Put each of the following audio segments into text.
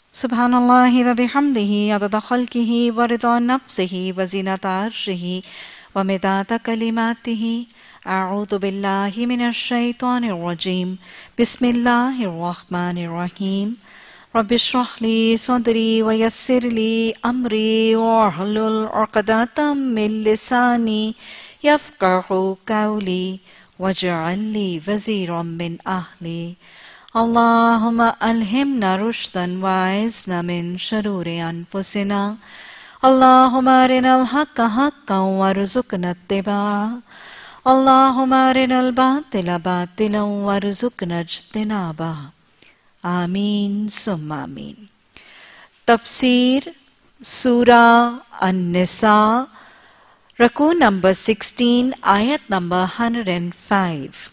Subhanallahi wa bihamdihi adada khalqihi wa rida nafsihi wa zinata arshihi wa midada kalimatihi. A'udhu billahi minash shaitanir rajim. Bismillahir rahmanir rahim. Rabbi shrah li sadri wa yassir li amri wahlul 'uqdatam min lisani yafqahu qawli waj'al li waziran min ahli. Allahumma alhimna rushdan wa a'izna min shururi anfusina. Allahumma arinal haqqa haqqan warzuqna ittiba'ah. Allahumma arinal batila batilan warzuqna ijtinabah. Ameen summa ameen. Tafseer Surah An-Nisa, Raku number 16, ayat number 105.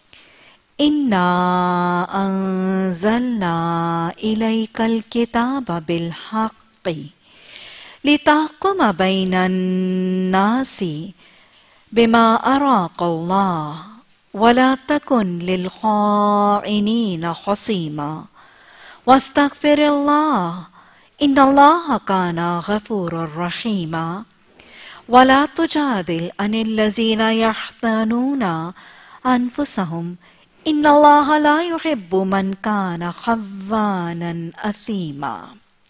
Inna anzalna ilaykal kitaba bil haqqi litahkuma bainan nasi bima araqallah wa la takun lil kha'inina khasima wastaghfirillah innallaha kana ghafurur rahima wa la tujadil anil lazina yahtanuna anfusahum Inna Allah la yuhibbu man kana khawwanan athima.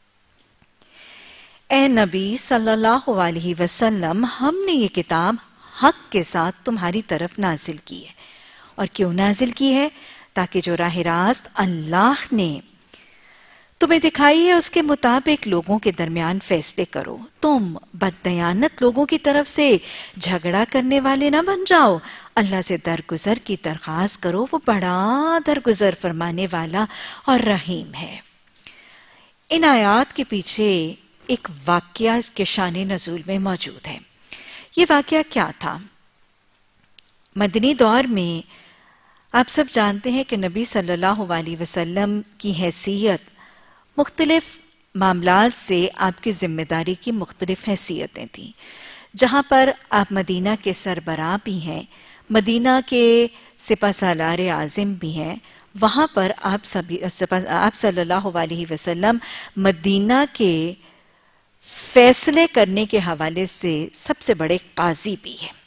اے نبی صلی اللہ علیہ وسلم، ہم نے یہ کتاب حق کے ساتھ تمہاری طرف نازل کی ہے. اور کیوں نازل کی ہے؟ تاکہ جو راہ راست اللہ نے تمہیں دکھائی ہے اس کے مطابق لوگوں کے درمیان فیصلے کرو. تم بددیانت لوگوں کی طرف سے جھگڑا کرنے والے نہ بن جاؤ. اللہ سے درگزر کی درخواست کرو، وہ بڑا درگزر فرمانے والا اور رحیم ہے. ان آیات کے پیچھے ایک واقعہ اس کے شان نزول میں موجود ہے. یہ واقعہ کیا تھا؟ مدنی دور میں آپ سب جانتے ہیں کہ نبی صلی اللہ علیہ وسلم کی حیثیت مختلف معاملات سے آپ کی ذمہ داری کی مختلف حیثیتیں تھیں. جہاں پر آپ مدینہ کے سربراہ بھی ہیں، مدینہ کے سپہ سالار اعظم بھی ہیں، وہاں پر آپ صلی اللہ علیہ وسلم مدینہ کے فیصلے کرنے کے حوالے سے سب سے بڑے قاضی بھی ہیں.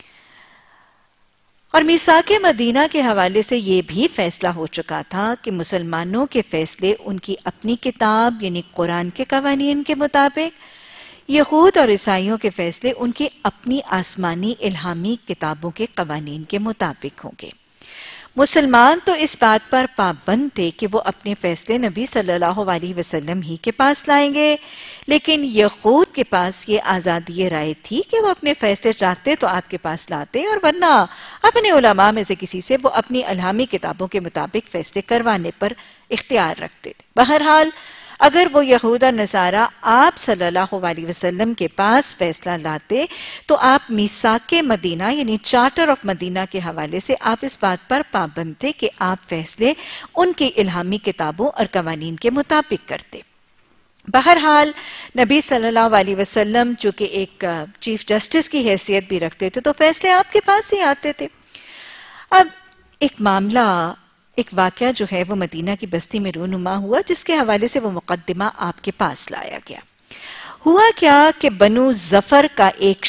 اور میثاق مدینہ کے حوالے سے یہ بھی فیصلہ ہو چکا تھا کہ مسلمانوں کے فیصلے ان کی اپنی کتاب یعنی قرآن کے قوانین کے مطابق، یہود اور عیسائیوں کے فیصلے ان کی اپنی آسمانی الہامی کتابوں کے قوانین کے مطابق ہوں گے. مسلمان تو اس بات پر پابند تھے کہ وہ اپنے فیصلے نبی صلی اللہ علیہ وسلم ہی کے پاس لائیں گے، لیکن یہود کے پاس یہ آزادی رائے تھی کہ وہ اپنے فیصلے چاہتے تو آپ کے پاس لاتے اور ورنہ اپنے علماء میں سے کسی سے وہ اپنی الہامی کتابوں کے مطابق فیصلے کروانے پر اختیار رکھتے تھے. بہرحال اگر وہ یہود اور نصارہ آپ صلی اللہ علیہ وسلم کے پاس فیصلہ لاتے تو آپ میثاق مدینہ یعنی چارٹر آف مدینہ کے حوالے سے آپ اس بات پر پابند تھے کہ آپ فیصلے ان کی الہامی کتابوں اور قوانین کے مطابق کرتے. بہرحال نبی صلی اللہ علیہ وسلم چونکہ ایک چیف جسٹس کی حیثیت بھی رکھتے تھے تو فیصلے آپ کے پاس ہی آتے تھے. اب ایک واقعہ جو ہے وہ مدینہ کی بستی میں رونما ہوا، جس کے حوالے سے وہ مقدمہ آپ کے پاس لایا گیا. ہوا کیا کہ بنو ظفر کا ایک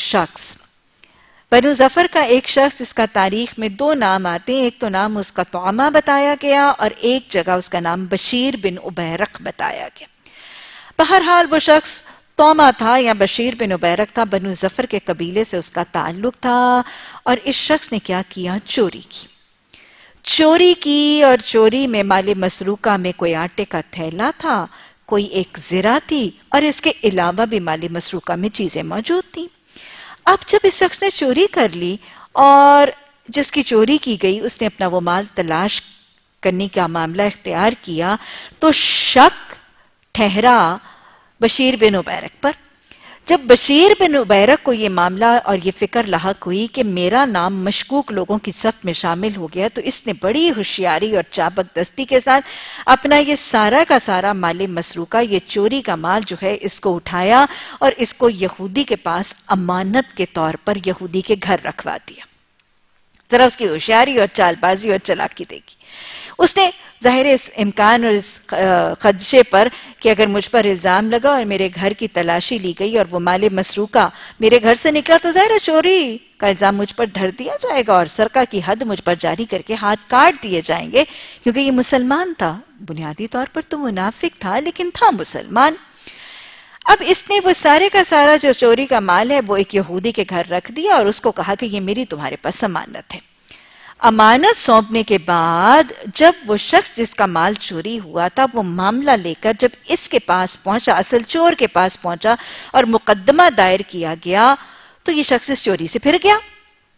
شخص اس کا تاریخ میں 2 نام آتے ہیں. ایک تو نام اس کا طعمہ بتایا گیا اور ایک جگہ اس کا نام بشیر بن عبیرق بتایا گیا. بہرحال وہ شخص طعمہ تھا یا بشیر بن عبیرق تھا، بنو ظفر کے قبیلے سے اس کا تعلق تھا. اور اس شخص نے کیا کیا؟ چوری کی اور چوری میں مال مسروقہ میں کوئی آٹے کا تھیلا تھا، کوئی ایک زرہ تھی اور اس کے علاوہ بھی مال مسروقہ میں چیزیں موجود تھیں. اب جب اس شخص نے چوری کر لی اور جس کی چوری کی گئی اس نے اپنا وہ مال تلاش کرنے کا معاملہ اختیار کیا تو شک ٹھہرا بشیر بن عبیرق پر. جب بشیر بن عبیرق کو یہ معاملہ اور یہ فکر لاحق ہوئی کہ میرا نام مشکوک لوگوں کی صف میں شامل ہو گیا تو اس نے بڑی ہوشیاری اور چابک دستی کے ساتھ اپنا یہ سارا کا سارا مال مسروقہ، یہ چوری کا مال جو ہے، اس کو اٹھایا اور اس کو یہودی کے پاس امانت کے طور پر یہودی کے گھر رکھوا دیا. ذرا اس کی ہوشیاری اور چال بازی اور چلاکی دیکھی. اس نے ظاہر اس امکان اور اس خدشے پر کہ اگر مجھ پر الزام لگا اور میرے گھر کی تلاشی لی گئی اور وہ مال مسروقہ میرے گھر سے نکلا تو ظاہر چوری کا الزام مجھ پر دھر دیا جائے گا اور سرقہ کی حد مجھ پر جاری کر کے ہاتھ کاٹ دیے جائیں گے، کیونکہ یہ مسلمان تھا. بنیادی طور پر تو منافق تھا لیکن تھا مسلمان. اب اس نے وہ سارے کا سارا جو چوری کا مال ہے وہ ایک یہودی کے گھر رکھ دیا اور اس کو کہا کہ یہ میری تمہارے پاس امانت ہے. امانت سونپنے کے بعد جب وہ شخص جس کا مال چوری ہوا تھا وہ معاملہ لے کر جب اس کے پاس پہنچا، اصل چور کے پاس پہنچا اور مقدمہ دائر کیا گیا تو یہ شخص اس چوری سے پھر گیا.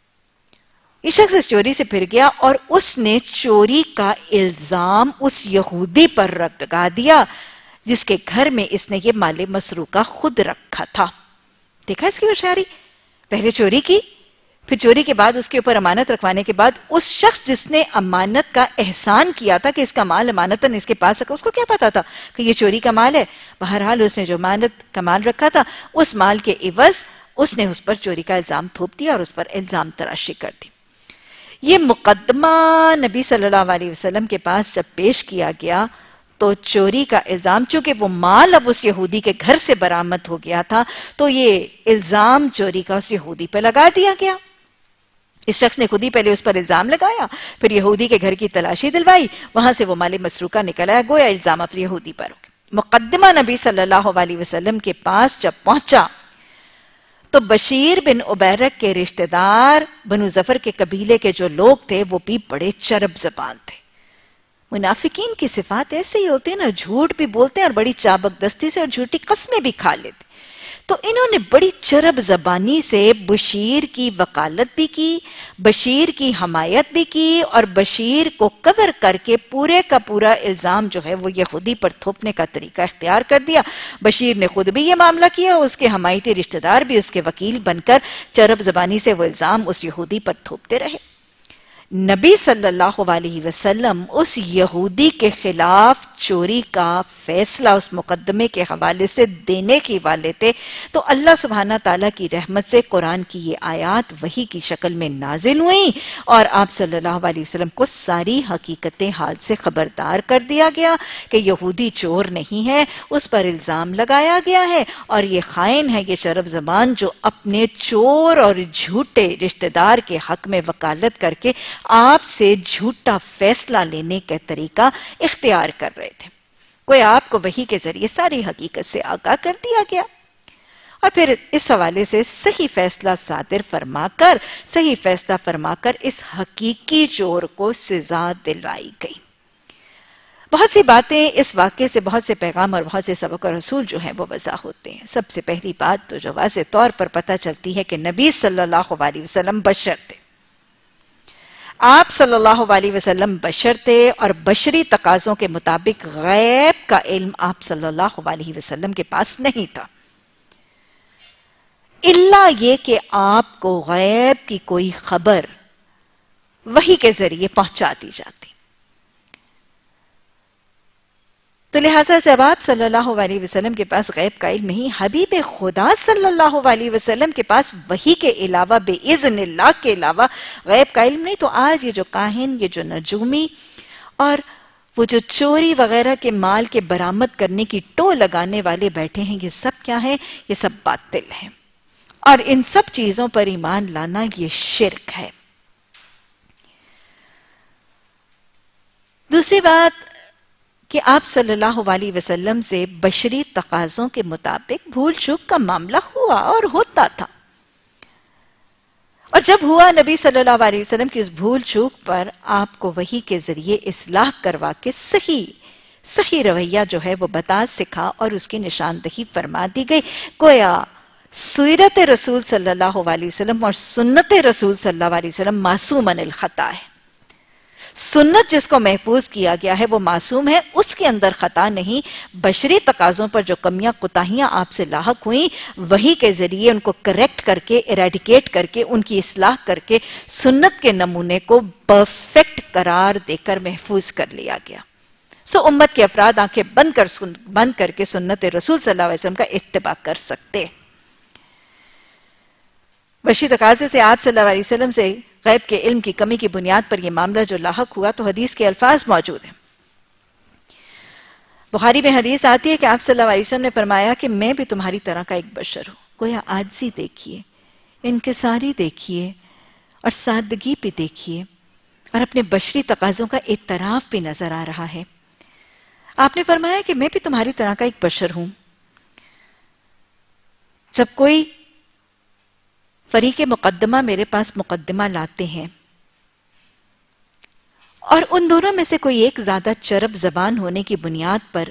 یہ شخص اس چوری سے پھر گیا اور اس نے چوری کا الزام اس یہودی پر لگا دیا جس کے گھر میں اس نے یہ مال مسروقہ خود رکھا تھا. دیکھا اس کی ہوشیاری؟ پہلے چوری کی، پھر چوری کے بعد اس کے اوپر امانت رکھوانے کے بعد اس شخص جس نے امانت کا احسان کیا تھا کہ اس کا مال امانتاً اس کے پاس رکھا، اس کو کیا پتا تھا کہ یہ چوری کا مال ہے؟ بہرحال اس نے جو امانت کا مال رکھا تھا اس مال کے عوض اس نے اس پر چوری کا الزام تھوپ دیا اور اس پر الزام تراشی کر دی. یہ مقدمہ نبی صلی اللہ علیہ وسلم کے پاس جب پیش کیا گیا تو چوری کا الزام، چونکہ وہ مال اب اس یہودی کے گھر سے برآمد ہو گیا تھا تو یہ الزام چوری کا اس یہودی پہ لگا دیا گیا. اس شخص نے خود ہی پہلے اس پر الزام لگایا، پھر یہودی کے گھر کی تلاشی دلوائی، وہاں سے وہ مال مسروقہ نکل آیا، گویا الزام اپنے یہودی پر ہو گیا. مقدمہ نبی صلی اللہ علیہ وسلم کے پاس جب پہنچا تو بشیر بن عبیرک کے رشتہ دار بنو ظفر کے قبیلے کے جو لوگ تھے وہ بھی بڑے چرب زبان تھے. منافقین کی صفات ایسے ہی ہوتے ہیں نا، جھوٹ بھی بولتے ہیں اور بڑی چابک دستی سے اور جھوٹی قسمیں بھی کھا لیتے. تو انہوں نے بڑی چرب زبانی سے بشیر کی وکالت بھی کی، بشیر کی حمایت بھی کی اور بشیر کو کور کر کے پورے کا پورا الزام جو ہے وہ یہودی پر تھوپنے کا طریقہ اختیار کر دیا. بشیر نے خود بھی یہ معاملہ کیا، اس کے حمایتی رشتہ دار بھی اس کے وکیل بن کر چرب زبانی سے وہ الزام اس یہودی پر تھوپتے رہے. نبی صلی اللہ علیہ وسلم اس یہودی کے خلاف چوری کا فیصلہ اس مقدمے کے حوالے سے دینے کے والے تھے تو اللہ سبحانہ تعالیٰ کی رحمت سے قرآن کی یہ آیات وحی کی شکل میں نازل ہوئیں اور آپ صلی اللہ علیہ وسلم کو ساری حقیقت حال سے خبردار کر دیا گیا کہ یہودی چور نہیں ہے، اس پر الزام لگایا گیا ہے اور یہ خائن ہے، یہ شرب زبان جو اپنے چور اور جھوٹے رشتہ دار کے حق میں وکالت کر کے آپ سے جھوٹا فیصلہ لینے کا طریقہ اختیار کر رہے تھے. کوئی آپ کو وحی کے ذریعے ساری حقیقت سے آگاہ کر دیا گیا اور پھر اس حوالے سے صحیح فیصلہ صادر فرما کر اس حقیقی چور کو سزا دلوائی گئی. بہت سی باتیں اس واقعے سے، بہت سے پیغام اور بہت سے سبق اور رسول جو ہیں وہ وضع ہوتے ہیں. سب سے پہلی بات تو جو واضح طور پر پتہ چلتی ہے کہ نبی صلی اللہ علیہ وسلم بشر تھے. آپ صلی اللہ علیہ وسلم بشر تھے اور بشری تقاضوں کے مطابق غیب کا علم آپ صلی اللہ علیہ وسلم کے پاس نہیں تھا، الا یہ کہ آپ کو غیب کی کوئی خبر وحی کے ذریعے پہنچا دی جاتی. تو لہٰذا جب آپ صلی اللہ علیہ وسلم کے پاس غیب کا علم نہیں، حبیب خدا صلی اللہ علیہ وسلم کے پاس وحی کے علاوہ بِإِذْنِ اللہ کے علاوہ غیب کا علم نہیں، تو آج یہ جو کاہن، یہ جو نجومی اور وہ جو چوری وغیرہ کے مال کے برآمد کرنے کی ٹو لگانے والے بیٹھے ہیں، یہ سب کیا ہے؟ یہ سب باطل ہے اور ان سب چیزوں پر ایمان لانا یہ شرک ہے. دوسری بات کہ آپ صلی اللہ علیہ وسلم سے بشری تقاضوں کے مطابق بھول چوک کا معاملہ ہوا اور ہوتا تھا، اور جب ہوا نبی صلی اللہ علیہ وسلم کی اس بھول چوک پر آپ کو وحی کے ذریعے اصلاح کروا کے صحیح رویہ جو ہے وہ بتا سکھا اور اس کی نشاندہی فرما دی گئی. گویا سیرت رسول صلی اللہ علیہ وسلم اور سنت رسول صلی اللہ علیہ وسلم معصوم عن الخطا ہے. سنت جس کو محفوظ کیا گیا ہے وہ معصوم ہے، اس کے اندر خطا نہیں. بشری تقاضوں پر جو کمیاں کوتاہیاں آپ سے لاحق ہوئیں، وحی کے ذریعے ان کو کریکٹ کر کے، ایریڈیکیٹ کر کے، ان کی اصلاح کر کے سنت کے نمونے کو پرفیکٹ قرار دے کر محفوظ کر لیا گیا. سو امت کے افراد آنکھیں بند کر کے سنت رسول صلی اللہ علیہ وسلم کا اتباع کر سکتے. بشری تقاضے سے آپ صلی اللہ علیہ وسلم سے غیب کے علم کی کمی کی بنیاد پر یہ معاملہ جو لاحق ہوا تو حدیث کے الفاظ موجود ہیں. بخاری میں حدیث آتی ہے کہ آپ صلی اللہ علیہ وسلم نے فرمایا کہ میں بھی تمہاری طرح کا ایک بشر ہوں. گویا عاجزی دیکھیے، انکساری دیکھیے، اور سادگی بھی دیکھیے، اور اپنے بشری تقاضوں کا اعتراف بھی نظر آ رہا ہے. آپ نے فرمایا کہ میں بھی تمہاری طرح کا ایک بشر ہوں. جب کوئی فریق مقدمہ میرے پاس مقدمہ لاتے ہیں اور ان دونوں میں سے کوئی ایک زیادہ چرب زبان ہونے کی بنیاد پر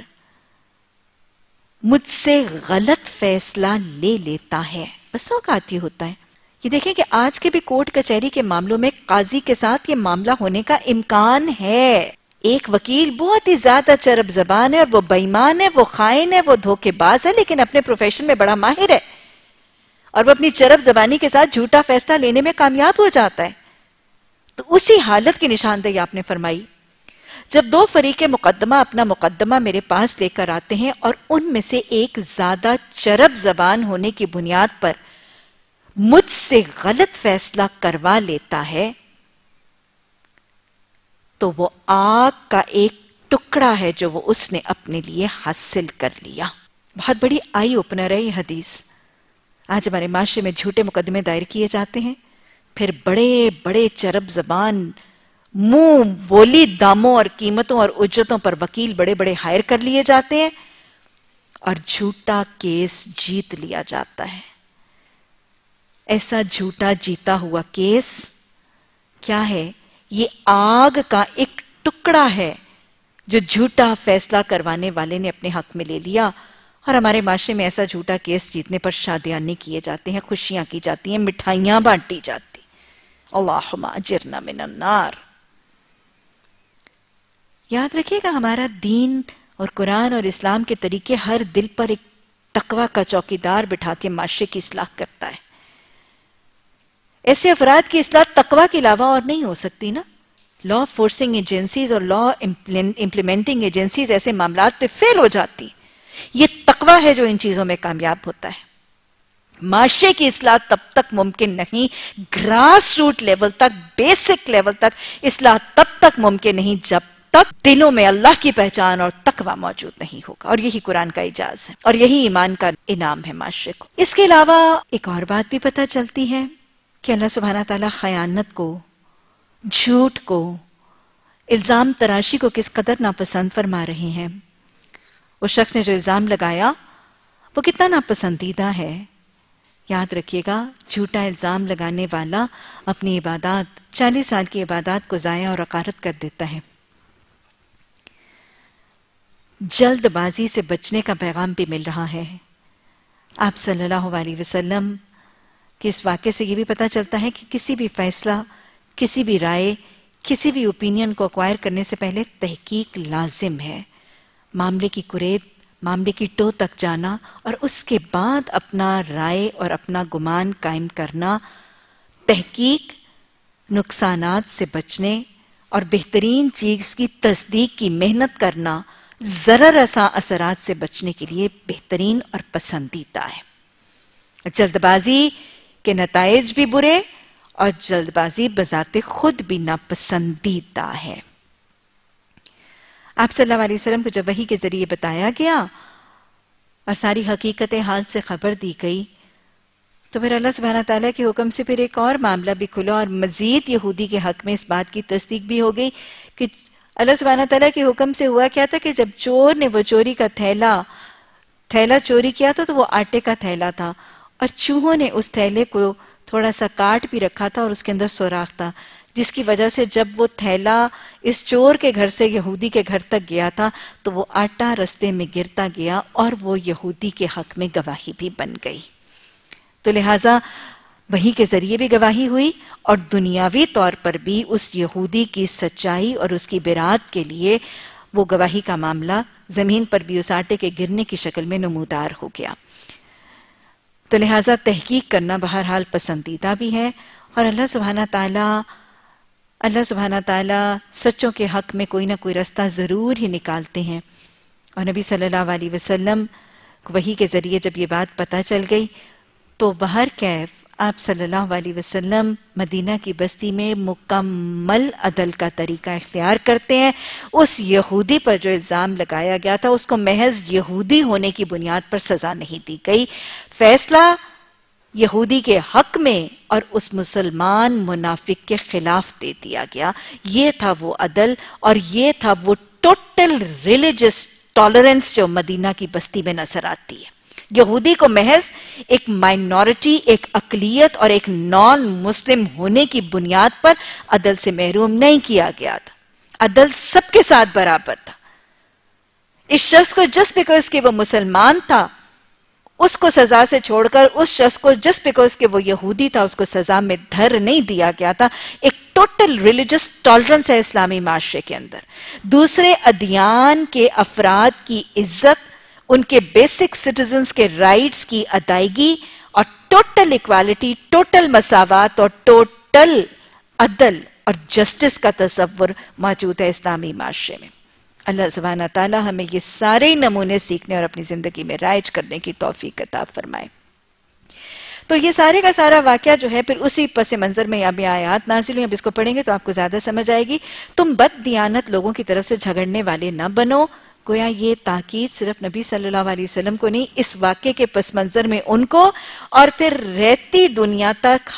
مجھ سے غلط فیصلہ لے لیتا ہے، بس اوقات ہی ہوتا ہے. یہ دیکھیں کہ آج کے بھی کورٹ کچہری کے معاملوں میں قاضی کے ساتھ یہ معاملہ ہونے کا امکان ہے. ایک وکیل بہت ہی زیادہ چرب زبان ہے اور وہ بے ایمان ہے، وہ خائن ہے، وہ دھوکے باز ہے، لیکن اپنے پروفیشن میں بڑا ماہر ہے اور وہ اپنی چرب زبانی کے ساتھ جھوٹا فیصلہ لینے میں کامیاب ہو جاتا ہے. تو اسی حالت کی نشاندہی آپ نے فرمائی. جب دو فریق مقدمہ اپنا مقدمہ میرے پاس لے کر آتے ہیں اور ان میں سے ایک زیادہ چرب زبان ہونے کی بنیاد پر مجھ سے غلط فیصلہ کروا لیتا ہے تو وہ آگ کا ایک ٹکڑا ہے جو وہ اس نے اپنے لیے حاصل کر لیا. بہت بڑی آئی اوپنر ہے یہ حدیث. آج ہمارے معاشرے میں جھوٹے مقدمے دائر کیے جاتے ہیں، پھر بڑے بڑے چرب زبان منہ بولی داموں اور قیمتوں اور اجرتوں پر وکیل بڑے بڑے ہائر کر لیے جاتے ہیں اور جھوٹا کیس جیت لیا جاتا ہے. ایسا جھوٹا جیتا ہوا کیس کیا ہے؟ یہ آگ کا ایک ٹکڑا ہے جو جھوٹا فیصلہ کروانے والے نے اپنے حق میں لے لیا. اور ہمارے معاشرے میں ایسا جھوٹا کیس جیتنے پر شادیانے کیے جاتے ہیں، خوشیاں کی جاتی ہیں، مٹھائیاں بانٹی جاتی. اللہم اجرنا من النار. یاد رکھیے گا ہمارا دین اور قرآن اور اسلام کے طریقے ہر دل پر ایک تقوی کا چوکیدار بٹھا کے معاشرے کی اصلاح کرتا ہے. ایسے افراد کی اصلاح تقوی کے علاوہ اور نہیں ہو سکتی نا. لا فورسنگ ایجنسیز اور لا امپلیمنٹنگ ایجنسیز ایسے معاملات پہ فیل ہو جاتی. یہ تقوی ہے جو ان چیزوں میں کامیاب ہوتا ہے. معاشرے کی اصلاح تب تک ممکن نہیں، گراس روٹ لیول تک، بیسک لیول تک اصلاح تب تک ممکن نہیں جب تک دلوں میں اللہ کی پہچان اور تقوی موجود نہیں ہوگا. اور یہی قرآن کا اعجاز ہے اور یہی ایمان کا انعام ہے معاشرے کو. اس کے علاوہ ایک اور بات بھی پتہ چلتی ہے کہ اللہ سبحانہ تعالیٰ خیانت کو، جھوٹ کو، الزام تراشی کو کس قدر ناپسند فرما رہے ہیں. اس شخص نے جو الزام لگایا وہ کتنا ناپسندیدہ ہے. یاد رکھیے گا جھوٹا الزام لگانے والا اپنی عبادات، 40 سال کی عبادات کو ضائع اور عقارت کر دیتا ہے. جلد بازی سے بچنے کا پیغام بھی مل رہا ہے. آپ صلی اللہ علیہ وسلم کہ اس واقعے سے یہ بھی پتہ چلتا ہے کہ کسی بھی فیصلہ، کسی بھی رائے، کسی بھی اوپینین کو ایکوائر کرنے سے پہلے تحقیق لازم ہے. معاملے کی کرید، معاملے کی ٹو تک جانا اور اس کے بعد اپنا رائے اور اپنا گمان قائم کرنا، تحقیق، نقصانات سے بچنے اور بہترین چیز کی تصدیق کی محنت کرنا ضرر رساں اثرات سے بچنے کے لیے بہترین اور پسندیدہ ہے. جلد بازی کے نتائج بھی برے اور جلد بازی بذات خود بھی ناپسندیدہ ہے. آپ صلی اللہ علیہ وسلم کو جب وحی کے ذریعے بتایا گیا اور ساری حقیقت حال سے خبر دی گئی تو پھر اللہ سبحانہ تعالیٰ کے حکم سے پھر ایک اور معاملہ بھی کھلا اور مزید یہودی کے حق میں اس بات کی تصدیق بھی ہو گئی کہ اللہ سبحانہ تعالیٰ کے حکم سے ہوا کیا تھا کہ جب چور نے وہ چوری کا تھیلا چوری کیا تھا تو وہ آٹے کا تھیلا تھا اور چوہوں نے اس تھیلے کو تھوڑا سا کاٹ بھی رکھا تھا اور اس کے اندر سوراخ تھا، جس کی وجہ سے جب وہ تھیلا اس چور کے گھر سے یہودی کے گھر تک گیا تھا تو وہ آٹا رستے میں گرتا گیا اور وہ یہودی کے حق میں گواہی بھی بن گئی. تو لہٰذا وحی کے ذریعے بھی گواہی ہوئی اور دنیاوی طور پر بھی اس یہودی کی سچائی اور اس کی برات کے لیے وہ گواہی کا معاملہ زمین پر بھی اس آٹے کے گرنے کی شکل میں نمودار ہو گیا. تو لہٰذا تحقیق کرنا بہرحال پسندیدہ بھی ہے اور اللہ سبحانہ تعالیٰ سچوں کے حق میں کوئی نہ کوئی رستہ ضرور ہی نکالتے ہیں. اور نبی صلی اللہ علیہ وسلم کو وحی کے ذریعے جب یہ بات پتہ چل گئی تو بہر کیف آپ صلی اللہ علیہ وسلم مدینہ کی بستی میں مکمل عدل کا طریقہ اختیار کرتے ہیں. اس یہودی پر جو الزام لگایا گیا تھا اس کو محض یہودی ہونے کی بنیاد پر سزا نہیں دی گئی. فیصلہ یہودی کے حق میں اور اس مسلمان منافق کے خلاف دے دیا گیا. یہ تھا وہ عدل اور یہ تھا وہ ٹوٹل ریلیجس ٹالرنس جو مدینہ کی بستی میں نظر آتی ہے. یہودی کو محض ایک مائنورٹی، ایک اقلیت اور ایک نان مسلم ہونے کی بنیاد پر عدل سے محروم نہیں کیا گیا تھا. عدل سب کے ساتھ برابر تھا. اس شخص کو جسٹ بیکاز کہ وہ مسلمان تھا اس کو سزا سے چھوڑ کر اس شخص کو جسٹ بیکاز کہ وہ یہودی تھا اس کو سزا میں دھر نہیں دیا گیا تھا. ایک ٹوٹل ریلیجس ٹالرنس ہے اسلامی معاشرے کے اندر. دوسرے ادیان کے افراد کی عزت، ان کے بیسک سٹیزنز کے رائٹس کی ادائیگی اور ٹوٹل ایکوالٹی، ٹوٹل مساوات اور ٹوٹل عدل اور جسٹس کا تصور موجود ہے اسلامی معاشرے میں. اللہ سبحانہ تعالی ہمیں یہ سارے نمونے سیکھنے اور اپنی زندگی میں رائج کرنے کی توفیق عطا فرمائے. تو یہ سارے کا سارا واقعہ جو ہے پھر اسی پس منظر میں اب آیات نازل ہوئی. اب اس کو پڑھیں گے تو آپ کو زیادہ سمجھ آئے گی. تم بد دیانت لوگوں کی طرف سے جھگڑنے والے نہ بنو. گویا یہ تاکید صرف نبی صلی اللہ علیہ وسلم کو نہیں، اس واقعے کے پس منظر میں ان کو اور پھر رہتی دنیا تک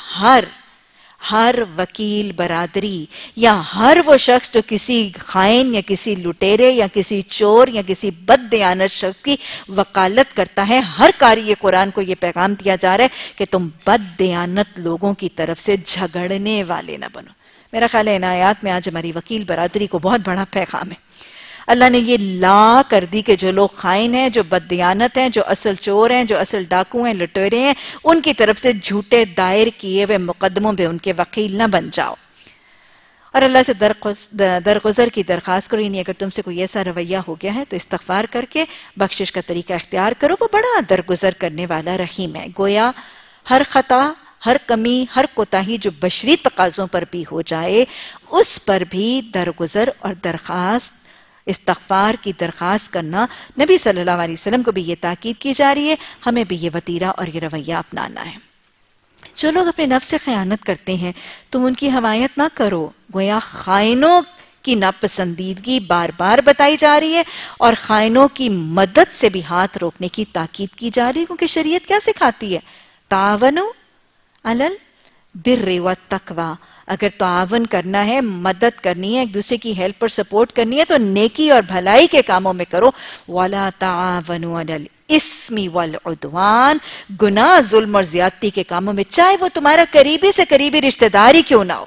ہر وکیل برادری یا ہر وہ شخص جو کسی خائن یا کسی لٹیرے یا کسی چور یا کسی بد دیانت شخص کی وکالت کرتا ہے، ہر قاری قرآن کو یہ پیغام دیا جا رہا ہے کہ تم بد دیانت لوگوں کی طرف سے جھگڑنے والے نہ بنو. میرا خیال ہے ان آیات میں آج ہماری وکیل برادری کو بہت بڑا پیغام ہے. اللہ نے یہ لا کر دی کہ جو لوگ خائن ہیں، جو بد دیانت ہیں، جو اصل چور ہیں، جو اصل ڈاکو ہیں، لٹیرے ہیں، ان کی طرف سے جھوٹے دائر کیے ہوئے مقدموں میں ان کے وکیل نہ بن جاؤ. اور اللہ سے درگزر کی درخواست کرو. یعنی اگر تم سے کوئی ایسا رویہ ہو گیا ہے تو استغفار کر کے بخشش کا طریقہ اختیار کرو. وہ بڑا درگزر کرنے والا رحیم ہے. گویا ہر خطا، ہر کمی، ہر کوتاہی جو بشری تقاضوں پر بھی ہو جائے اس پر بھی درگزر اور درخواست، استغفار کی درخواست کرنا. نبی صلی اللہ علیہ وسلم کو بھی یہ تاکید کی جا رہی ہے. ہمیں بھی یہ وتیرہ اور یہ رویہ اپنانا ہے. جو لوگ اپنے نفس سے خیانت کرتے ہیں تم ان کی حمایت نہ کرو. گویا خائنوں کی ناپسندیدگی بار بار بتائی جا رہی ہے اور خائنوں کی مدد سے بھی ہاتھ روکنے کی تاکید کی جا رہی ہے. کیونکہ شریعت کیا سکھاتی ہے؟ تعاونوا علی البر والتقوی. اگر تعاون کرنا ہے، مدد کرنی ہے، ایک دوسرے کی ہیلپ پر سپورٹ کرنی ہے تو نیکی اور بھلائی کے کاموں میں کرو. وَلَا تَعَاوَنُوا عَلَى الْإِثْمِ وَالْعُدْوَانِ. گناہ، ظلم اور زیادتی کے کاموں میں، چاہے وہ تمہارا قریبی سے قریبی رشتہ داری کیوں نہ ہو،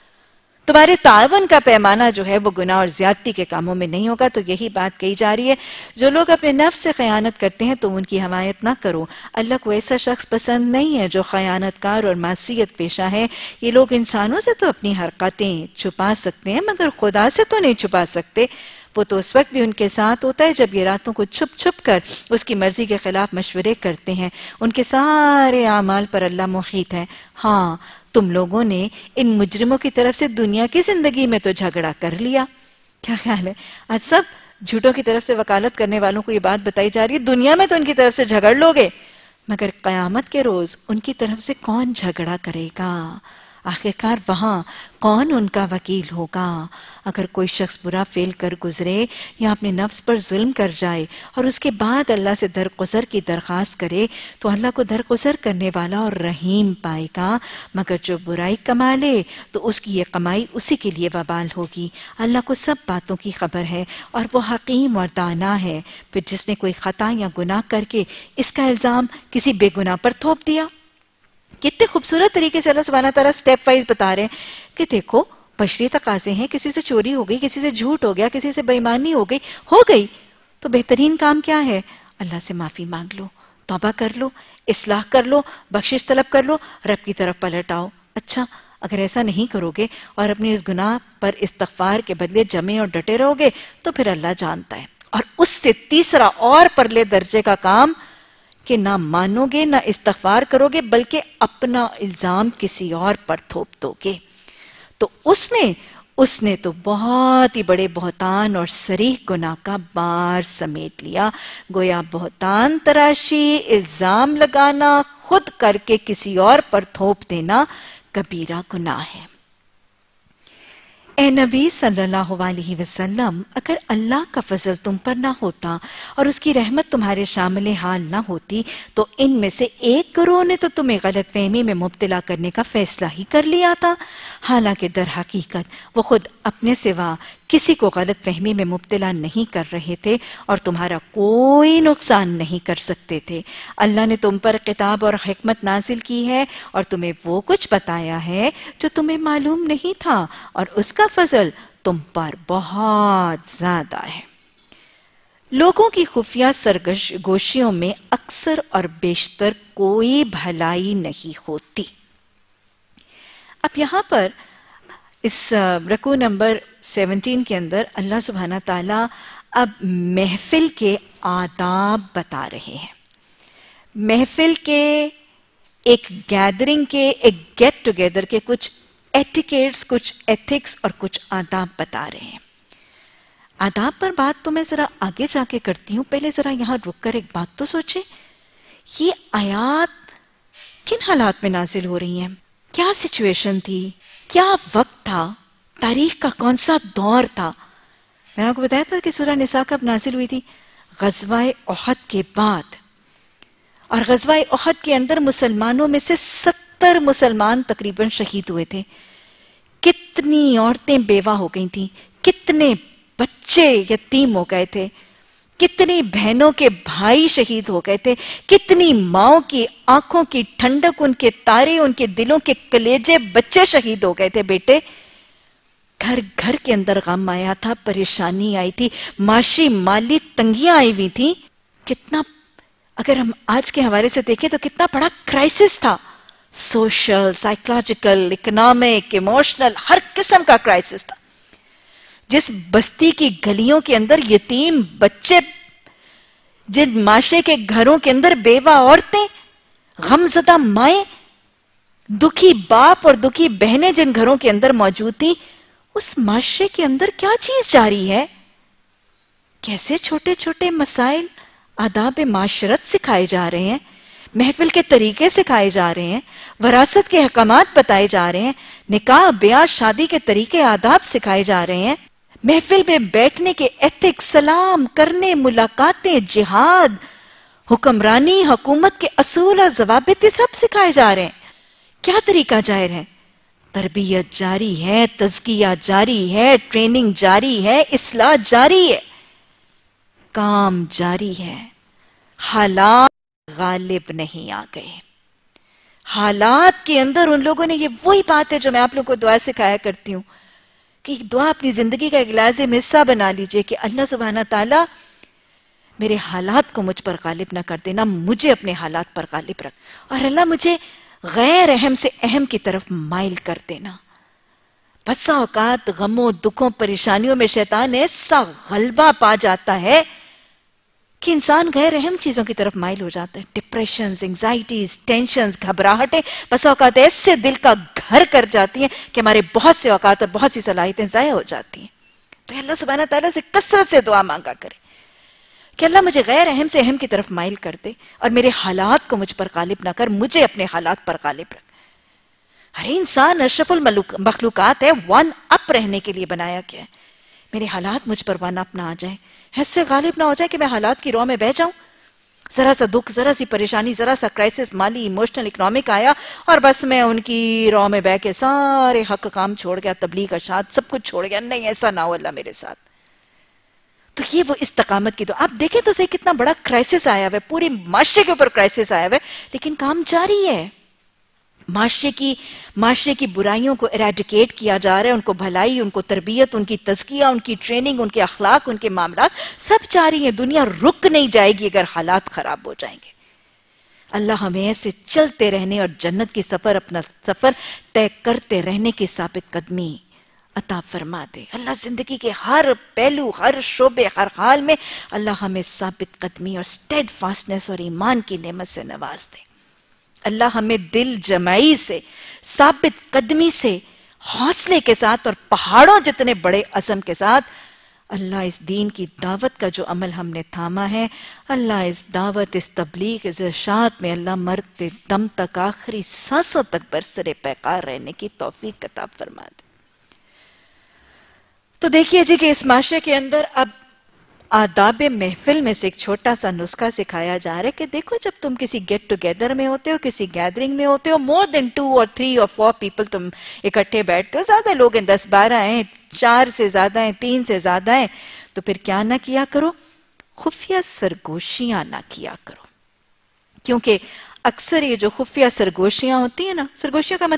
تمہارے تعاون کا پیمانہ جو ہے وہ گناہ اور زیادتی کے کاموں میں نہیں ہوگا. تو یہی بات کہی جا رہی ہے. جو لوگ اپنے نفس سے خیانت کرتے ہیں تو ان کی حمایت نہ کرو. اللہ کو ایسا شخص پسند نہیں ہے جو خیانت کار اور معصیت پیشہ ہے. یہ لوگ انسانوں سے تو اپنی حرکاتیں چھپا سکتے ہیں مگر خدا سے تو نہیں چھپا سکتے. وہ تو اس وقت بھی ان کے ساتھ ہوتا ہے جب یہ راتوں کو چھپ چھپ کر اس کی مرضی کے خلاف مشورے کرتے ہیں. ان کے سارے اعمال پر اللہ محیط ہے. ہاں، تم لوگوں نے ان مجرموں کی طرف سے دنیا کی زندگی میں تو جھگڑا کر لیا. کیا خیال ہے؟ آج سب جھوٹوں کی طرف سے وکالت کرنے والوں کو یہ بات بتائی جا رہی ہے دنیا میں تو ان کی طرف سے جھگڑ لوگے مگر قیامت کے روز ان کی طرف سے کون جھگڑا کرے گا؟ آخرکار وہاں کون ان کا وکیل ہوگا؟ اگر کوئی شخص برا فعل کر گزرے یا اپنے نفس پر ظلم کر جائے اور اس کے بعد اللہ سے درگزر کی درخواست کرے تو اللہ کو درگزر کرنے والا اور رحیم پائے گا. مگر جو برائی کما لے تو اس کی یہ کمائی اسی کے لیے وبال ہوگی. اللہ کو سب باتوں کی خبر ہے اور وہ حکیم اور دانا ہے. پھر جس نے کوئی خطا یا گناہ کر کے اس کا الزام کسی بے گناہ پر تھوپ دیا. کتنے خوبصورت طریقے سے اللہ سبحانہ تعالیٰ سٹیپ وائز بتا رہے ہیں کہ دیکھو بشری تقاضے ہیں. کسی سے چوری ہو گئی، کسی سے جھوٹ ہو گیا، کسی سے بے ایمانی ہو گئی تو بہترین کام کیا ہے؟ اللہ سے معافی مانگ لو، توبہ کر لو، اصلاح کر لو، بخشش طلب کر لو، رب کی طرف پلٹ آؤ. اچھا، اگر ایسا نہیں کرو گے اور اپنے اس گناہ پر استغفار کے بدلے جمے اور ڈٹے رہو گے تو پھر اللہ جانتا ہے. اور اس سے تیسرا اور پرلے درجے کا کام کہ نہ مانو گے، نہ استغفار کرو گے، بلکہ اپنا الزام کسی اور پر تھوپ دو گے. تو اس نے اس نے تو بہت ہی بڑے بہتان اور صریح گناہ کا بار سمیٹ لیا. گویا بہتان تراشی، الزام لگانا، خود کر کے کسی اور پر تھوپ دینا کبیرہ گناہ ہے. اے نبی صلی اللہ علیہ وسلم، اگر اللہ کا فضل تم پر نہ ہوتا اور اس کی رحمت تمہارے شامل حال نہ ہوتی تو ان میں سے ایک گروہ نے تو تمہیں غلط فہمی میں مبتلا کرنے کا فیصلہ ہی کر لیا تھا، حالانکہ در حقیقت وہ خود اپنے سوا کسی کو غلط فہمی میں مبتلا نہیں کر رہے تھے اور تمہارا کوئی نقصان نہیں کر سکتے تھے. اللہ نے تم پر کتاب اور حکمت نازل کی ہے اور تمہیں وہ کچھ بتایا ہے جو تمہیں معلوم نہیں تھا، اور اس کا فضل تم پر بہت زیادہ ہے. لوگوں کی خفیہ سرگوشیوں میں اکثر اور بیشتر کوئی بھلائی نہیں ہوتی. اب یہاں پر اس رکوع نمبر 17 کے اندر اللہ سبحانہ تعالیٰ اب محفل کے آداب بتا رہے ہیں. محفل کے ایک گیدرنگ کے، ایک گیٹ ٹوگیدر کے کچھ ایٹیکیٹس، کچھ ایتھکس اور کچھ آداب بتا رہے ہیں. آداب پر بات تو میں ذرا آگے جا کے کرتی ہوں، پہلے ذرا یہاں رک کر ایک بات تو سوچیں. یہ آیات کن حالات میں نازل ہو رہی ہیں؟ کیا سچویشن تھی؟ کیا وقت تھا؟ تاریخ کا کون سا دور تھا؟ میں نے آپ کو بتایا تھا کہ سورہ نساء کب نازل ہوئی تھی؟ غزوہ احد کے بعد. اور غزوہ احد کے اندر مسلمانوں میں سے 70 مسلمان تقریباً شہید ہوئے تھے. کتنی عورتیں بیوہ ہو گئی تھیں، کتنے بچے یتیم ہو گئے تھے، کتنی بہنوں کے بھائی شہید ہو گئے تھے، کتنی ماؤں کی آنکھوں کی ٹھنڈک، ان کے تارے، ان کے دلوں کے کلیجے، بچے شہید ہو گئے تھے. بیٹے، گھر گھر کے اندر غم آیا تھا، پریشانی آئی تھی، معاشی مالی تنگیاں آئی ہوئی تھیں. کتنا، اگر ہم آج کے حوالے سے دیکھیں تو کتنا بڑا کرائسس تھا. سوشل، سائیکولوجیکل، اکنامک، ایموشنل، ہر قسم کا کرائسس تھا. جس بستی کی گلیوں کے اندر یتیم بچے، جن معاشرے کے گھروں کے اندر بیوہ عورتیں، غمزدہ مائیں، دکھی باپ اور دکھی بہنیں جن گھروں کے اندر موجود تھیں، اس معاشرے کے اندر کیا چیز جاری ہے؟ کیسے چھوٹے چھوٹے مسائل، آداب معاشرت سکھائے جا رہے ہیں، محفل کے طریقے سکھائے جا رہے ہیں، وراثت کے احکامات بتائے جا رہے ہیں، نکاح بیاہ شادی کے طریقے آداب سکھائے جا رہے ہیں، محفل میں بیٹھنے کے ایتھکس، سلام کرنے، ملاقاتیں، جہاد، حکمرانی، حکومت کے اصول اور ضوابط سب سکھائے جا رہے ہیں. کیا طریقہ جائر ہے؟ تربیت جاری ہے، تزکیہ جاری ہے، ٹریننگ جاری ہے، اصلاح جاری ہے، کام جاری ہے. حالات غالب نہیں آ گئے. حالات کے اندر ان لوگوں نے، یہ وہی بات ہے جو میں آپ لوگوں کو دعا سکھایا کرتی ہوں کہ ایک دعا اپنی زندگی کا ایک لازم حصہ بنا لیجئے کہ اللہ سبحانہ تعالیٰ میرے حالات کو مجھ پر غالب نہ کر دینا، مجھے اپنے حالات پر غالب رکھ، اور اللہ مجھے غیر اہم سے اہم کی طرف مائل کر دینا. بسا اوقات غموں، دکھوں، پریشانیوں میں شیطان ایسا غلبہ پا جاتا ہے کہ انسان غیر اہم چیزوں کی طرف مائل ہو جاتا ہے. ڈپریشنز، انگزائٹیز، ٹینشنز، گھبراہٹیں بسا اوقات ایسے دل کا گھر کر جاتی ہیں کہ ہمارے بہت سے اوقات اور بہت سی صلاحیتیں ضائع ہو جاتی ہیں. تو اللہ سبحانہ تعالیٰ سے کثرت سے دعا مانگا کرے کہ اللہ مجھے غیر اہم سے اہم کی طرف مائل کر دے اور میرے حالات کو مجھ پر غالب نہ کر، مجھے اپنے حالات پر غالب رکھ. ہر انسان اشرف المخلوقات ہے، ون اپ رہنے کے لیے بنایا گیا ہے. میرے حالات مجھ پر ون اپ نہ آ جائیں، ایسے غالب نہ ہو جائے کہ میں حالات کی راہ میں بہ جاؤں. ذرا سا دکھ، ذرا سی پریشانی، ذرا سا کرائسس، مالی، ایموشنل، اکنامک آیا اور بس میں ان کی راہ میں بہ کے سارے حق کام چھوڑ گیا، تبلیغ، اشاعت سب کچھ چھوڑ گیا. نہیں، ایسا نہ ہو اللہ میرے ساتھ. تو یہ وہ استقامت کی. تو آپ دیکھیں تو صحیح کتنا بڑا کرائسس آیا ہوا ہے، پورے معاشرے کے اوپر کرائسس آیا ہوا ہے، لیکن کام جاری ہے. معاشرے کی برائیوں کو ایریڈیکیٹ کیا جا رہا ہے، ان کو بھلائی، ان کو تربیت، ان کی تزکیہ، ان کی ٹریننگ، ان کے اخلاق، ان کے معاملات سب جاری ہیں. دنیا رک نہیں جائے گی اگر حالات خراب ہو جائیں گے. اللہ ہمیں ایسے چلتے رہنے اور جنت کی سفر، اپنا سفر طے کرتے رہنے کی ثابت قدمی عطا فرما دے. اللہ زندگی کے ہر پہلو، ہر شعبے، ہر حال میں اللہ ہمیں ثابت قدمی اور اسٹیڈ فاسٹنس اور ایمان کی نعمت سے نواز دے. اللہ ہمیں دل جمعی سے، ثابت قدمی سے، حوصلے کے ساتھ اور پہاڑوں جتنے بڑے عزم کے ساتھ اللہ اس دین کی دعوت کا جو عمل ہم نے تھاما ہے، اللہ اس دعوت، اس تبلیغ، اس ارشاد میں اللہ مرتے دم تک، آخری سانسوں تک برسر پیکار رہنے کی توفیق عطا فرما دے۔ تو دیکھیے جی کہ اس معاشرے کے اندر اب آداب محفل میں سے ایک چھوٹا سا نسخہ سکھایا جا رہا ہے کہ دیکھو جب تم کسی گیٹ ٹوگیدر میں ہوتے ہو، کسی گیدرنگ میں ہوتے ہو، more than 2 or 3 or 4 people تم اکٹھے بیٹھتے ہو، زیادہ لوگ ہیں، 10-12 ہیں، 4 سے زیادہ ہیں، 3 سے زیادہ ہیں، تو پھر کیا نہ کیا کرو؟ خفیہ سرگوشیاں نہ کیا کرو۔ کیونکہ اکثر یہ جو خفیہ سرگوشیاں ہوتی ہیں نا، سرگوشی کا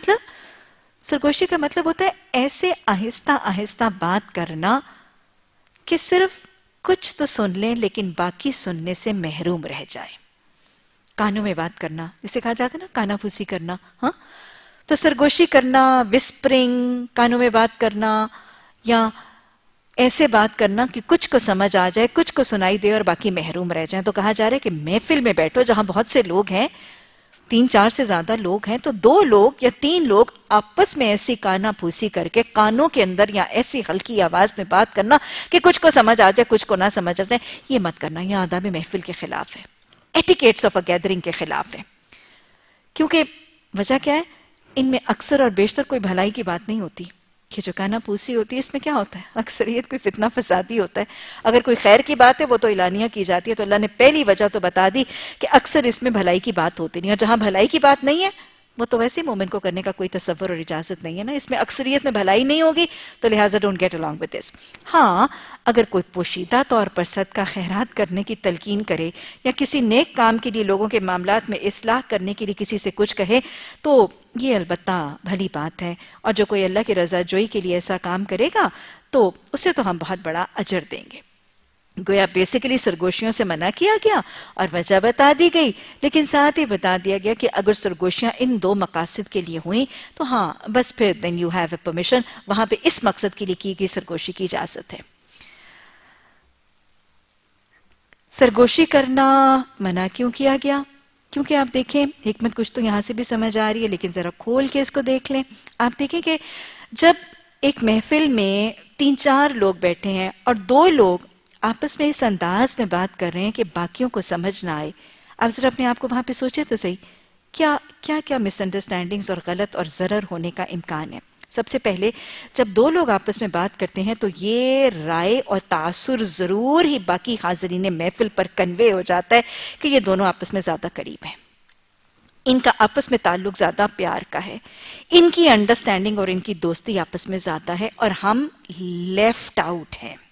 مطلب ہوتا ہے ایسے آہستہ آہستہ بات کرنا کہ صرف کچھ تو سن لیں لیکن باقی سننے سے محروم رہ جائے۔ کانوں میں بات کرنا، جسے کہا جاتا ہے نا کانا پھوسی کرنا، ہاں؟ تو سرگوشی کرنا، وسپرنگ، کانوں میں بات کرنا، یا ایسے بات کرنا کہ کچھ کو سمجھ آ جائے، کچھ کو سنائی دے اور باقی محروم رہ جائیں۔ تو کہا جا رہا ہے کہ محفل میں بیٹھو جہاں بہت سے لوگ ہیں، 3-4 سے زیادہ لوگ ہیں، تو 2 لوگ یا 3 لوگ آپس میں ایسی کانا پھوسی کر کے کانوں کے اندر یا ایسی ہلکی آواز میں بات کرنا کہ کچھ کو سمجھ آ جائے، کچھ کو نہ سمجھ آ جائے، یہ مت کرنا۔ یہ آداب محفل کے خلاف ہے، ایٹیکیٹس آف اے گیدرنگ کے خلاف ہے۔ کیونکہ وجہ کیا ہے؟ ان میں اکثر اور بیشتر کوئی بھلائی کی بات نہیں ہوتی۔ کہ جو کانا پھوسی ہوتی ہے اس میں کیا ہوتا ہے؟ اکثریت کوئی فتنہ فسادی ہوتا ہے۔ اگر کوئی خیر کی بات ہے وہ تو اعلانیہ کی جاتی ہے، تو اللہ نے پہلی وجہ تو بتا دی کہ اکثر اس میں بھلائی کی بات ہوتی نہیں، اور جہاں بھلائی کی بات نہیں ہے وہ تو ویسے مومن کو کرنے کا کوئی تصور اور اجازت نہیں ہے نا، اس میں اکثریت میں بھلائی نہیں ہوگی، تو لہٰذا don't get along with this۔ ہاں اگر کوئی پوشیدہ طور پر صدقہ خیرات کرنے کی تلقین کرے یا کسی نیک کام کے لیے لوگوں کے معاملات میں اصلاح کرنے کے لیے کسی سے کچھ کہے تو یہ البتہ بھلی بات ہے، اور جو کوئی اللہ کی رضا جوئی کے لیے ایسا کام کرے گا تو اسے تو ہم بہت بڑا اجر دیں گے۔ گویا بیسیکلی سرگوشیوں سے منع کیا گیا اور وجہ بتا دی گئی، لیکن ساتھ ہی بتا دیا گیا کہ اگر سرگوشیاں ان 2 مقاصد کے لیے ہوئیں تو ہاں بس پھر then you have a permission، وہاں پہ اس مقصد کے لیے کی گئی سرگوشی کی اجازت ہے۔ سرگوشی کرنا منع کیوں کیا گیا؟ کیونکہ آپ دیکھیں حکمت کچھ تو یہاں سے بھی سمجھ آ رہی ہے، لیکن ذرا کھول کے اس کو دیکھ لیں۔ آپ دیکھیں کہ جب ایک محفل میں 3-4 لوگ بیٹھے ہیں اور 2 لوگ آپس میں اس انداز میں بات کر رہے ہیں کہ باقیوں کو سمجھ نہ آئے، آپ ذرا اپنے آپ کو وہاں پہ سوچیں تو صحیح، کیا مس انڈرسٹینڈنگز اور غلط اور ضرر ہونے کا امکان ہے۔ سب سے پہلے جب 2 لوگ آپس میں بات کرتے ہیں تو یہ رائے اور تاثر ضرور ہی باقی حاضرین محفل پر کنوے ہو جاتا ہے کہ یہ دونوں آپس میں زیادہ قریب ہیں، ان کا آپس میں تعلق زیادہ پیار کا ہے، ان کی انڈرسٹینڈنگ اور ان کی دوستی آپس میں زیادہ ہے، اور ہم لیفٹ آؤٹ ہیں۔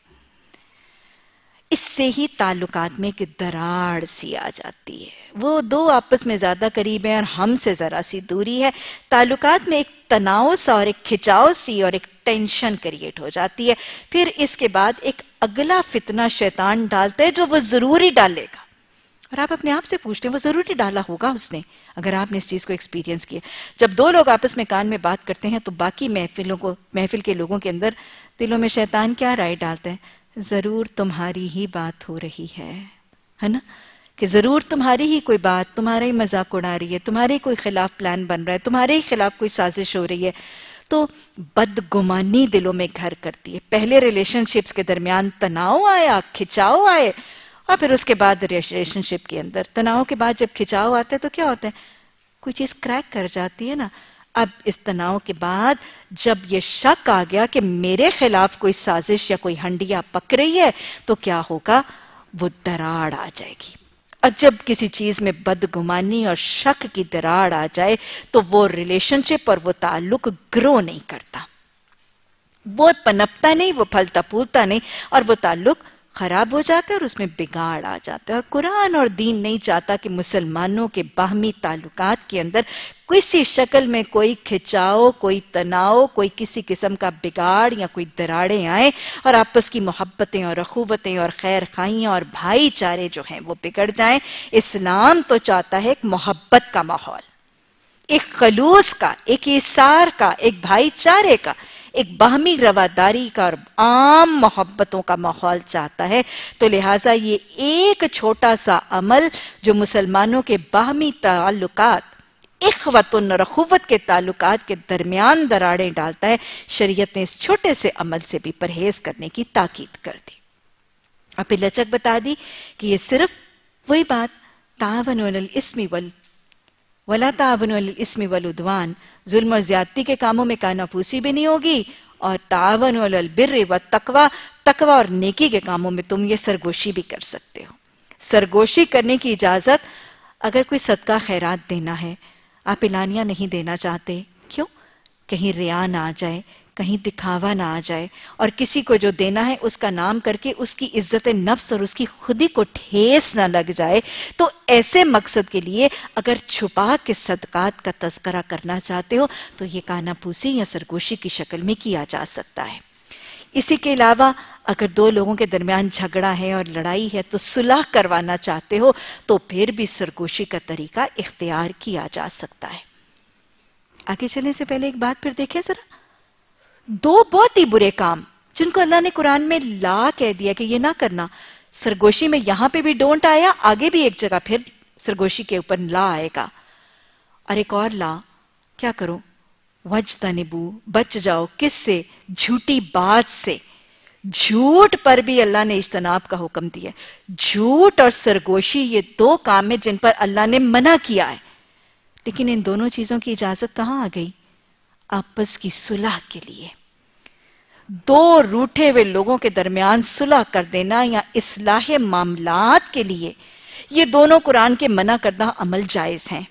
اس سے ہی تعلقات میں ایک دراڑ سی آ جاتی ہے۔ وہ 2 آپس میں زیادہ قریب ہیں اور ہم سے ذرا سی دوری ہے، تعلقات میں ایک تناؤ سا اور ایک کھچاؤ سی اور ایک ٹینشن کریٹ ہو جاتی ہے۔ پھر اس کے بعد ایک اگلا فتنہ شیطان ڈالتا ہے جو وہ ضروری ڈالے گا، اور آپ اپنے آپ سے پوچھتے ہیں وہ ضروری ڈالا ہوگا اس نے، اگر آپ نے اس چیز کو ایکسپیرینس کیا۔ جب 2 لوگ آپس میں کان میں بات کرتے ہیں تو باقی محفل کے لوگوں کے اندر دلوں میں شیطان کیا رائے ڈالتا ہے؟ ضرور تمہاری ہی بات ہو رہی ہے نا، کہ ضرور تمہاری ہی کوئی بات، تمہارا ہی مذاق اڑا رہی ہے، تمہارے کوئی خلاف پلان بن رہا ہے، تمہارے ہی خلاف کوئی سازش ہو رہی ہے، تو بدگمانی دلوں میں گھر کرتی ہے۔ پہلے ریلیشن شپس کے درمیان تناؤ آیا، کھچاؤ آئے، اور پھر اس کے بعد ریلیشن شپ کے اندر تناؤ کے بعد جب کھچاؤ آتا ہے تو کیا ہوتا ہے؟ کوئی چیز کریک کر جاتی ہے نا۔ اب اس تناؤ کے بعد جب یہ شک آ گیا کہ میرے خلاف کوئی سازش یا کوئی ہنڈیا پک رہی ہے تو کیا ہوگا؟ وہ دراڑ آ جائے گی، اور جب کسی چیز میں بدگمانی اور شک کی دراڑ آ جائے تو وہ ریلیشن شپ اور وہ تعلق گرو نہیں کرتا، وہ پنپتا نہیں، وہ پھلتا پھولتا نہیں، اور وہ تعلق خراب ہو جاتا ہے اور اس میں بگاڑ آ جاتا ہے۔ اور قرآن اور دین نہیں چاہتا کہ مسلمانوں کے باہمی تعلقات کے اندر کسی شکل میں کوئی کھچاؤ، کوئی تناؤ، کوئی کسی قسم کا بگاڑ یا کوئی دراڑیں آئیں اور آپس کی محبتیں اور اخوتیں اور خیر خائیاں اور بھائی چارے جو ہیں وہ بگڑ جائیں۔ اسلام تو چاہتا ہے ایک محبت کا ماحول، ایک خلوص کا، ایک ایثار کا، ایک بھائی چارے کا، ایک باہمی رواداری کا اور عام محبتوں کا ماحول چاہتا ہے۔ تو لہٰذا یہ ایک چھوٹا سا عمل جو مسلمانوں کے باہمی تعلقات اخوتن اور اخوت کے تعلقات کے درمیان دراڑیں ڈالتا ہے، شریعت نے اس چھوٹے سے عمل سے بھی پرہیز کرنے کی تاکید کر دی۔ اور پھر لچک بتا دی کہ یہ صرف وہی بات تعاونوا علی الاسم ولا تعاونوا علی الاسم والعدوان، ظلم اور زیادتی کے کاموں میں کاناپوسی بھی نہیں ہوگی، اور تعاونوا علی البر والتقوی، تقوی اور نیکی کے کاموں میں تم یہ سرگوشی بھی کر سکتے ہو۔ سرگوشی کرنے کی اجازت، اگر کوئی صدقہ خیرات دینا ہے، آپ اعلانیہ نہیں دینا چاہتے، کیوں؟ کہیں ریا نہ آ جائے، کہیں دکھاوا نہ آ جائے، اور کسی کو جو دینا ہے اس کا نام کر کے اس کی عزت نفس اور اس کی خودی کو ٹھیس نہ لگ جائے، تو ایسے مقصد کے لیے اگر چھپا کے صدقات کا تذکرہ کرنا چاہتے ہو تو یہ کاناپوسی یا سرگوشی کی شکل میں کیا جا سکتا ہے۔ اسی کے علاوہ اگر دو لوگوں کے درمیان جھگڑا ہے اور لڑائی ہے تو صلح کروانا چاہتے ہو تو پھر بھی سرگوشی کا طریقہ اختیار کیا جا سکتا ہے۔ آگے چلنے سے پہلے ایک بات پھر دیکھیں ذرا، دو بہت ہی برے کام جن کو اللہ نے قرآن میں لا کہہ دیا کہ یہ نہ کرنا، سرگوشی میں یہاں پہ بھی ڈونٹ آیا، آگے بھی ایک جگہ پھر سرگوشی کے اوپر لا آئے گا، اور ایک اور لا، کیا کرو؟ وَاجْتَنِبُوا، بچ جاؤ، کس سے؟ جھوٹی بات سے۔ جھوٹ پر بھی اللہ نے اجتناب کا حکم دیا۔ جھوٹ اور سرگوشی یہ دو کام ہیں جن پر اللہ نے منع کیا ہے، لیکن ان دونوں چیزوں کی اجازت کہاں آ گئی؟ آپس کی صلح کے لیے۔ دو روٹھے ہوئے لوگوں کے درمیان صلح کر دینا یا اصلاح معاملات کے لیے، یہ دونوں قرآن کے منع کردہ عمل جائز ہیں۔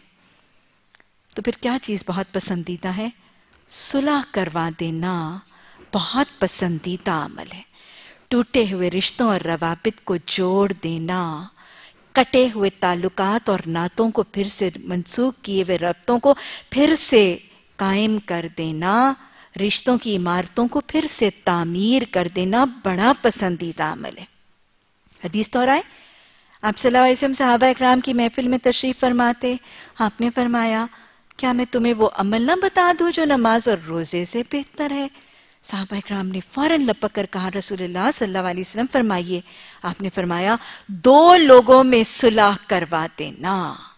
تو پھر کیا چیز بہت پسندیدہ ہے؟ صلح کروا دینا بہت پسندیدہ عمل ہے۔ ٹوٹے ہوئے رشتوں اور روابط کو جوڑ دینا، کٹے ہوئے تعلقات اور نعتوں کو پھر سے منسوخ کیے ہوئے ربطوں کو پھر سے قائم کر دینا، رشتوں کی عمارتوں کو پھر سے تعمیر کر دینا بڑا پسندیدہ عمل ہے۔ حدیث تو آئے، آپ صلی اللہ علیہ وسلم صحابہ اکرام کی محفل میں تشریف فرماتے، آپ نے فرمایا کیا میں تمہیں وہ عمل نہ بتا دوں جو نماز اور روزے سے بہتر ہے؟ صحابہ اکرام نے فوراً لپک کر کہا رسول اللہ صلی اللہ علیہ وسلم فرمائیے۔ آپ نے فرمایا دو لوگوں میں صلح کروا دینا۔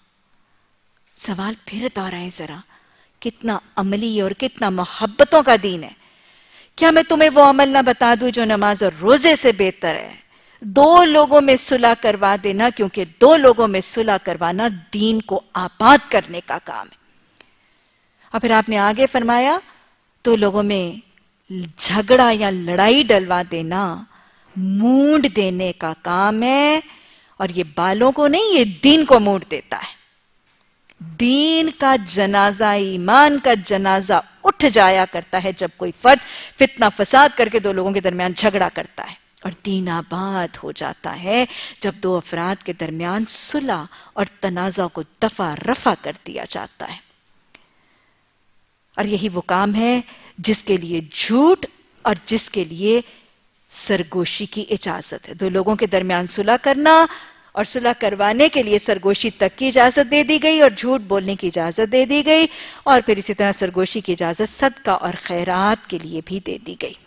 سوال پھر دوہرائیں ذرا، کتنا عملی اور کتنا محبتوں کا دین ہے۔ کیا میں تمہیں وہ عمل نہ بتا دوں جو نماز اور روزے سے بہتر ہے؟ دو لوگوں میں صلح کروا دینا، کیونکہ دو لوگوں میں صلح کروانا دین کو آباد کرنے کا کام ہے۔ اور پھر آپ نے آگے فرمایا دو لوگوں میں جھگڑا یا لڑائی ڈلوا دینا مونڈ دینے کا کام ہے، اور یہ بالوں کو نہیں، یہ دین کو مونڈ دیتا ہے۔ دین کا جنازہ، ایمان کا جنازہ اٹھ جایا کرتا ہے جب کوئی فرد فتنہ فساد کر کے دو لوگوں کے درمیان جھگڑا کرتا ہے، اور دین آباد ہو جاتا ہے جب دو افراد کے درمیان صلح اور تنازع کو دفع رفع کر دیا جاتا ہے۔ اور یہی وہ کام ہے جس کے لیے جھوٹ اور جس کے لیے سرگوشی کی اجازت ہے۔ دو لوگوں کے درمیان صلح کرنا اور صلح کروانے کے لیے سرگوشی تک کی اجازت دے دی گئی، اور جھوٹ بولنے کی اجازت دے دی گئی، اور پھر اسی طرح سرگوشی کی اجازت صدقہ اور خیرات کے لیے بھی دے دی گئی۔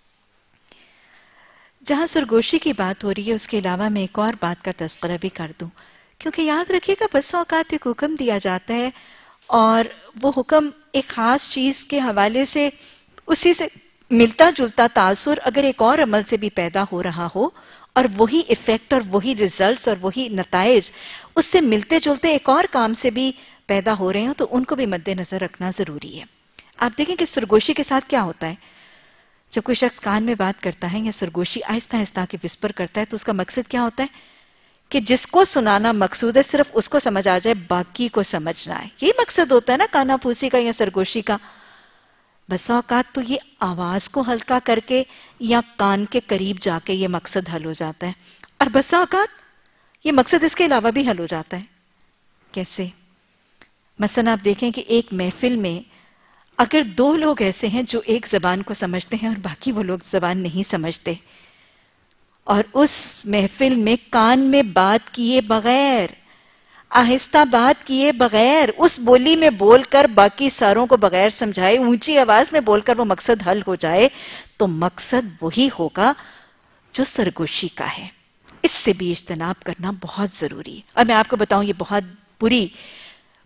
جہاں سرگوشی کی بات ہو رہی ہے اس کے علاوہ میں ایک اور بات کا تذکرہ بھی کر دوں، کیونکہ یاد رکھیے گا بس اوقات ایک حکم دیا جاتا ہے اور وہ حکم ایک خاص چیز کے حوالے سے اسی سے ملتا جلتا تاثر اگر ایک اور عمل سے بھی پیدا ہو رہا ہو، اور وہی ایفیکٹ اور وہی ریزلٹس اور وہی نتائج اس سے ملتے جلتے ایک اور کام سے بھی پیدا ہو رہے ہوں، تو ان کو بھی مد نظر رکھنا ضروری ہے۔ آپ دیکھیں کہ سرگوشی کے ساتھ کیا ہوتا ہے، جب کوئی شخص کان میں بات کرتا ہے یا سرگوشی آہستہ آہستہ کے وسپر کرتا ہے تو اس کا مقصد کیا ہوتا ہے کہ جس کو سنانا مقصود ہے صرف اس کو سمجھ آ جائے، باقی کو سمجھنا ہے۔ یہی مقصد ہوتا ہے نا کانا پھوسی کا یا سرگوشی کا۔ بس اوقات تو یہ آواز کو ہلکا کر کے یا کان کے قریب جا کے یہ مقصد حل ہو جاتا ہے، اور بس اوقات یہ مقصد اس کے علاوہ بھی حل ہو جاتا ہے۔ کیسے؟ مثلا آپ دیکھیں کہ ایک محفل میں اگر دو لوگ ایسے ہیں جو ایک زبان کو سمجھتے ہیں اور باقی وہ لوگ زبان نہیں سمجھتے، اور اس محفل میں کان میں بات کیے بغیر، آہستہ بات کیے بغیر، اس بولی میں بول کر باقی ساروں کو بغیر سمجھائے اونچی آواز میں بول کر وہ مقصد حل ہو جائے، تو مقصد وہی ہوگا جو سرگوشی کا ہے۔ اس سے بھی اجتناب کرنا بہت ضروری ہے۔ اور میں آپ کو بتاؤں یہ بہت بری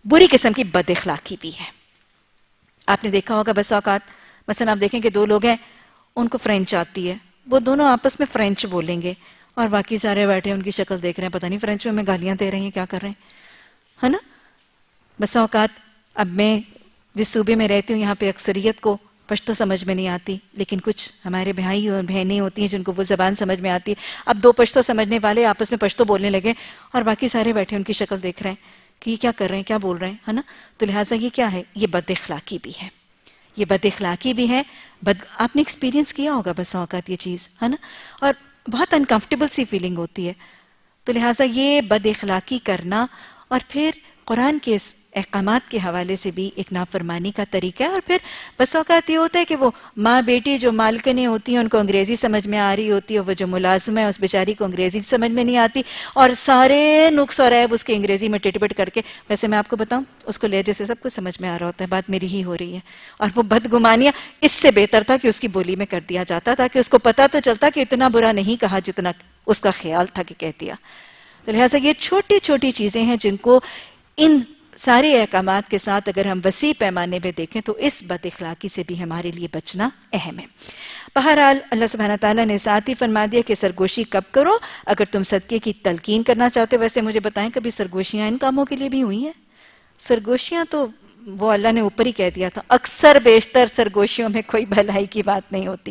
बुरी किस्म की बद इखलाकी भी है। आपने देखा होगा बस औकात, مثلا آپ دیکھیں کہ دو لوگ ہیں، ان کو فرینچ آتی ہے، وہ دونوں آپس میں فرینچ بولیں گے اور باقی سارے بیٹھے ان کی شکل دیکھ رہے ہیں، پتہ نہیں فرینچ میں ہمیں گالیاں دے رہے ہیں کیا کر رہے ہیں، ہے نا؟ بس اوقات اب میں جس صوبے میں رہتی ہوں یہاں پہ اکثریت کو پشتو سمجھ میں نہیں آتی، لیکن کچھ ہمارے بھائی اور بہنیں ہوتی ہیں جن کو وہ زبان سمجھ میں آتی ہے. اب دو پشتو سمجھنے والے آپس میں پشتو بولنے لگے اور باقی سارے بیٹھے ان کی شکل دیکھ رہے ہیں کہ یہ کیا کر رہے ہیں، کیا بول رہے ہیں، ہے نا؟ تو لہٰذا یہ کیا ہے، یہ بد اخلاقی بھی ہے، یہ بد اخلاقی بھی ہے. آپ نے ایکسپیرینس کیا ہوگا بس اوقات یہ چیز، ہے نا؟ اور بہت انکمفرٹیبل سی فیلنگ ہوتی ہے. تو لہٰذا یہ بد اخلاقی کرنا اور پھر قرآن کے احکامات کے حوالے سے بھی ایک نافرمانی کا طریقہ ہے. اور پھر بس اوقات یہ ہوتا ہے کہ وہ ماں بیٹی جو مالکنیں ہوتی ہیں ان کو انگریزی سمجھ میں آ رہی ہوتی ہے، وہ جو ملازم ہے اس بیچاری کو انگریزی سمجھ میں نہیں آتی اور سارے نقص اور عیب اس کے انگریزی میں ٹٹ پٹ کر کے، ویسے میں آپ کو بتاؤں اس کو لہجے سے سب کچھ سمجھ میں آ رہا ہوتا ہے، بات میری ہی ہو رہی ہے. اور وہ بدگمانیاں اس سے بہتر تھا کہ اس کی بولی میں کر دیا جاتا تاکہ اس کو پتہ تو چلتا کہ اتنا برا نہیں کہا جتنا اس کا خیال تھا کہ کہہ دیا. تو لہٰذا یہ چھوٹی چھوٹی چیزیں ہیں جن کو ان سارے احکامات کے ساتھ اگر ہم وسیع پیمانے پہ دیکھیں تو اس بد اخلاقی سے بھی ہمارے لیے بچنا اہم ہے. بہرحال اللہ سبحانہ تعالیٰ نے ساتھ ہی فرما دیا کہ سرگوشی کب کرو اگر تم صدقے کی تلقین کرنا چاہتے ہو. ویسے مجھے بتائیں کبھی سرگوشیاں ان کاموں کے لیے بھی ہوئی ہیں؟ سرگوشیاں تو وہ اللہ نے اوپر ہی کہہ دیا تھا، اکثر بیشتر سرگوشیوں میں کوئی بھلائی کی بات نہیں ہوتی.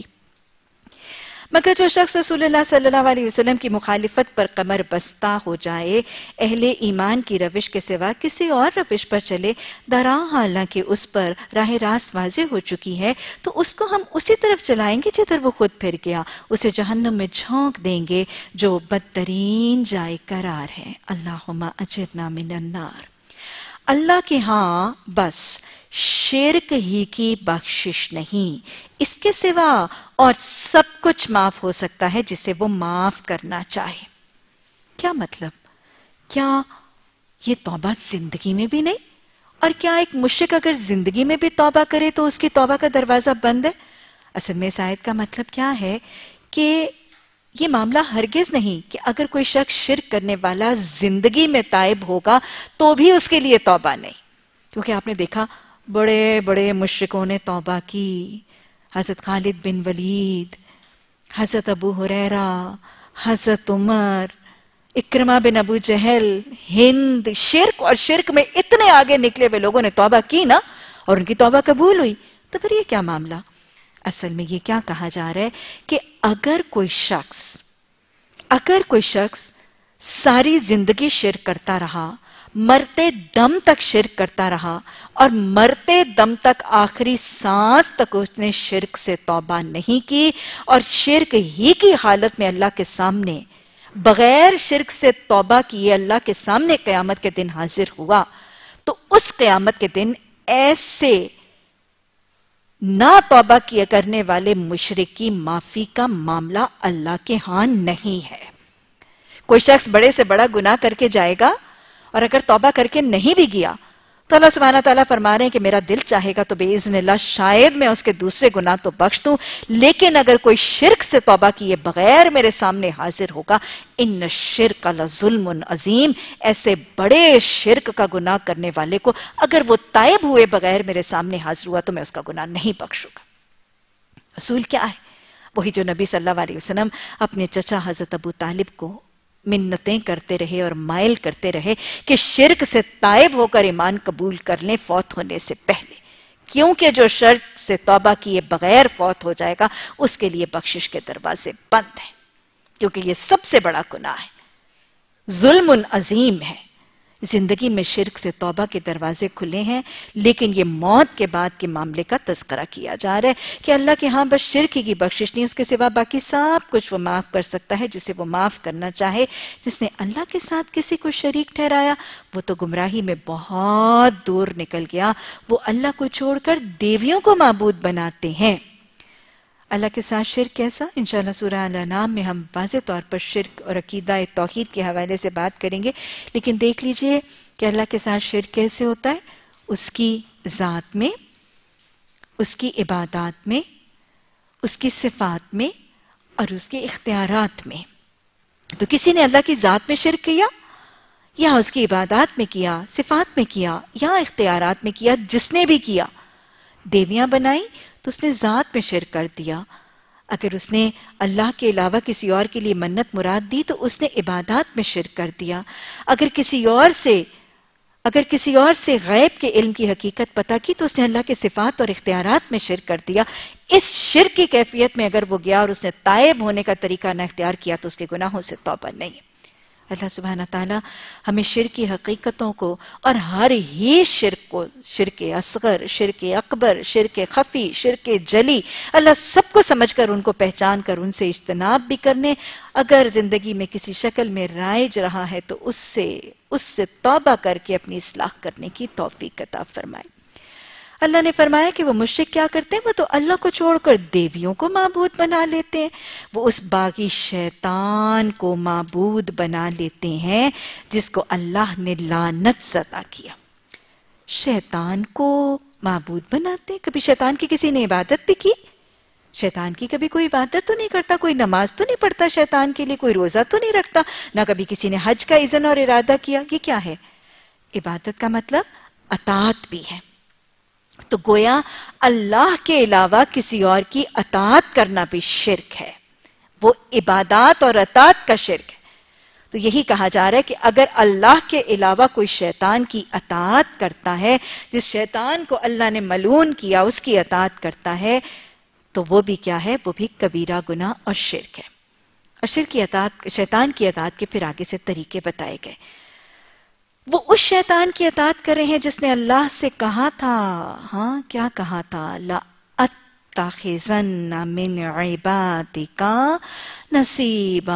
مگر جو شخص رسول اللہ صلی اللہ علیہ وسلم کی مخالفت پر کمر بستہ ہو جائے، اہل ایمان کی روش کے سوا کسی اور روش پر چلے، درا حالانکہ اس پر راہ راست واضح ہو چکی ہے، تو اس کو ہم اسی طرف چلائیں گے جدھر وہ خود پھر گیا، اسے جہنم میں جھونک دیں گے جو بدترین جائے قرار ہے. اللہم اجرنا من النار. اللہ کے ہاں بس شرک ہی کی بخشش نہیں، اس کے سوا اور سب کچھ معاف ہو سکتا ہے جسے وہ معاف کرنا چاہے. کیا مطلب؟ کیا یہ توبہ زندگی میں بھی نہیں؟ اور کیا ایک مشرک اگر زندگی میں بھی توبہ کرے تو اس کی توبہ کا دروازہ بند ہے؟ اصل میں اس آیت کا مطلب کیا ہے کہ یہ معاملہ ہرگز نہیں کہ اگر کوئی شخص شرک کرنے والا زندگی میں تائب ہوگا تو بھی اس کے لیے توبہ نہیں. کیونکہ آپ نے دیکھا بڑے بڑے مشرکوں نے توبہ کی، حضرت خالد بن ولید، حضرت ابو ہریرہ، حضرت عمر، اکرمہ بن ابو جہل، ہند. شرک اور شرک میں اتنے آگے نکلے ہوئے لوگوں نے توبہ کی نا، اور ان کی توبہ قبول ہوئی. تو پھر یہ کیا معاملہ؟ اصل میں یہ کیا کہا جا رہا ہے کہ اگر کوئی شخص ساری زندگی شرک کرتا رہا، مرتے دم تک شرک کرتا رہا اور مرتے دم تک آخری سانس تک اس نے شرک سے توبہ نہیں کی اور شرک ہی کی حالت میں اللہ کے سامنے بغیر شرک سے توبہ کیے اللہ کے سامنے قیامت کے دن حاضر ہوا، تو اس قیامت کے دن ایسے نہ توبہ کیا کرنے والے مشرک کی معافی کا معاملہ اللہ کے ہاں نہیں ہے. کوئی شخص بڑے سے بڑا گناہ کر کے جائے گا اور اگر توبہ کر کے نہیں بھی گیا تو اللہ سبحانہ تعالیٰ فرما رہے ہیں کہ میرا دل چاہے گا تو باذن اللہ شاید میں اس کے دوسرے گناہ تو بخش دوں، لیکن اگر کوئی شرک سے توبہ کیے بغیر میرے سامنے حاضر ہوگا، ان الشرک لظلم عظیم، ایسے بڑے شرک کا گناہ کرنے والے کو اگر وہ تائب ہوئے بغیر میرے سامنے حاضر ہوا تو میں اس کا گناہ نہیں بخشوں گا. اصول کیا ہے؟ وہی جو نبی صلی اللہ علیہ وسلم اپنے چچا حضرت ابو طالب کو منتیں کرتے رہے اور مائل کرتے رہے کہ شرک سے تائب ہو کر ایمان قبول کر لیں فوت ہونے سے پہلے، کیونکہ جو شرک سے توبہ کیے بغیر فوت ہو جائے گا اس کے لیے بخشش کے دروازے بند ہیں، کیونکہ یہ سب سے بڑا گناہ ہے، ظلم عظیم ہے. زندگی میں شرک سے توبہ کے دروازے کھلے ہیں، لیکن یہ موت کے بعد کے معاملے کا تذکرہ کیا جا رہا ہے کہ اللہ کے ہاں بس شرک کی بخشش نہیں، اس کے سوا باقی سب کچھ وہ معاف کر سکتا ہے جسے وہ معاف کرنا چاہے. جس نے اللہ کے ساتھ کسی کو شریک ٹھہرایا وہ تو گمراہی میں بہت دور نکل گیا، وہ اللہ کو چھوڑ کر دیویوں کو معبود بناتے ہیں. اللہ کے ساتھ شرک کیسا؟ انشاءاللہ سورہ انعام میں ہم واضح طور پر شرک اور عقیدہ توحید کے حوالے سے بات کریں گے، لیکن دیکھ لیجئے کہ اللہ کے ساتھ شرک کیسے ہوتا ہے. اس کی ذات میں، اس کی عبادات میں، اس کی صفات میں اور اس کے اختیارات میں. تو کسی نے اللہ کی ذات میں شرک کیا یا اس کی عبادات میں کیا، صفات میں کیا، یا اختیارات میں کیا، جس نے بھی کیا. دیویاں بنائی تو اس نے ذات میں شرک کر دیا. اگر اس نے اللہ کے علاوہ کسی اور کے لیے منت مراد دی تو اس نے عبادات میں شرک کر دیا. اگر کسی اور سے غیب کے علم کی حقیقت پتہ کی تو اس نے اللہ کے صفات اور اختیارات میں شرک کر دیا. اس شرک کی کیفیت میں اگر وہ گیا اور اس نے تائب ہونے کا طریقہ نہ اختیار کیا تو اس کے گناہوں سے توبہ نہیں. اللہ سبحانہ تعالیٰ ہمیں شرک کی حقیقتوں کو اور ہر ہی شرک کو، شرک اصغر، شرک اکبر، شرک خفی، شرک جلی، اللہ سب کو سمجھ کر ان کو پہچان کر ان سے اجتناب بھی کرنے، اگر زندگی میں کسی شکل میں رائج رہا ہے تو اس سے توبہ کر کے اپنی اصلاح کرنے کی توفیق عطا فرمائے. اللہ نے فرمایا کہ وہ مشرک کیا کرتے ہیں، وہ تو اللہ کو چھوڑ کر دیویوں کو معبود بنا لیتے ہیں. وہ اس باغی شیطان کو معبود بنا لیتے ہیں جس کو اللہ نے لعنت زدہ کیا. شیطان کو معبود بناتے ہیں. کبھی شیطان کی کسی نے عبادت بھی کی؟ شیطان کی کبھی کوئی عبادت تو نہیں کرتا، کوئی نماز تو نہیں پڑھتا شیطان کے لیے، کوئی روزہ تو نہیں رکھتا، نہ کبھی کسی نے حج کا اذن اور ارادہ کیا. یہ کیا ہے؟ عبادت کا مطلب اطاعت بھی ہے. تو گویا اللہ کے علاوہ کسی اور کی اطاعت کرنا بھی شرک ہے. وہ عبادات اور اطاعت کا شرک ہے. تو یہی کہا جا رہا ہے کہ اگر اللہ کے علاوہ کوئی شیطان کی اطاعت کرتا ہے، جس شیطان کو اللہ نے ملعون کیا اس کی اطاعت کرتا ہے، تو وہ بھی کیا ہے؟ وہ بھی کبیرہ گناہ اور شرک ہے. اور شرک کی اطاعت، شیطان کی اطاعت کے پھر آگے سے طریقے بتائے گئے. وہ اس شیطان کی اطاعت کر رہے ہیں جس نے اللہ سے کہا تھا، ہاں کیا کہا تھا؟ لَأَتَّخِذَنَّ مِنْ عِبَادِكَ نَصِيبًا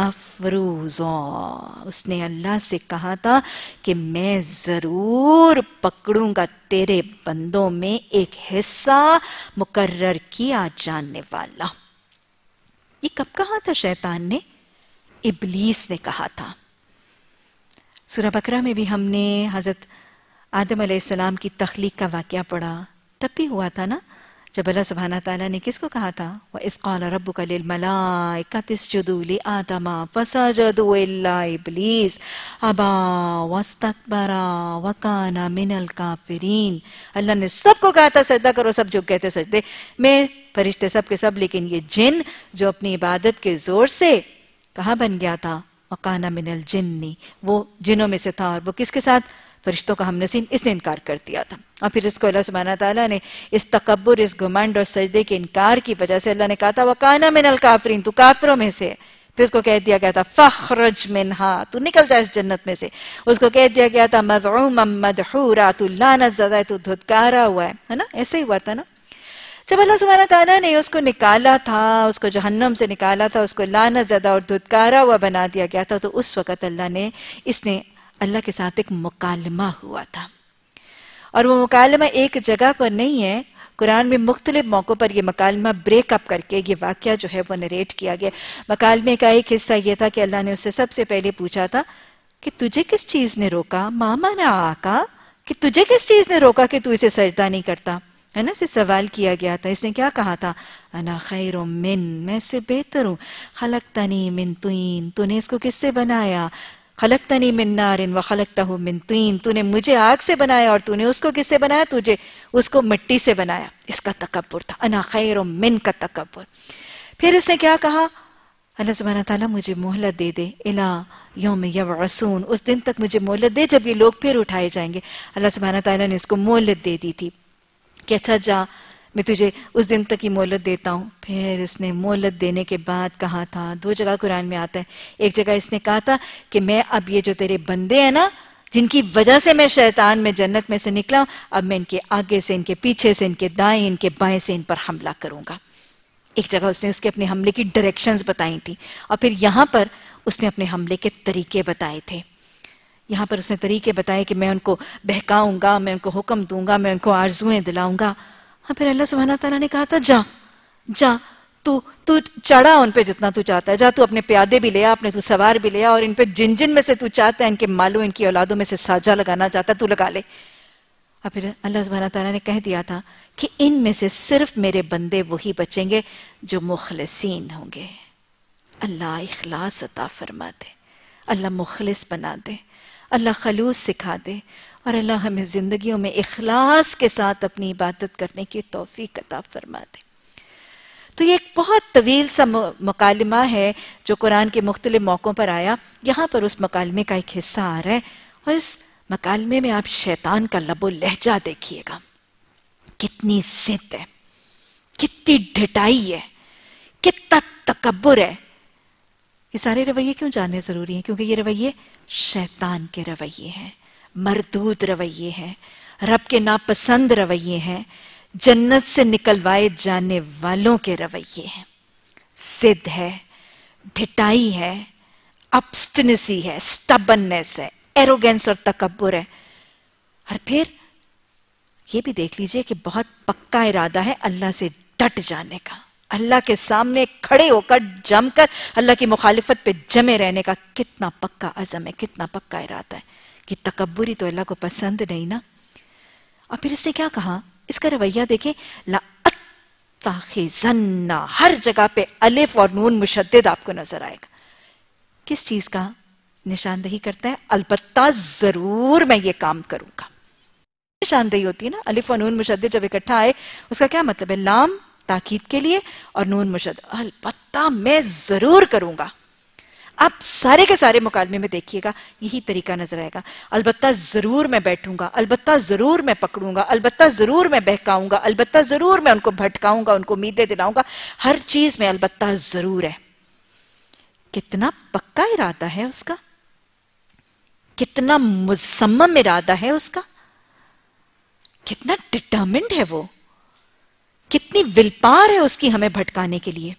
مَفْرُوضًا. اس نے اللہ سے کہا تھا کہ میں ضرور پکڑوں گا تیرے بندوں میں ایک حصہ مقرر کیا جانے والا. یہ کب کہا تھا شیطان نے؟ ابلیس نے کہا تھا. سورہ بقرہ میں بھی ہم نے حضرت آدم علیہ السلام کی تخلیق کا واقعہ پڑھا. تب بھی ہوا تھا نا جب اللہ سبحانہ تعالیٰ نے کس کو کہا تھا؟ وَإِذْ قَالَ رَبُّكَ لِلْمَلَائِكَةِ اسْجُدُوا لِآدَمَ فَسَجَدُوا إِلَّا إِبْلِيسَ أَبَىٰ وَاسْتَكْبَرَ وَكَانَ مِنَ الْكَافِرِينَ. اللہ نے سب کو کہا تھا سجدہ کرو، سب جھک گئے تھے سجدے میں، فرشتے سب کے سب، لیکن یہ جن جو اپنی عبادت کے زور سے کہاں بن گیا تھا؟ وَقَانَ مِنَ الْجِنِّ، وہ جنوں میں سے تھا. اور وہ کس کے ساتھ؟ فرشتوں کا ہم نشین. اس نے انکار کر دیا تھا. اور پھر اس کو اللہ سبحانہ تعالیٰ نے اس تکبر، اس گھمنڈ اور سجدے کے انکار کی وجہ سے اللہ نے کہا تھا وَقَانَ مِنَ الْكَافِرِينَ، تو کافروں میں سے. پھر اس کو کہہ دیا گیا تھا فَخْرَجْ مِنْهَا، تو نکل جائے اس جنت میں سے. اس کو کہہ دیا گیا تھا مَذْعُومًا مَدْحُورًا، تو لعنت زدہ ہے، تو دھتکارا ہوا ہے نا. ایسے ہی ہوا تھا نا. جب اللہ سبحانہ تعالیٰ نے اس کو نکالا تھا، اس کو جہنم سے نکالا تھا، اس کو لعنت زدہ اور دھتکارا ہوا بنا دیا گیا تھا، تو اس وقت اللہ کے ساتھ ایک مکالمہ ہوا تھا. اور وہ مکالمہ ایک جگہ پر نہیں ہے، قرآن میں مختلف موقعوں پر یہ مکالمہ بریک اپ کر کے یہ واقعہ جو ہے وہ نریٹ کیا گیا. مکالمے کا ایک حصہ یہ تھا کہ اللہ نے اس سے سب سے پہلے پوچھا تھا کہ تجھے کس چیز نے روکا؟ ما منعک، کہ تجھے کس چیز نے روکا کہ تو اسے سجدہ نہیں کرتا؟ ہے نا، اسے سوال کیا گیا تھا. اس نے کیا کہا تھا؟ انا خیر من، میں اس سے بہتر ہوں. خلقتنی من طین، تو نے اس کو کس سے بنایا؟ خلقتنی من نار وخلقتہ من طین، تو نے مجھے آگ سے بنایا اور تو نے اس کو کس سے بنایا؟ تجھے اس کو مٹی سے بنایا. اس کا تکبر تھا، انا خیر من کا تکبر. پھر اس نے کیا کہا؟ اللہ سبحانہ تعالیٰ مجھے مہلت دے دے، الی یوم یبعثون، اس دن تک مجھے مہلت دے جب یہ لوگ پھر اٹھائے جائیں گے. اللہ سبحانہ تعالیٰ نے اس کو مہلت دے دی تھی کہ اچھا جا، میں تجھے اس دن تک کی مہلت دیتا ہوں. پھر اس نے مہلت دینے کے بعد کہا تھا، دو جگہ قرآن میں آتا ہے. ایک جگہ اس نے کہا تھا کہ میں اب یہ جو تیرے بندے ہیں نا، جن کی وجہ سے میں شیطان میں جنت میں سے نکلا، اب میں ان کے آگے سے، ان کے پیچھے سے، ان کے دائیں، ان کے بائیں سے ان پر حملہ کروں گا. ایک جگہ اس نے اس کے اپنے حملے کی ڈائریکشنز بتائی تھی. اور پھر یہاں پر اس نے اپنے حملے کے طریقے بتائے تھے. یہاں پر اس نے طریقے بتائے کہ میں ان کو بہکاؤں گا، میں ان کو حکم دوں گا، میں ان کو آرزویں دلاؤں گا. ہاں پھر اللہ سبحانہ تعالیٰ نے کہا تھا جا تو چڑھا ان پہ جتنا تو چاہتا ہے، جا تو اپنے پیادے بھی لیا، اپنے تو سوار بھی لیا، اور ان پہ جن میں سے تو چاہتا ہے، ان کے مالوں، ان کی اولادوں میں سے ساجہ لگانا چاہتا ہے تو لگا لے. اور پھر اللہ سبحانہ تعالیٰ نے کہہ دیا تھا کہ ان میں سے صرف میرے بندے وہی بچیں گے جو مخلصین ہوں گے. اللہ اخلاص عطا فرما دے، اللہ مخلص بنا دے، اللہ خلوص سکھا دے، اور اللہ ہمیں زندگیوں میں اخلاص کے ساتھ اپنی عبادت کرنے کی توفیق عطا فرما دے۔ تو یہ ایک بہت طویل سا مکالمہ ہے جو قرآن کے مختلف موقعوں پر آیا، یہاں پر اس مکالمے کا ایک حصہ آ رہا ہے، اور اس مکالمے میں آپ شیطان کا لب و لہجہ دیکھیے گا، کتنی ضد ہے، کتنی ڈھٹائی ہے، کتنا تکبر ہے۔ یہ سارے رویے کیوں جاننے ضروری ہیں؟ کیونکہ یہ رویے شیطان کے رویے ہیں، مردود رویے ہیں، رب کے ناپسند رویے ہیں، جنت سے نکلوائے جانے والوں کے رویے ہیں۔ ضد ہے، ڈھٹائی ہے، ابسٹنسی ہے، سٹبننس ہے، ایروگنس اور تکبر ہے، اور پھر یہ بھی دیکھ لیجئے کہ بہت پکا ارادہ ہے اللہ سے ڈٹ جانے کا، اللہ کے سامنے کھڑے ہو کر جم کر اللہ کی مخالفت پہ جمے رہنے کا کتنا پکا عزم ہے، کتنا پکا ارادہ ہے۔ کہ تکبری تو اللہ کو پسند نہیں نا۔ اور پھر اس نے کیا کہا؟ اس کا رویہ دیکھیں، لَأَتَّخِذَنَّ، ہر جگہ پہ الف اور نون مشدد آپ کو نظر آئے گا۔ کس چیز کا نشاندہی کرتا ہے؟ البتہ ضرور میں یہ کام کروں گا۔ نشاندہی ہوتی ہے نا، الف اور نون مشدد جب اکٹھا آئے اس کا کیا مطلب ہے؟ لام تاکید کے لیے اور نون مشدد، البتہ میں ضرور کروں گا۔ آپ سارے کے سارے مکالمے میں دیکھیے گا یہی طریقہ نظر آئے گا، البتہ ضرور میں بیٹھوں گا، البتہ ضرور میں پکڑوں گا، البتہ ضرور میں بہکاؤں گا، البتہ ضرور میں ان کو بھٹکاؤں گا، ان کو امیدیں دلاؤں گا، ہر چیز میں البتہ ضرور ہے۔ کتنا پکا ارادہ ہے اس کا، کتنا مصمم ارادہ ہے اس کا، کتنا ڈٹرمنڈ ہے وہ، کتنی ول پاور ہے اس کی ہمیں بھٹکانے کے لیے۔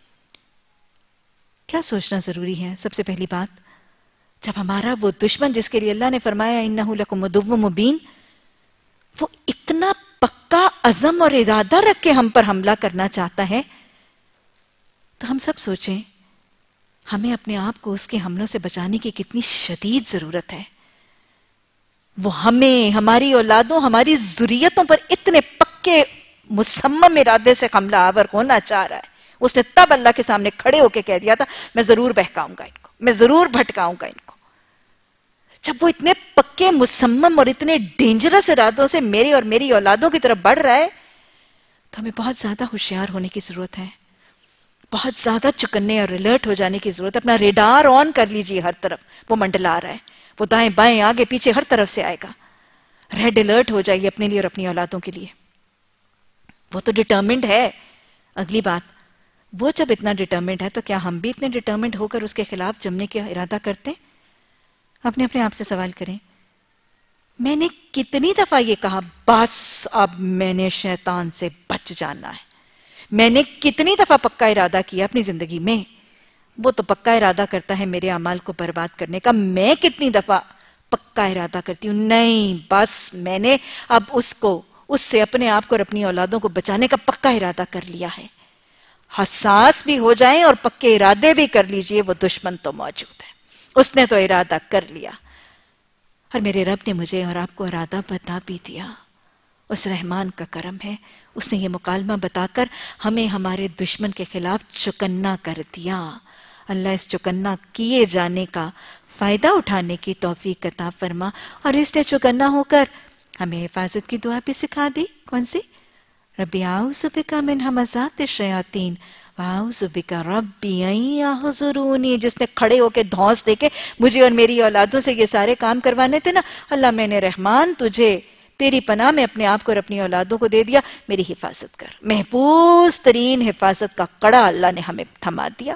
کیا سوچنا ضروری ہے؟ سب سے پہلی بات، جب ہمارا وہ دشمن جس کے لیے اللہ نے فرمایا اِنَّهُ لَكُمْ عَدُوٌّ مُبِينٌ، وہ اتنا پکا عزم اور ارادہ رکھ کے ہم پر حملہ کرنا چاہتا ہے، تو ہم سب سوچیں ہمیں اپنے آپ کو اس کے حملوں سے بچانے کی کتنی شدید ضرورت ہے۔ وہ ہمیں، ہماری اولادوں، ہماری ذریتوں پر اتنے پکے مصمم ارادے سے حملہ آور ہونا چاہ رہا ہے۔ اس نے تب اللہ کے سامنے کھڑے ہو کے کہہ دیا تھا میں ضرور بہکاؤں گا ان کو، میں ضرور بھٹکاؤں گا ان کو۔ جب وہ اتنے پکے مصمم اور اتنے ڈینجرس ارادوں سے میرے اور میری اولادوں کی طرف بڑھ رہا ہے، تو ہمیں بہت زیادہ ہوشیار ہونے کی ضرورت ہے، بہت زیادہ چکنے اور الرٹ ہو جانے کی ضرورت ہے۔ اپنا ریڈار آن کر لیجئے، ہر طرف وہ منڈلا رہا ہے، وہ دائیں بائیں آگے پیچھے ہر طرف سے آئے گا۔ ریڈ الرٹ ہو جائیے اپنے لیے اور اپنی اولادوں کے لیے۔ وہ تو ڈٹرمنڈ ہے۔ اگلی بات، وہ جب اتنا ڈٹرمنڈ ہے تو کیا ہم بھی اتنے ڈٹرمنڈ ہو کر اس کے خلاف جمنے کا ارادہ کرتے ہیں؟ اپنے آپ سے سوال کریں، میں نے کتنی دفعہ یہ کہا بس اب میں نے شیطان سے بچ جانا ہے؟ میں نے کتنی دفعہ پکا ارادہ کیا اپنی زندگی میں؟ وہ تو پکا ارادہ کرتا ہے میرے اعمال کو برباد کرنے کا، میں کتنی دفعہ پکا ارادہ کرتی ہوں نہیں بس میں نے اب اس سے اپنے آپ کو اور اپنی اولادوں کو بچانے کا پکا ارادہ کر لیا ہے۔ حساس بھی ہو جائیں اور پکے ارادے بھی کر لیجئے، وہ دشمن تو موجود ہے، اس نے تو ارادہ کر لیا۔ اور میرے رب نے مجھے اور آپ کو ارادہ بتا بھی دیا۔ اس رحمان کا کرم ہے، اس نے یہ مکالمہ بتا کر ہمیں ہمارے دشمن کے خلاف چکنا کر دیا۔ اللہ اس چکنا کیے جانے کا فائدہ اٹھانے کی توفیق عطا فرما، اور اس نے چکنا ہو کر ہمیں حفاظت کی دعا بھی سکھا دی۔ کون سی؟ ربی اعوذ بک من ہمزات الشیاطین واعوذ بک ربی ان یحضرونی، جس نے کھڑے ہو کے دھونس دے کے مجھے اور میری اولادوں سے یہ سارے کام کروانے تھے نا، اللہ میں نے رحمان تجھے تیری پناہ میں اپنے آپ کو اور اپنی اولادوں کو دے دیا، میری حفاظت کر۔ محفوظ ترین حفاظت کا کڑا اللہ نے ہمیں تھما دیا۔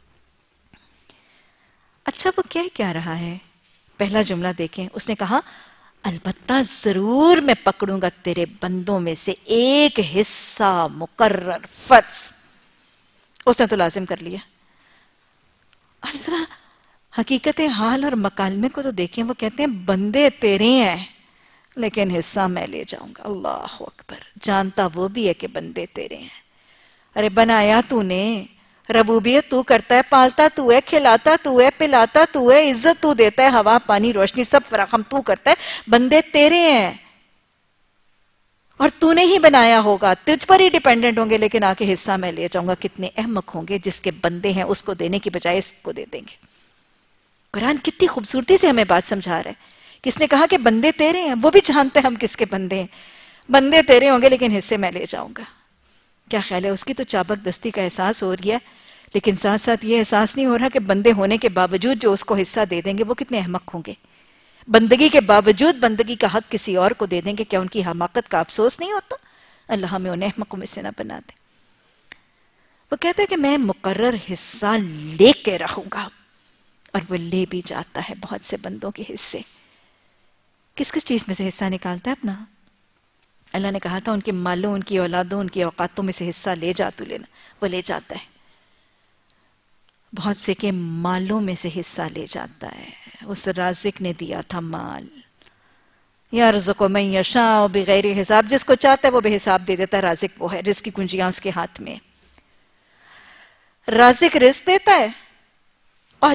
اچھا وہ کیا رہا ہے؟ پہلا جملہ دیکھیں، اس نے کہا البتہ ضرور میں پکڑوں گا تیرے بندوں میں سے ایک حصہ مقرر فرض۔ اس نے تو لازم کر لیا۔ اور ذرا حقیقت حال اور مکالمے کو تو دیکھیں، وہ کہتے ہیں بندے تیرے ہیں لیکن حصہ میں لے جاؤں گا۔ اللہ اکبر، جانتا وہ بھی ہے کہ بندے تیرے ہیں۔ ارے بنایا تو نے، ربوبیت تو کرتا ہے، پالتا تو ہے، کھلاتا تو ہے، پلاتا تو ہے، عزت تو دیتا ہے، ہوا پانی روشنی سب فراہم تو کرتا ہے، بندے تیرے ہیں اور تو نے ہی بنایا ہوگا، تجھ پر ہی ڈیپینڈنٹ ہوں گے، لیکن آ کے حصہ میں لے جاؤں گا۔ کتنے احمق ہوں گے جس کے بندے ہیں اس کو دینے کی بجائے اس کو دے دیں گے۔ قرآن کتنی خوبصورتی سے ہمیں بات سمجھا رہا ہے. کس نے کہا کہ بندے تیرے ہیں، وہ بھی جانتے ہیں ہم کس کے بندے ہیں. بندے تیرے ہوں گے لیکن حصے میں لے جاؤں گا. کیا خیال ہے، اس کی تو چابک دستی کا احساس ہو رہی ہے، لیکن ساتھ ساتھ یہ احساس نہیں ہو رہا کہ بندے ہونے کے باوجود جو اس کو حصہ دے دیں گے وہ کتنے احمق ہوں گے. بندگی کے باوجود بندگی کا حق کسی اور کو دے دیں گے، کیا ان کی حماقت کا افسوس نہیں ہوتا؟ اللہ ہمیں انہیں احمقوں میں سے نہ بنا دے. وہ کہتا ہے کہ میں مقرر حصہ لے کے رہوں گا، اور وہ لے بھی جاتا ہے بہت سے بندوں کے حصے. کس کس چیز میں سے حصہ نکالتا ہے اپنا؟ اللہ نے کہا تھا ان کے مالوں، ان کی اولادوں، ان کی اوقاتوں میں سے حصہ لے جا تو لینا. وہ لے جاتا ہے. بہت سے کے مالوں میں سے حصہ لے جاتا ہے. اس رازق نے دیا تھا مال. یرزق من یشاء بغیر حساب، جس کو چاہتا ہے وہ بے حساب دے دیتا ہے. رازق وہ ہے، رزق کی کنجیاں اس کے ہاتھ میں. رازق رزق دیتا ہے، اور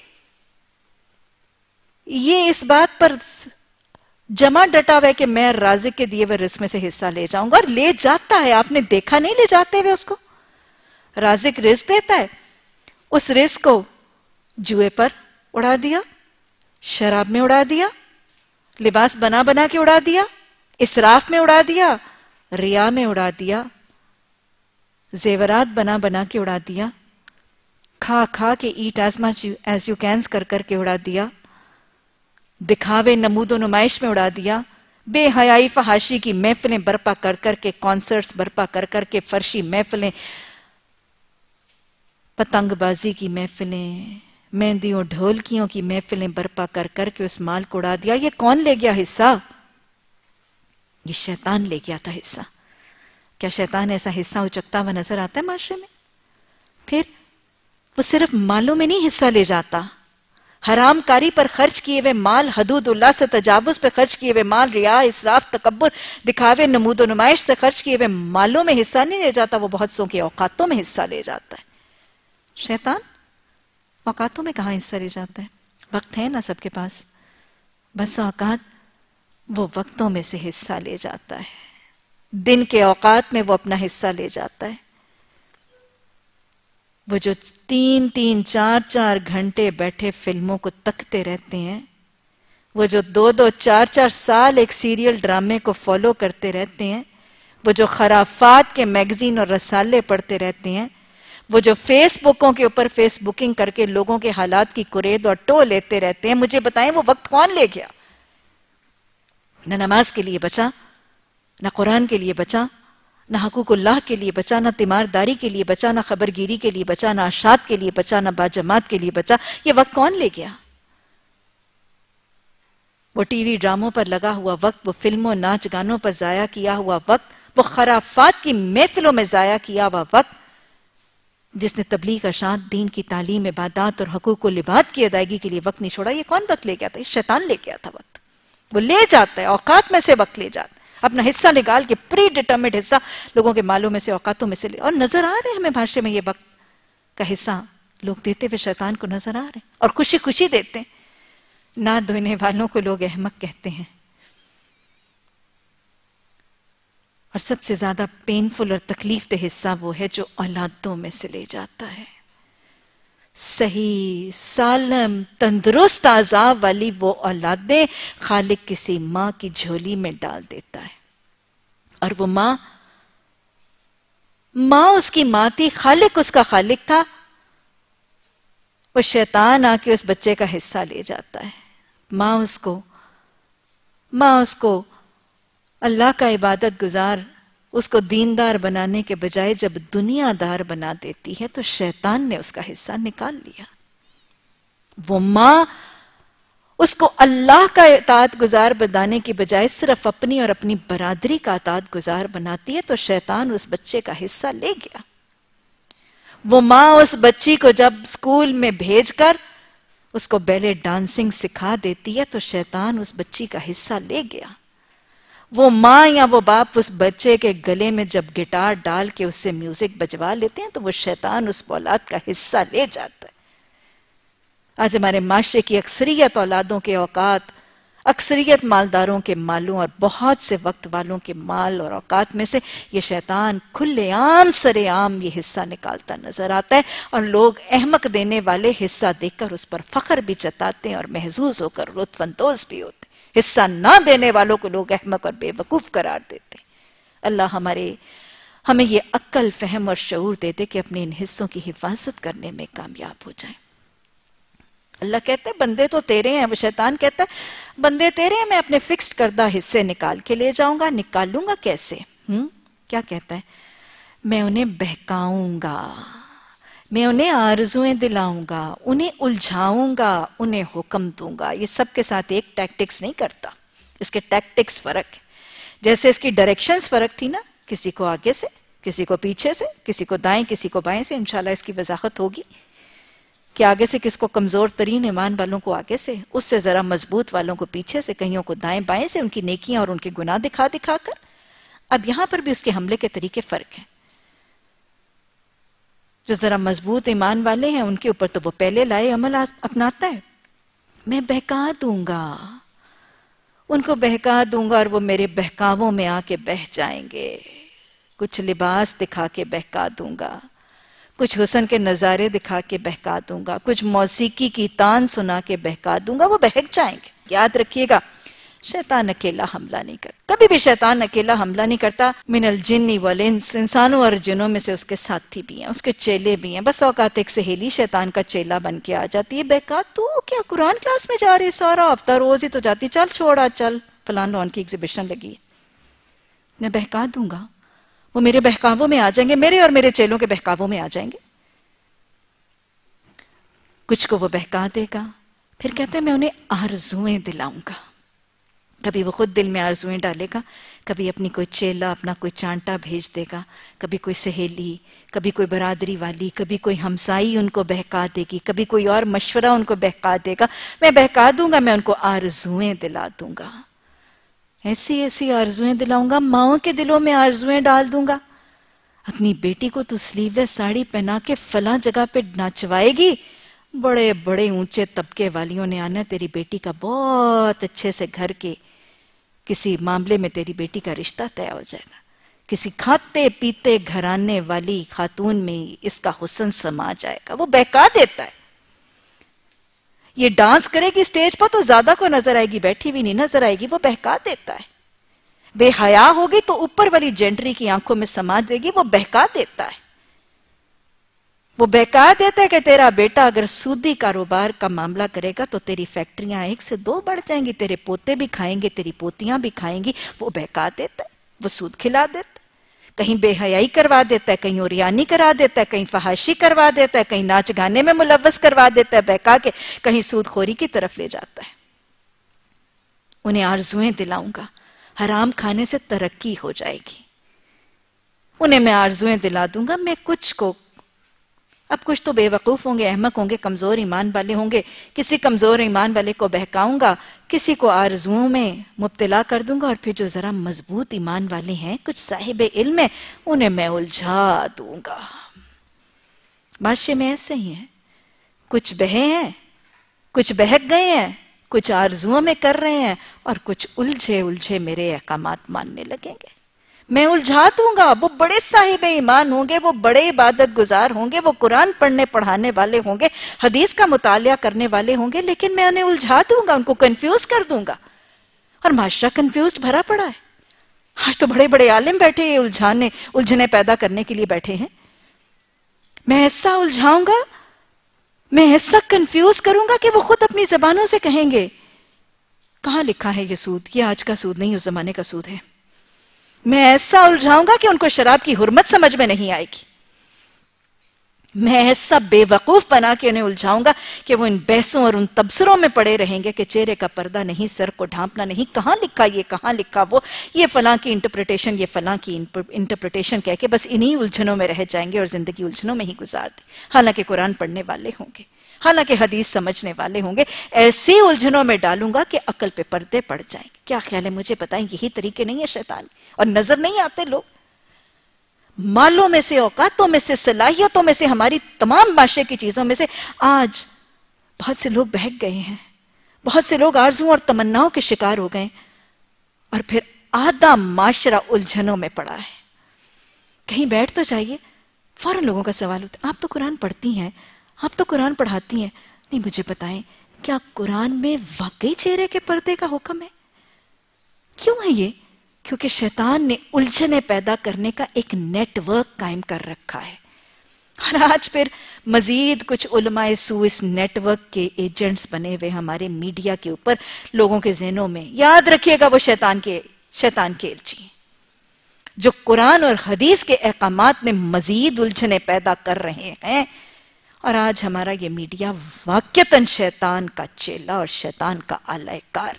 یہ اس بات پر جمع ڈٹا ہوا ہے کہ میں رازق کے دیے ہوئے رزق میں سے حصہ لے جاؤں گا، اور لے جاتا ہے. آپ نے دیکھا نہیں لے جاتے ہوئے اس کو؟ رازق رزق دیتا ہے، اس رزق کو جوئے پر اڑا دیا، شراب میں اڑا دیا، لباس بنا بنا کے اڑا دیا، اسراف میں اڑا دیا، ریا میں اڑا دیا، زیورات بنا بنا کے اڑا دیا، کھا کھا کے eat as much as you can کر کر کے اڑا دیا، دکھاوے نمود و نمائش میں اڑا دیا، بے حیائی فحاشی کی محفلیں برپا کر کر کے، کانسرٹس برپا کر کر کے، فرشی محفلیں، پتنگ بازی کی محفلیں، مہندیوں ڈھولکیوں کی محفلیں برپا کر کر کے اس مال کو اڑا دیا. یہ کون لے گیا حصہ؟ یہ شیطان لے گیا تھا حصہ. کیا شیطان ایسا حصہ اچکتا ہوا نظر آتا ہے معاشرے میں؟ پھر وہ صرف مالوں میں نہیں حصہ لے جاتا، حرام کاری پر خرچ کیے ہوئے مال، حدود اللہ سے تجاوز پہ خرچ کیے ہوئے مال، ریا، اسراف، تکبر، دکھاوے نمود و نمائش سے خرچ کیے ہوئے مالوں میں حصہ نہیں لے جاتا، وہ بہت سو کے اوقاتوں میں حصہ لے جاتا ہے. شیطان اوقاتوں میں کہاں حصہ لے جاتا ہے؟ وقت ہے نا سب کے پاس، بس اوقات وہ وقتوں میں سے حصہ لے جاتا ہے. دن کے اوقات میں وہ اپنا حصہ لے جاتا ہے. وہ جو 3-3 4-4 گھنٹے بیٹھے فلموں کو تکتے رہتے ہیں، وہ جو 2-2 4-4 سال ایک سیریل ڈرامے کو فالو کرتے رہتے ہیں، وہ جو خرافات کے میگزین اور رسالے پڑھتے رہتے ہیں، وہ جو فیس بکوں کے اوپر فیس بکنگ کر کے لوگوں کے حالات کی کرید اور ٹو لیتے رہتے ہیں، مجھے بتائیں وہ وقت کون لے گیا؟ نہ نماز کے لیے بچا، نہ قرآن کے لیے بچا، نہ حقوق اللہ کے لیے بچا، نہ تیمارداری کے لیے بچا، نہ خبرگیری کے لیے بچا، نہ اشاعت کے لیے بچا، نہ باجماعت کے لیے بچا. یہ وقت کون لے گیا؟ وہ ٹی وی ڈراموں پر لگا ہوا وقت، وہ فلموں ناچ گانوں پر ضائع کیا ہوا وقت، وہ خرافات کی محفلوں میں ضائع کیا ہوا وقت، جس نے تبلیغ، اشاعت، دین کی تعلیم، عبادات اور حقوق و لباد کی ادائیگی کے لیے وقت نہیں چھوڑا. یہ کون وقت لے گیا تھا؟ شیطان لے گیا تھا وقت. وہ لے جاتا ہے، اوقات میں سے وقت لے جاتا ہے، اپنا حصہ نکال کے، پری ڈیٹرمنٹ حصہ لوگوں کے مالوں میں سے، اوقاتوں میں سے لے. اور نظر آ رہے ہیں ہمیں معاشرے میں یہ وقت کا حصہ لوگ دیتے ہوئے شیطان کو نظر آ رہے ہیں، اور خوشی خوشی دیتے ہیں. نہ دھونے والوں کو لوگ احمق کہتے ہیں. اور سب سے زیادہ پینفل اور تکلیف دہ حصہ وہ ہے جو اولادوں میں سے لے جاتا ہے. صحیح سالم تندرست اعضاء والی وہ اولادیں خالق کسی ماں کی جھولی میں ڈال دیتا ہے. اور وہ ماں اس کی ماں تھی، خالق اس کا خالق تھا. وہ شیطان آ کے اس بچے کا حصہ لے جاتا ہے. ماں اس کو اللہ کا عبادت گزار، اس کو دیندار بنانے کے بجائے جب دنیا دار بنا دیتی ہے تو شیطان نے اس کا حصہ نکال لیا. وہ ماں اس کو اللہ کا اطاعت گزار بنانے کی بجائے صرف اپنی اور اپنی برادری کا اطاعت گزار بناتی ہے تو شیطان اس بچے کا حصہ لے گیا. وہ ماں اس بچی کو جب اسکول میں بھیج کر اس کو بیلے ڈانسنگ سکھا دیتی ہے تو شیطان اس بچی کا حصہ لے گیا. وہ ماں یا وہ باپ اس بچے کے گلے میں جب گٹار ڈال کے اس سے میوزک بجوا لیتے ہیں تو وہ شیطان اس اولاد کا حصہ لے جاتا ہے. آج ہمارے معاشرے کی اکثریت اولادوں کے اوقات اکثریت مالداروں کے مالوں اور بہت سے وقت والوں کے مال اور اوقات میں سے یہ شیطان کھلے عام سرے عام یہ حصہ نکالتا نظر آتا ہے، اور لوگ احمق دینے والے حصہ دیکھ کر اس پر فخر بھی جتاتے ہیں اور محظوظ ہو کر لطف اندوز بھی ہوتے ہیں۔ حصہ نہ دینے والوں کو لوگ احمق اور بے وقوف قرار دیتے ہیں۔ اللہ ہمیں یہ عقل، فہم اور شعور دے دے کہ اپنے ان حصوں کی حفاظت کرنے میں کامیاب ہو جائیں۔ اللہ کہتا ہے بندے تو تیرے ہیں، وہ شیطان کہتا ہے بندے تیرے ہیں، میں اپنے فکسڈ کردہ حصے نکال کے لے جاؤں گا۔ نکالوں گا کیسے؟ کیا کہتا ہے؟ میں انہیں بہکاؤں گا، میں انہیں آرزویں دلاؤں گا، انہیں الجھاؤں گا، انہیں حکم دوں گا۔ یہ سب کے ساتھ ایک ٹیکٹکس نہیں کرتا، اس کے ٹیکٹکس فرق ہے۔ جیسے اس کی ڈائریکشنز فرق تھی نا، کسی کو آگے سے، کسی کو پیچھے سے، کسی کو دائیں کسی کو بائیں سے۔ انشاءاللہ اس کی وضاحت ہوگی کہ آگے سے کس کو، کمزور ترین ایمان والوں کو آگے سے، اس سے ذرا مضبوط والوں کو پیچھے سے، کئیوں کو دائیں بائیں سے، ان کی نیکیاں اور ان کے گناہ دکھا دکھا کر۔ اب یہاں پر بھی اس کے حملے کے طریقے فرق ہیں۔ جو ذرا مضبوط ایمان والے ہیں ان کے اوپر تو وہ پہلے لائے عمل اپناتا ہے۔ میں بہکا دوں گا، ان کو بہکا دوں گا اور وہ میرے بہکاووں میں آ کے بہہ جائیں گے۔ کچھ لباس دکھا کے بہکا دوں گا، کچھ حسن کے نظارے دکھا کے بہکا دوں گا، کچھ موسیقی کی تان سنا کے بہکا دوں گا، وہ بہک جائیں گے۔ یاد رکھیے گا شیطان اکیلا حملہ نہیں کرتا، کبھی بھی شیطان اکیلا حملہ نہیں کرتا۔ من الجن والانس، انسانوں اور جنوں میں سے اس کے ساتھی بھی ہیں، اس کے چیلے بھی ہیں۔ بس اوقات ایک سہیلی شیطان کا چیلا بن کے آ جاتی ہے، بہکا تو کیا قرآن کلاس میں جا رہی، سارا ہفتہ روز ہی تو جاتی، چل چھوڑا، چل فلان لون کی ایگزیبیشن لگی ہے، میں بہکا دوں گا، وہ میرے بہکاووں میں آ جائیں گے، میرے اور میرے چیلوں کے بہکاووں میں آ جائیں گے۔ کچھ کو وہ بہکا دے گا، پھر کہتے ہیں میں انہیں آرزویں دلاؤں گا۔ کبھی وہ خود دل میں آرزویں ڈالے گا، کبھی اپنی کوئی چیلا، اپنا کوئی چانٹا بھیج دے گا، کبھی کوئی سہیلی، کبھی کوئی برادری والی، کبھی کوئی ہمسائی ان کو بہکا دے گی، کبھی کوئی اور مشورہ ان کو بہکا دے گا۔ میں بہکا دوں گا، میں ان کو آرزویں دلا دوں گا، ایسی ایسی آرزویں دلاؤں گا، ماؤں کے دلوں میں آرزویں ڈال دوں گا۔ اپنی بیٹی کو تو سلیو لیس ساڑی پہنا کے فلاں جگہ پہ نچوائے گی، بڑے بڑے اونچے طبقے والیوں نے آنا، تیری بیٹی کا بہت اچھے سے گھر کے کسی معاملے میں تیری بیٹی کا رشتہ طے ہو جائے گا، کسی کھاتے پیتے گھرانے والی خاتون میں اس کا حسن سما جائے گا۔ وہ بہکا دیتا ہے۔ یہ ڈانس کرے گی سٹیج پر تو زیادہ کو نظر آئے گی، بیٹھی بھی نہیں نظر آئے گی، وہ بہکا دیتا ہے۔ بے حیا ہوگی تو اوپر والی جینڈری کی آنکھوں میں سما دے گی، وہ بہکا دیتا ہے۔ وہ بہکا دیتا ہے کہ تیرا بیٹا اگر سودی کاروبار کا معاملہ کرے گا تو تیری فیکٹریاں 1 سے 2 بڑھ جائیں گی، تیرے پوتے بھی کھائیں گے، تیری پوتیاں بھی کھائیں گی۔ وہ بہکا دیتا ہے، وہ سود کھلا دیتا ہے، کہیں بے حیائی کروا دیتا ہے، کہیں اوریانی کرا دیتا ہے، کہیں فحاشی کروا دیتا ہے، کہیں ناچ گانے میں ملوث کروا دیتا ہے بہکا کے، کہیں سود خوری کی طرف لے جاتا ہے۔ انہیں آرزویں دلاؤں گا، حرام کھانے سے ترقی ہو جائے گی۔ انہیں میں آرزویں دلا دوں گا۔ میں کچھ کو، اب کچھ تو بے وقوف ہوں گے، احمق ہوں گے، کمزور ایمان والے ہوں گے، کسی کمزور ایمان والے کو بہکاؤں گا، کسی کو آرزوؤں میں مبتلا کر دوں گا، اور پھر جو ذرا مضبوط ایمان والے ہیں، کچھ صاحب علم ہیں، انہیں میں الجھا دوں گا۔ معاشرے میں ایسے ہی ہیں، کچھ بہے ہیں، کچھ بہک گئے ہیں، کچھ آرزوؤں میں کر رہے ہیں، اور کچھ الجھے الجھے میرے احکامات ماننے لگیں گے۔ میں الجھا دوں گا، وہ بڑے صاحب ایمان ہوں گے، وہ بڑے عبادت گزار ہوں گے، وہ قرآن پڑھنے پڑھانے والے ہوں گے، حدیث کا مطالعہ کرنے والے ہوں گے، لیکن میں انہیں الجھا دوں گا، ان کو کنفیوز کر دوں گا۔ اور معاشرہ کنفیوزڈ بھرا پڑا ہے۔ آج تو بڑے بڑے عالم بیٹھے ہیں، الجھنے پیدا کرنے کے لیے بیٹھے ہیں۔ میں ایسا الجھاؤں گا، میں ایسا کنفیوز کروں گا کہ وہ خود اپنی زبانوں سے کہیں گے کہاں لکھا ہے یہ سود، یہ آج کا سود نہیں، اس زمانے کا سود ہے۔ میں ایسا الجھاؤں گا کہ ان کو شراب کی حرمت سمجھ میں نہیں آئے گی۔ میں ایسا بے وقوف بنا کے انہیں الجھاؤں گا کہ وہ ان بحثوں اور ان تبصروں میں پڑے رہیں گے کہ چہرے کا پردہ نہیں، سر کو ڈھانپنا نہیں، کہاں لکھا یہ، کہاں لکھا وہ، یہ فلاں کی انٹرپریٹیشن، یہ فلاں کی انٹرپریٹیشن کہہ کے بس انہی الجھنوں میں رہ جائیں گے اور زندگی الجھنوں میں ہی گزار دیں، حالانکہ قرآن پڑھنے والے ہوں گے، حالانکہ حدیث سمجھنے والے ہوں گے۔ ایسی الجھنوں میں ڈالوں گا کہ عقل پہ پردے پڑ جائیں گے۔ کیا خیال ہے، مجھے بتائیں، یہی طریقے نہیں ہے شیطان، اور نظر نہیں آتے لوگ؟ مالوں میں سے، اوقاتوں میں سے، صلاحیتوں میں سے، ہماری تمام معاشرے کی چیزوں میں سے آج بہت سے لوگ بہک گئے ہیں، بہت سے لوگ آرزوؤں اور تمناؤں کے شکار ہو گئے اور پھر آدھا معاشرہ الجھنوں میں پڑا ہے. کہیں بیٹھ تو جائیے, فوراً لوگوں کا سوال ہوتا ہے, آپ تو قرآن پڑھتی ہیں, آپ تو قرآن پڑھاتی ہیں, نہیں مجھے بتائیں کیا قرآن میں واقعی چہرے کے پردے کا حکم ہے؟ کیوں ہے یہ؟ کیونکہ شیطان نے الجھنیں پیدا کرنے کا ایک نیٹ ورک قائم کر رکھا ہے, اور آج پھر مزید کچھ علماء سو اس نیٹ ورک کے ایجنٹس بنے ہوئے ہمارے میڈیا کے اوپر لوگوں کے ذہنوں میں. یاد رکھیے گا وہ شیطان کے الچی جو قرآن اور حدیث کے احکامات میں مزید الجھنیں پیدا کر رہے ہیں, اور آج ہمارا یہ میڈیا واقعتاً شیطان کا چیلا اور شیطان کا آلہ کار.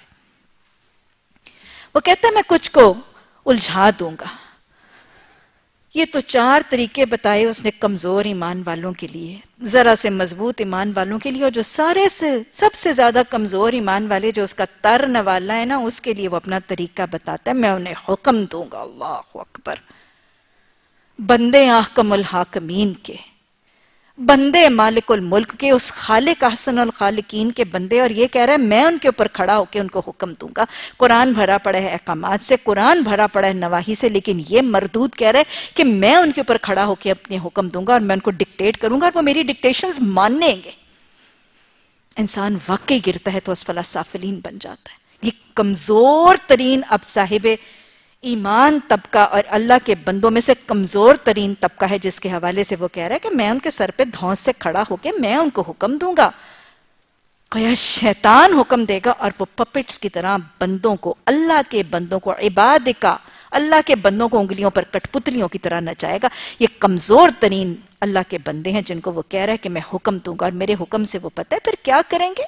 وہ کہتا ہے میں کچھ کو الجھا دوں گا. یہ تو 4 طریقے بتائے اس نے کمزور ایمان والوں کے لیے, ذرا سے مضبوط ایمان والوں کے لیے, اور جو سارے سے سب سے زیادہ کمزور ایمان والے جو اس کا تر نوالا ہے نا, اس کے لیے وہ اپنا طریقہ بتاتا ہے. میں انہیں حکم دوں گا, اللہ اکبر, بندے احکم الحاکمین کے, بندے مالک الملک کے, اس خالق احسن الخالقین کے بندے, اور یہ کہہ رہا ہے میں ان کے اوپر کھڑا ہو کے ان کو حکم دوں گا. قرآن بھرا پڑا ہے احکامات سے, قرآن بھرا پڑا ہے نواہی سے, لیکن یہ مردود کہہ رہا ہے کہ میں ان کے اوپر کھڑا ہو کے اپنے حکم دوں گا اور میں ان کو ڈکٹیٹ کروں گا اور وہ میری ڈکٹیشنز مانیں گے. انسان واقعی گرتا ہے تو اسفل سافلین بن جاتا ہے. یہ کمزور ترین اب صاحب ایمان طبقہ اور اللہ کے بندوں میں سے کمزور ترین طبقہ ہے, جس کے حوالے سے وہ کہہ رہا ہے کہ میں ان کے سر پہ دھونس سے کھڑا ہو کے میں ان کو حکم دوں گا. گویا شیطان حکم دے گا اور وہ پپٹس کی طرح بندوں کو, اللہ کے بندوں کو, عباد کا, اللہ کے بندوں کو انگلیوں پر کٹ پتلیوں کی طرح نچائے گا. یہ کمزور ترین اللہ کے بندے ہیں جن کو وہ کہہ رہا ہے کہ میں حکم دوں گا, اور میرے حکم سے وہ پتہ ہے پھر کیا کریں گے.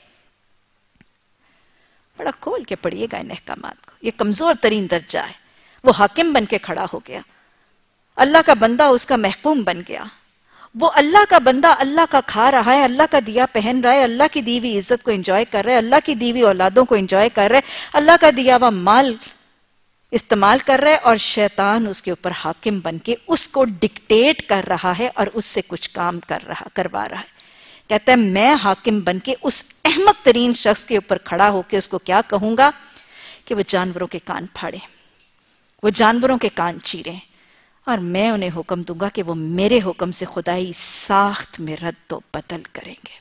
بڑا کھول کے پڑھیے گا ان احکامات کو. یہ کمزور ترین درجہ ہے. وہ حاکم بن کے کھڑا ہو گیا, اللہ کا بندہ اس کا محکوم بن گیا. وہ اللہ کا بندہ اللہ کا کھا رہا ہے, اللہ کا دیا پہن رہا ہے, اللہ کی دی ہوئی عزت کو انجوائے کر رہا ہے, اللہ کی دی ہوئی اولادوں کو انجوائے کر رہا ہے, اللہ کا دیا ہوا مال استعمال کر رہا ہے, اور شیطان اس کے اوپر حاکم بن کے اس کو ڈکٹیٹ کر رہا ہے اور اس سے کچھ کام کروا رہا ہے. کہتا ہے میں حاکم بن کے اس احمق ترین شخص کے اوپر کھڑا ہو کے اس کو کیا کہوں گا کہ وہ جانوروں کے کان پھاڑے, وہ جانوروں کے کان چیریں, اور میں انہیں حکم دوں گا کہ وہ میرے حکم سے خدائی ساخت میں رد و بدل کریں گے.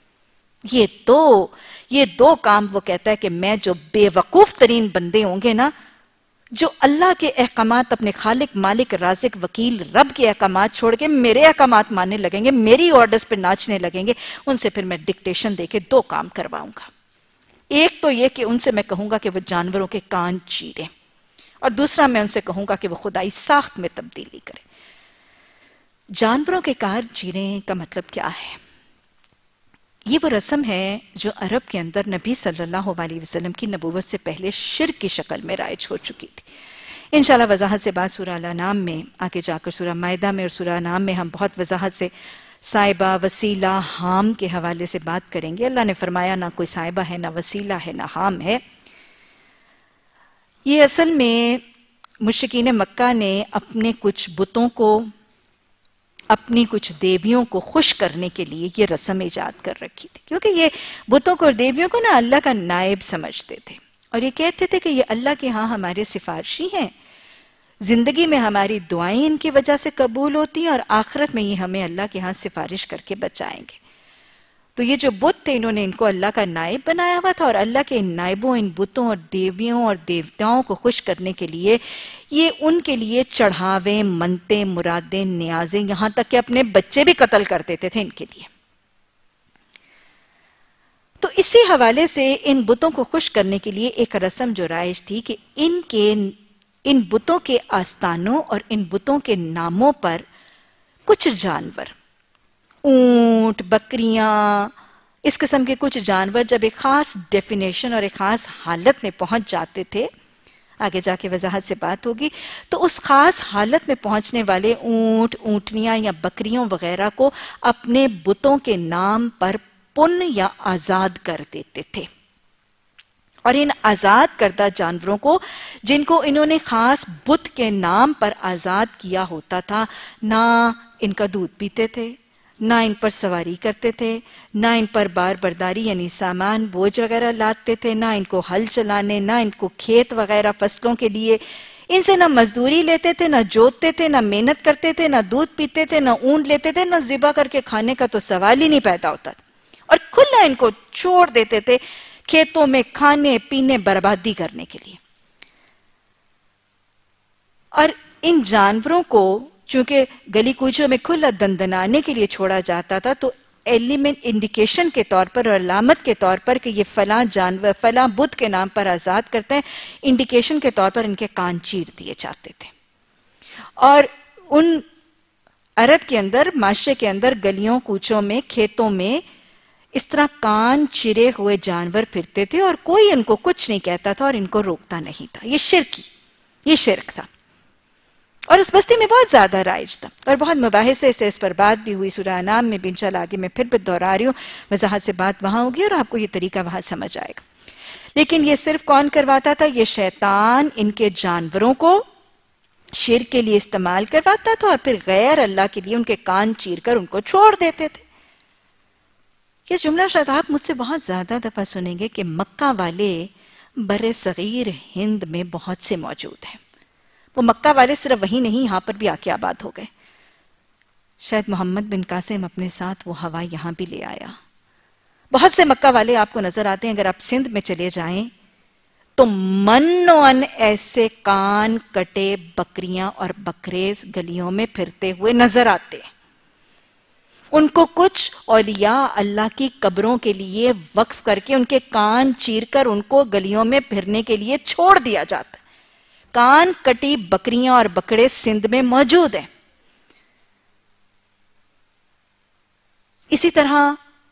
یہ دو کام وہ کہتا ہے کہ میں جو بے وقوف ترین بندے ہوں گے نا, جو اللہ کے احکامات اپنے خالق مالک رازق وکیل رب کے احکامات چھوڑ کے میرے احکامات ماننے لگیں گے, میری آرڈرز پہ ناچنے لگیں گے, ان سے پھر میں ڈکٹیشن دے کے 2 کام کرواؤں گا. ایک تو یہ کہ ان سے میں کہوں گا کہ وہ جانوروں کے کان چیریں, اور دوسرا میں ان سے کہوں گا کہ وہ خدائی ساخت میں تبدیلی کریں. جانوروں کے کان چیریں کا مطلب کیا ہے؟ یہ وہ رسم ہے جو عرب کے اندر نبی صلی اللہ علیہ وسلم کی نبوت سے پہلے شرک کی شکل میں رائج ہو چکی تھی. انشاءاللہ وضاحت سے بات سورہ الانعام میں, آگے جا کر سورہ مائدہ میں اور سورہ انعام میں ہم بہت وضاحت سے صائبہ, وسیلہ, حام کے حوالے سے بات کریں گے. اللہ نے فرمایا نہ کوئی صائبہ ہے, نہ وسیلہ ہے, نہ حام ہے. یہ اصل میں مشرکین مکہ نے اپنے کچھ بتوں کو, اپنی کچھ دیویوں کو خوش کرنے کے لیے یہ رسم ایجاد کر رکھی تھی, کیونکہ یہ بتوں کو اور دیویوں کو نا اللہ کا نائب سمجھتے تھے, اور یہ کہتے تھے کہ یہ اللہ کے ہاں ہمارے سفارشی ہیں, زندگی میں ہماری دعائیں ان کی وجہ سے قبول ہوتی ہیں, اور آخرت میں یہ ہمیں اللہ کے ہاں سفارش کر کے بچائیں گے. تو یہ جو بت تھے انہوں نے ان کو اللہ کا نائب بنایا ہوا تھا, اور اللہ کے ان نائبوں, ان بتوں اور دیویوں اور دیوتاؤں کو خوش کرنے کے لیے یہ ان کے لیے چڑھاویں, منتیں, مرادیں, نیازیں, یہاں تک کہ اپنے بچے بھی قتل کر دیتے تھے ان کے لیے. تو اسی حوالے سے ان بتوں کو خوش کرنے کے لیے ایک رسم جو رائج تھی کہ ان بتوں کے آستانوں اور ان بتوں کے ناموں پر کچھ جانور, اونٹ, بکریاں, اس قسم کے کچھ جانور جب ایک خاص ڈیفینیشن اور ایک خاص حالت میں پہنچ جاتے تھے, آگے جا کے وضاحت سے بات ہوگی, تو اس خاص حالت میں پہنچنے والے اونٹ, اونٹنیاں یا بکریوں وغیرہ کو اپنے بتوں کے نام پر پن یا آزاد کر دیتے تھے. اور ان آزاد کردہ جانوروں کو, جن کو انہوں نے خاص بت کے نام پر آزاد کیا ہوتا تھا, نہ ان کا دودھ پیتے تھے, نہ ان پر سواری کرتے تھے، نہ ان پر بار برداری یعنی سامان بوجھ وغیرہ لاتے تھے، نہ ان کو ہل چلانے، نہ ان کو کھیت وغیرہ فصلوں کے لیے، ان سے نہ مزدوری لیتے تھے، نہ جوتتے تھے، نہ محنت کرتے تھے، نہ دودھ پیتے تھے، نہ اونٹ لیتے تھے، نہ ذبح کر کے کھانے کا تو سوال ہی نہیں پیدا ہوتا تھا، اور کھلا ان کو چھوڑ دیتے تھے کھیتوں میں کھانے پینے بربادی کرنے کے لیے۔ اور ان جانوروں کو چونکہ گلی کوچوں میں کھلا دندنانے کے لیے چھوڑا جاتا تھا، تو ایلیمنٹ انڈیکیشن کے طور پر اور علامت کے طور پر کہ یہ فلاں جانور فلاں بت کے نام پر آزاد کرتے ہیں، انڈیکیشن کے طور پر ان کے کان چیر دیے جاتے تھے۔ اور ان عرب کے اندر، معاشرے کے اندر گلیوں کوچوں میں کھیتوں میں اس طرح کان چرے ہوئے جانور پھرتے تھے، اور کوئی ان کو کچھ نہیں کہتا تھا اور ان کو روکتا نہیں تھا۔ یہ شرک تھا، اور اس بستی میں بہت زیادہ رائج تھا، اور بہت مباحثے سے اس پر بات بھی ہوئی سورہ انعام میں بھی، انشاءاللہ آگے میں پھر دہرا رہی ہوں، وضاحت سے بات وہاں ہوگی اور آپ کو یہ طریقہ وہاں سمجھ آئے گا۔ لیکن یہ صرف کون کرواتا تھا؟ یہ شیطان ان کے جانوروں کو شرک کے لیے استعمال کرواتا تھا، اور پھر غیر اللہ کے لیے ان کے کان چیر کر ان کو چھوڑ دیتے تھے۔ یہ جملہ شاید آپ مجھ سے بہت زیادہ دفعہ سنیں گے کہ مکہ والے بر صغیر ہند میں بہت سے موجود ہیں۔ وہ مکہ والے صرف وہی نہیں، یہاں پر بھی آ کے آباد ہو گئے۔ شاید محمد بن قاسم اپنے ساتھ وہ ہوا یہاں بھی لے آیا۔ بہت سے مکہ والے آپ کو نظر آتے ہیں، اگر آپ سندھ میں چلے جائیں تو من و ان ایسے کان کٹے بکریاں اور بکرے گلیوں میں پھرتے ہوئے نظر آتے ہیں۔ ان کو کچھ اولیاء اللہ کی قبروں کے لیے وقف کر کے ان کے کان چیر کر ان کو گلیوں میں پھرنے کے لیے چھوڑ دیا جاتا ہے۔ کان کٹی بکریاں اور بکرے سندھ میں موجود ہیں۔ اسی طرح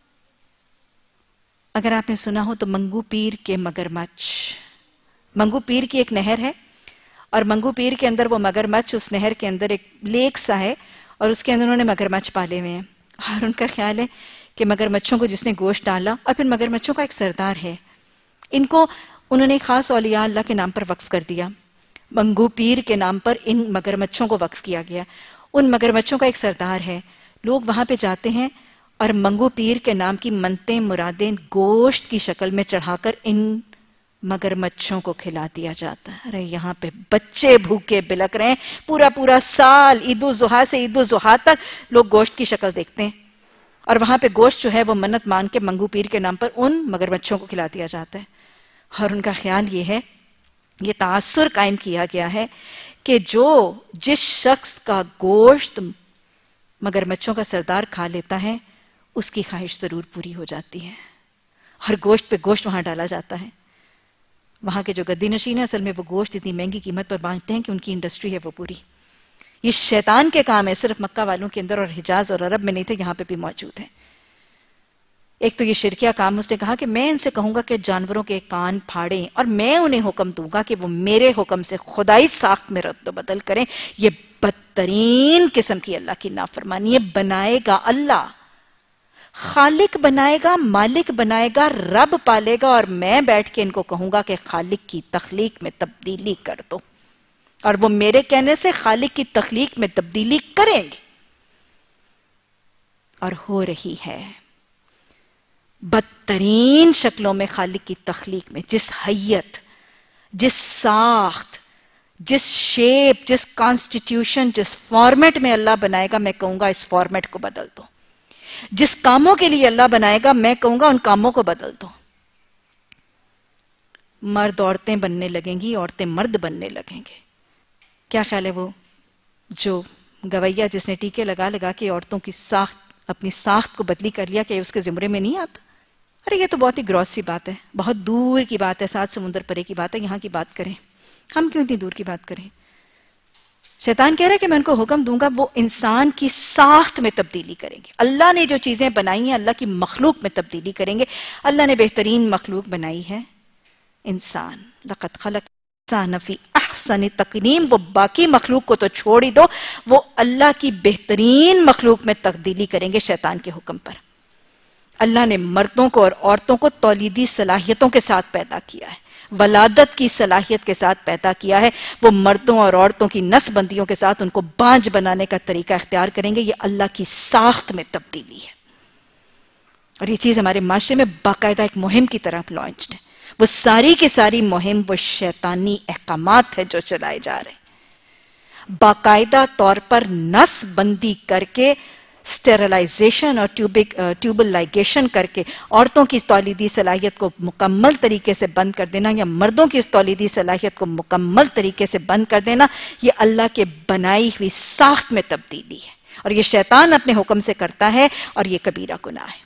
اگر آپ نے سنا ہو تو منگو پیر کے مگرمچھ، منگو پیر کی ایک نہر ہے، اور منگو پیر کے اندر وہ مگرمچھ، اس نہر کے اندر ایک لیک سا ہے، اور اس کے اندر انہوں نے مگرمچھ پالے ہوئے ہیں، اور ان کا خیال ہے کہ مگرمچھوں کو جس نے گوشت ڈالا، اور پھر مگرمچھوں کا ایک سردار ہے، ان کو انہوں نے خاص اولیاء اللہ کے نام پر وقف کر دیا، منگو پیر کے نام پر ان مگرمچھوں کو وقف کیا گیا۔ ان مگرمچھوں کا ایک سردار ہے، لوگ وہاں پہ جاتے ہیں اور منگو پیر کے نام کی منتیں مرادیں گوشت کی شکل میں چڑھا کر ان مگرمچھوں کو کھلا دیا جاتا ہے۔ ارے یہاں پہ بچے بھوکے بلک رہے ہیں، پورا سال عید الضحیٰ سے عید الضحیٰ تک لوگ گوشت کی شکل دیکھتے ہیں، اور وہاں پہ گوشت جو ہے وہ منت مان کے منگو پیر کے نام پر ان مگرمچھوں کو کھلا دیا جاتا ہے۔ اور ان کا خیال یہ ہے، یہ تاثر قائم کیا گیا ہے کہ جس شخص کا گوشت مگرمچھوں کا سردار کھا لیتا ہے، اس کی خواہش ضرور پوری ہو جاتی ہے، اور گوشت پہ گوشت وہاں ڈالا جاتا ہے۔ وہاں کے جو گدی نشین ہیں، اصل میں وہ گوشت اتنی مہنگی قیمت پر باندھتے ہیں کہ ان کی انڈسٹری ہے وہ پوری۔ یہ شیطان کے کام ہے، صرف مکہ والوں کے اندر اور حجاز اور عرب میں نہیں تھے، یہاں پہ بھی موجود ہیں۔ ایک تو یہ شرکیہ کام، اس نے کہا کہ میں ان سے کہوں گا کہ جانوروں کے کان پھاڑیں، اور میں انہیں حکم دوں گا کہ وہ میرے حکم سے خدائی ساخت میں رد و بدل کریں۔ یہ بدترین قسم کی اللہ کی نافرمانی ہے۔ بنائے گا اللہ، خالق بنائے گا، مالک بنائے گا، رب پالے گا، اور میں بیٹھ کے ان کو کہوں گا کہ خالق کی تخلیق میں تبدیلی کر دو، اور وہ میرے کہنے سے خالق کی تخلیق میں تبدیلی کریں گے، اور ہو رہی ہے۔ بدترین شکلوں میں خالق کی تخلیق میں، جس حیت، جس ساخت، جس شیپ، جس کانسٹیٹیوشن، جس فارمیٹ میں اللہ بنائے گا، میں کہوں گا اس فارمیٹ کو بدل دو۔ جس کاموں کے لیے اللہ بنائے گا، میں کہوں گا ان کاموں کو بدل دو۔ مرد عورتیں بننے لگیں گی، عورتیں مرد بننے لگیں گے۔ کیا خیال ہے وہ جو گویا جس نے ٹیکے لگا لگا کے عورتوں کی ساخت، اپنی ساخت کو بدلی کر لیا، کہ اس کے زمرے میں نہیں آتا؟ ارے یہ تو بہت ہی گراس سی بات ہے، بہت دور کی بات ہے، 7 سمندر پرے کی بات ہے، یہاں کی بات کریں، ہم کیوں اتنی دور کی بات کریں؟ شیطان کہہ رہا ہے کہ میں ان کو حکم دوں گا وہ انسان کی ساخت میں تبدیلی کریں گے۔ اللہ نے جو چیزیں بنائی ہیں، اللہ کی مخلوق میں تبدیلی کریں گے۔ اللہ نے بہترین مخلوق بنائی ہے انسان، لقد خلق الانسان فی احسن تقویم۔ وہ باقی مخلوق کو تو چھوڑ ہی دو، وہ اللہ کی بہترین مخلوق میں تبدیلی کریں گے شیطان کے حکم پر۔ اللہ نے مردوں کو اور عورتوں کو تولیدی صلاحیتوں کے ساتھ پیدا کیا ہے، ولادت کی صلاحیت کے ساتھ پیدا کیا ہے، وہ مردوں اور عورتوں کی نس بندیوں کے ساتھ ان کو بانجھ بنانے کا طریقہ اختیار کریں گے. یہ اللہ کی ساخت میں تبدیلی ہے، اور یہ چیز ہمارے معاشرے میں باقاعدہ ایک مہم کی طرح لانچڈ ہے. وہ ساری کی ساری مہم وہ شیطانی احکامات ہے جو چلائے جا رہے ہیں. باقاعدہ طور پر نس بندی کر کے، سٹیرلائزیشن اور ٹیوبل لائگیشن کر کے عورتوں کی تولیدی صلاحیت کو مکمل طریقے سے بند کر دینا، یا مردوں کی اس تولیدی صلاحیت کو مکمل طریقے سے بند کر دینا، یہ اللہ کے بنائی ہوئی ساخت میں تبدیلی ہے، اور یہ شیطان اپنے حکم سے کرتا ہے، اور یہ کبیرہ گناہ ہے.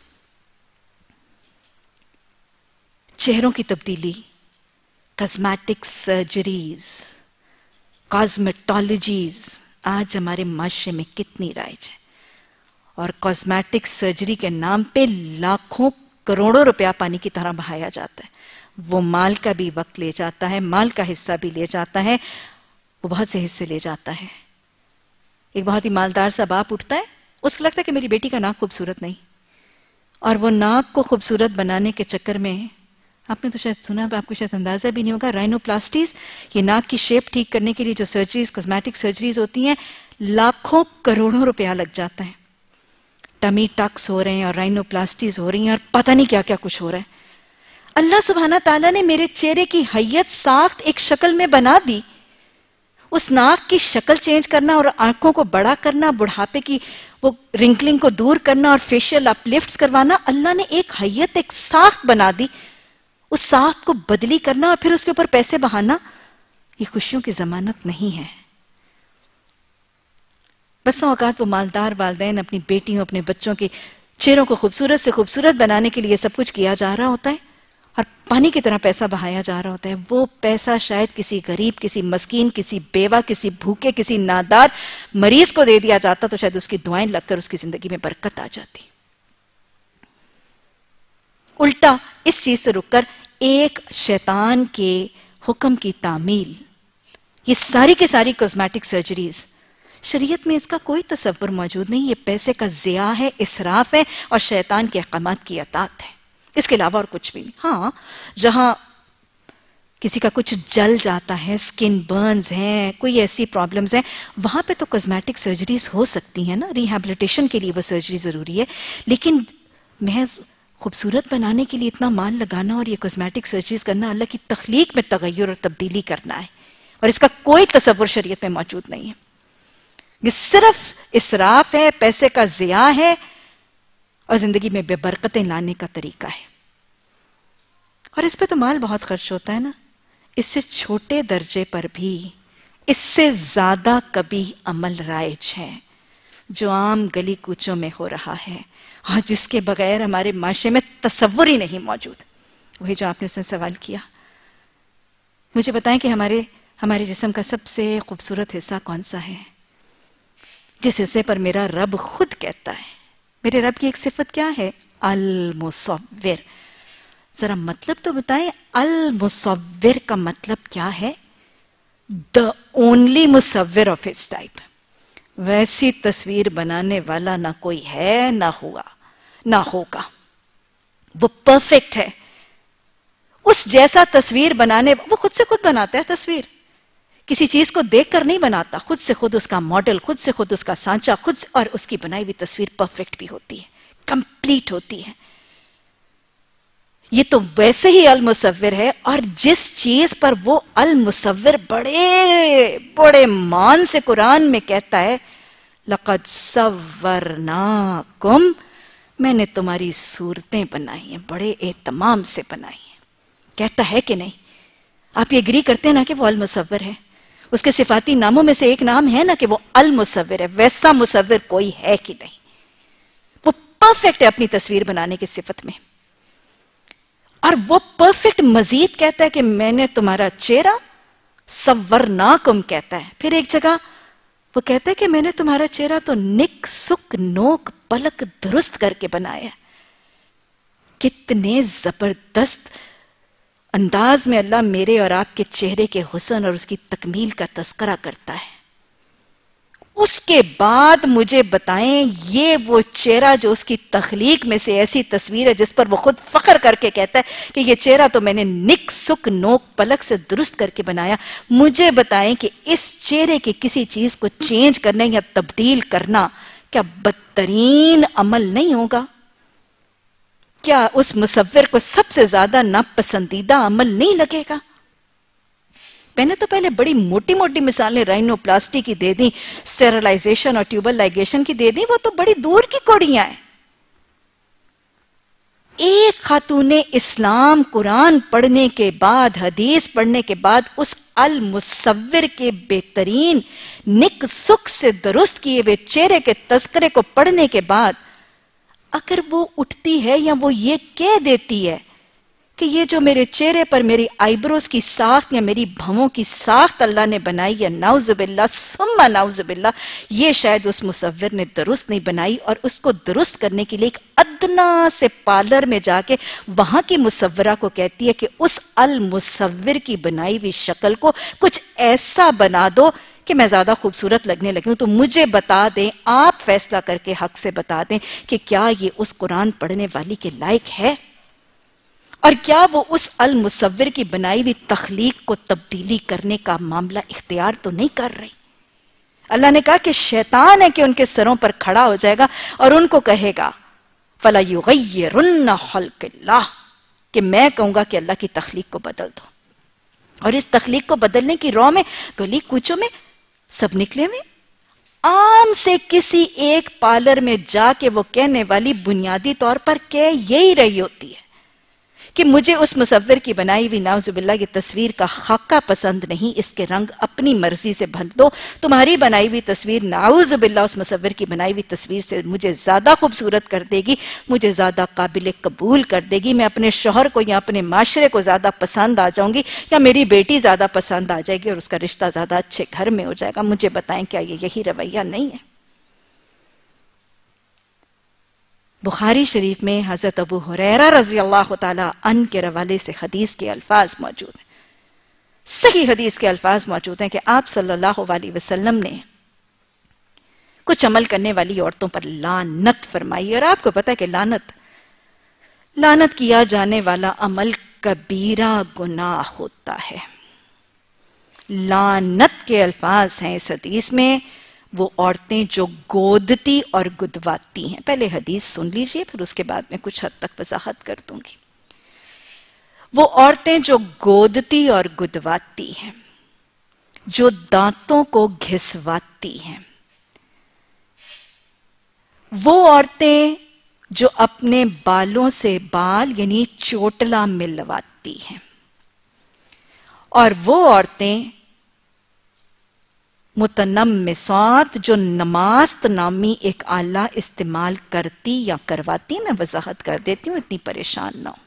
چہروں کی تبدیلی، کازمیٹک سرجریز، کازمیٹالوجیز آج ہمارے معاشرے میں کتنی رائج ہے، اور کازمیٹک سرجری کے نام پہ لاکھوں کروڑوں روپیہ پانی کی طرح بہایا جاتا ہے. وہ مال کا بھی وقت لے جاتا ہے، مال کا حصہ بھی لے جاتا ہے، وہ بہت سے حصے لے جاتا ہے. ایک بہت ہی مالدار سا باپ اٹھتا ہے، اس کو لگتا ہے کہ میری بیٹی کا ناک خوبصورت نہیں، اور وہ ناک کو خوبصورت بنانے کے چکر میں، آپ نے تو شاید سنا، آپ کو شاید اندازہ بھی نہیں ہوگا، رائنوپلاسٹیز، یہ ناک کی شیپ ٹھیک کرنے کے لیے جو سرجریز، کاسمیٹک سرجریز ہوتی ہیں، لاکھوں کروڑوں روپیہ لگ جاتا ہے. ٹمی ٹکس ہو رہے ہیں اور رائنوپلاسٹیز ہو رہی ہیں، اور پتہ نہیں کیا کیا کچھ ہو رہا ہے. اللہ سبحانہ تعالیٰ نے میرے چہرے کی حیت ساخت ایک شکل میں بنا دی. اس ناک کی شکل چینج کرنا اور آنکھوں کو بڑا کرنا، بڑھاپے کی وہ رنکلنگ کو دور کرنا اور فیشل اپ لفٹس کروانا، اللہ نے ایک حیت، ایک ساخت بنا دی. اس ساخت کو بدلی کرنا اور پھر اس کے اوپر پیسے بہانا، یہ خوشیوں کی ضمانت نہیں ہے. بسوں اوقات وہ مالدار والدین اپنی بیٹیوں، اپنے بچوں کے چہروں کو خوبصورت سے خوبصورت بنانے کے لیے سب کچھ کیا جا رہا ہوتا ہے، اور پانی کی طرح پیسہ بہایا جا رہا ہوتا ہے. وہ پیسہ شاید کسی غریب، کسی مسکین، کسی بیوہ، کسی بھوکے، کسی نادار مریض کو دے دیا جاتا تو شاید اس کی دعائیں لگ کر اس کی زندگی میں برکت آ جاتی. الٹا اس چیز سے رک کر ایک شیطان کے حکم کی تعمیل، یہ ساری کے ساری کاسمیٹک سرجریز، شریعت میں اس کا کوئی تصور موجود نہیں. یہ پیسے کا ضیاع ہے، اسراف ہے، اور شیطان کے احکامات کی اطاعت ہے، اس کے علاوہ اور کچھ بھی نہیں. ہاں، جہاں کسی کا کچھ جل جاتا ہے، سکن برنز ہیں، کوئی ایسی پرابلمز ہیں، وہاں پہ تو کاسمیٹک سرجریز ہو سکتی ہیں نا، ریہیبلیٹیشن کے لیے وہ سرجری ضروری ہے. لیکن محض خوبصورت بنانے کے لیے اتنا مال لگانا اور یہ کاسمیٹک سرجریز کرنا، اللہ کی تخلیق میں تغیر اور تبدیلی کرنا ہے، اور اس کا کوئی تصور شریعت میں موجود نہیں ہے. یہ صرف اسراف ہے، پیسے کا ضیاع ہے، اور زندگی میں بے برکتیں لانے کا طریقہ ہے. اور اس پہ تو مال بہت خرچ ہوتا ہے نا. اس سے چھوٹے درجے پر بھی اس سے زیادہ کبھی عمل رائج ہے جو عام گلی کوچوں میں ہو رہا ہے، اور جس کے بغیر ہمارے معاشرے میں تصور ہی نہیں موجود. وہی جو آپ نے اس میں سوال کیا، مجھے بتائیں کہ ہمارے جسم کا سب سے خوبصورت حصہ کون سا ہے، جس حصے پر میرا رب خود کہتا ہے. میرے رب کی ایک صفت کیا ہے؟ المصور. ذرا مطلب تو بتائیں، المصور کا مطلب کیا ہے؟ the only مصور of his type. ویسی تصویر بنانے والا نہ کوئی ہے، نہ ہوگا. وہ پرفیکٹ ہے. اس جیسا تصویر بنانے، وہ خود سے خود بناتا ہے تصویر، کسی چیز کو دیکھ کر نہیں بناتا، خود سے خود اس کا ماڈل، خود سے خود اس کا سانچہ، اور اس کی بنائی ہوئی تصویر پرفیکٹ بھی ہوتی ہے، کمپلیٹ ہوتی ہے. یہ تو ویسے ہی المصور ہے. اور جس چیز پر وہ المصور بڑے بڑے مان سے قرآن میں کہتا ہے، لَقَدْ صَوَّرْنَاكُمْ، میں نے تمہاری صورتیں بنائی ہیں، بڑے اہتمام سے بنائی ہیں. کہتا ہے کہ نہیں؟ آپ یہ اگری کرتے ہیں نا کہ وہ المصور ہے؟ اس کے صفاتی ناموں میں سے ایک نام ہے نا کہ وہ المصور ہے. ویسا مصور کوئی ہے کہ نہیں؟ وہ پرفیکٹ ہے اپنی تصویر بنانے کی صفت میں. اور وہ پرفیکٹ مزید کہتا ہے کہ میں نے تمہارا چہرہ صورناکم کہتا ہے. پھر ایک جگہ وہ کہتا ہے کہ میں نے تمہارا چہرہ تو نک سک نوک پلک درست کر کے بنایا. کتنے زبردست انداز میں اللہ میرے اور آپ کے چہرے کے حسن اور اس کی تکمیل کا تذکرہ کرتا ہے. اس کے بعد مجھے بتائیں یہ وہ چہرہ جو اس کی تخلیق میں سے ایسی تصویر ہے جس پر وہ خود فخر کر کے کہتا ہے کہ یہ چہرہ تو میں نے نک سک نوک پلک سے درست کر کے بنایا. مجھے بتائیں کہ اس چہرے کی کسی چیز کو چینج کرنا یا تبدیل کرنا کیا بدترین عمل نہیں ہوگا؟ کیا اس مصور کو سب سے زیادہ ناپسندیدہ عمل نہیں لگے گا؟ میں نے تو پہلے بڑی موٹی موٹی مثالیں رائنو پلاسٹی کی دے دیں، سٹیرلائزیشن اور ٹیوبل لائگیشن کی دے دیں، وہ تو بڑی دور کی کوڑیاں ہیں. ایک خاتون اسلام قرآن پڑھنے کے بعد، حدیث پڑھنے کے بعد، اس المصور کے بہترین نک سک سے درست کیے ہوئے چہرے کے تذکرے کو پڑھنے کے بعد اگر وہ اٹھتی ہے یا وہ یہ کہہ دیتی ہے کہ یہ جو میرے چہرے پر میری آئی بروز کی ساخت یا میری بھووں کی ساخت اللہ نے بنائی یا نعوذ باللہ ثم نعوذ باللہ یہ شاید اس مصور نے درست نہیں بنائی، اور اس کو درست کرنے کے لیے ایک ادنا سے پارلر میں جا کے وہاں کی مصورہ کو کہتی ہے کہ اس المصور کی بنائی ہوئی شکل کو کچھ ایسا بنا دو کہ میں زیادہ خوبصورت لگنے لگی ہوں. تو مجھے بتا دیں، آپ فیصلہ کر کے حق سے بتا دیں کہ کیا یہ اس قرآن پڑھنے والی کے لائق ہے؟ اور کیا وہ اس المصور کی بنائی ہوئی تخلیق کو تبدیلی کرنے کا معاملہ اختیار تو نہیں کر رہی؟ اللہ نے کہا کہ شیطان ہے کہ ان کے سروں پر کھڑا ہو جائے گا اور ان کو کہے گا فَلَا يُغَيِّرُنَّ خَلْقِ اللَّهِ، کہ میں کہوں گا کہ اللہ کی تخلیق کو بدل دو. اور اس تخلیق کو بدلنے کی راہ میں گلی کوچوں میں سب نکلے ہوئے. عام سے کسی ایک پارلر میں جا کے وہ کہنے والی بنیادی طور پر کہہ یہی رہی ہوتی ہے کہ مجھے اس مصور کی بنائی ہوئی نعوذ باللہ کی تصویر کا خاکہ پسند نہیں، اس کے رنگ اپنی مرضی سے بھر دو. تمہاری بنائی ہوئی تصویر نعوذ باللہ اس مصور کی بنائی ہوئی تصویر سے مجھے زیادہ خوبصورت کر دے گی، مجھے زیادہ قابل قبول کر دے گی، میں اپنے شوہر کو یا اپنے معاشرے کو زیادہ پسند آ جاؤں گی، یا میری بیٹی زیادہ پسند آ جائے گی اور اس کا رشتہ زیادہ اچھے گھر میں ہو جائے گا. مجھے بتائیں کیا یہ یہی رویہ نہیں ہے؟ بخاری شریف میں حضرت ابو ہریرہ رضی اللہ تعالی عنہ کے حوالے سے حدیث کے الفاظ موجود ہیں، صحیح حدیث کے الفاظ موجود ہیں کہ آپ صلی اللہ علیہ وسلم نے کچھ عمل کرنے والی عورتوں پر لعنت فرمائی. اور آپ کو پتہ ہے کہ لعنت کیا جانے والا عمل کبیرہ گناہ ہوتا ہے. لعنت کے الفاظ ہیں اس حدیث میں وہ عورتیں جو گودتی اور گدواتی ہیں. پہلے حدیث سن لیجئے پھر اس کے بعد میں کچھ حد تک وضاحت کر دوں گی. وہ عورتیں جو گودتی اور گدواتی ہیں، جو دانتوں کو گھسواتی ہیں، وہ عورتیں جو اپنے بالوں سے بال یعنی چوٹلا ملواتی ہیں، اور وہ عورتیں متنمسات جو نماست نامی ایک آلہ استعمال کرتی یا کرواتی. میں وضاحت کر دیتی ہوں، اتنی پریشان نہ ہو.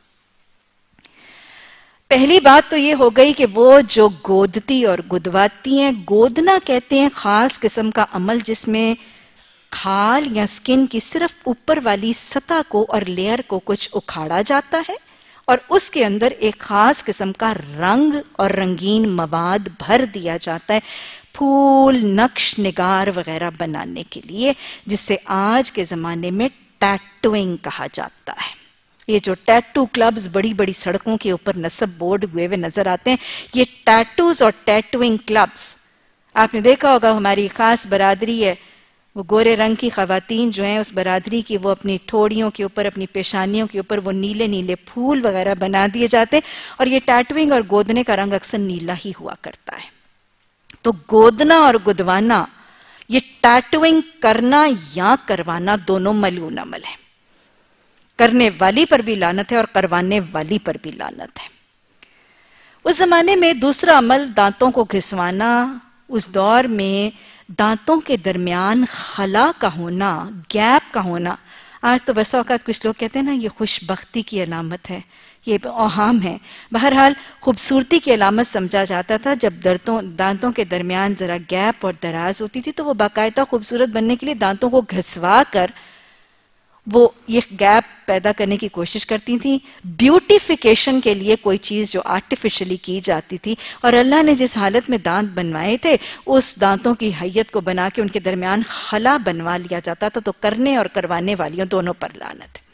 پہلی بات تو یہ ہو گئی کہ وہ جو گودتی اور گدواتی ہیں، گودنا کہتے ہیں خاص قسم کا عمل جس میں کھال یا سکن کی صرف اوپر والی سطح کو اور لیئر کو کچھ اکھاڑا جاتا ہے اور اس کے اندر ایک خاص قسم کا رنگ اور رنگین مواد بھر دیا جاتا ہے پھول، نقش نگار وغیرہ بنانے کے لیے، جس سے آج کے زمانے میں ٹیٹوئنگ کہا جاتا ہے. یہ جو ٹیٹو کلبز بڑی بڑی سڑکوں کے اوپر نصب بورڈ ہوئے ہوئے نظر آتے ہیں، یہ ٹیٹوز اور ٹیٹوئنگ کلبز. آپ نے دیکھا ہوگا ہماری خاص برادری ہے، وہ گورے رنگ کی خواتین جو ہیں اس برادری کی، وہ اپنی ٹھوڑیوں کے اوپر، اپنی پیشانیوں کے اوپر وہ نیلے نیلے پھول وغیرہ بنا دیے جاتے ہیں، اور یہ ٹیٹوئنگ اور گودنے کا رنگ اکثر نیلا ہی ہوا کرتا ہے. تو گودنا اور گدوانا، یہ ٹیٹوئنگ کرنا یا کروانا دونوں ملعون عمل ہے. کرنے والی پر بھی لعنت ہے اور کروانے والی پر بھی لعنت ہے. اس زمانے میں دوسرا عمل دانتوں کو گھسوانا. اس دور میں دانتوں کے درمیان خلا کا ہونا، گیپ کا ہونا، آج تو بسا اوقات کچھ لوگ کہتے ہیں نا یہ خوش بختی کی علامت ہے، یہ اوہام ہے. بہرحال خوبصورتی کی علامت سمجھا جاتا تھا. جب دانتوں کے درمیان ذرا گیپ اور دراز ہوتی تھی تو وہ باقاعدہ خوبصورت بننے کے لیے دانتوں کو گھسوا کر وہ یہ گیپ پیدا کرنے کی کوشش کرتی تھیں. بیوٹیفیکیشن کے لیے کوئی چیز جو آرٹیفیشلی کی جاتی تھی، اور اللہ نے جس حالت میں دانت بنوائے تھے اس دانتوں کی حیت کو بنا کے ان کے درمیان خلا بنوا لیا جاتا تھا. تو کرنے اور کروانے والیوں دونوں پر لعنت ہے.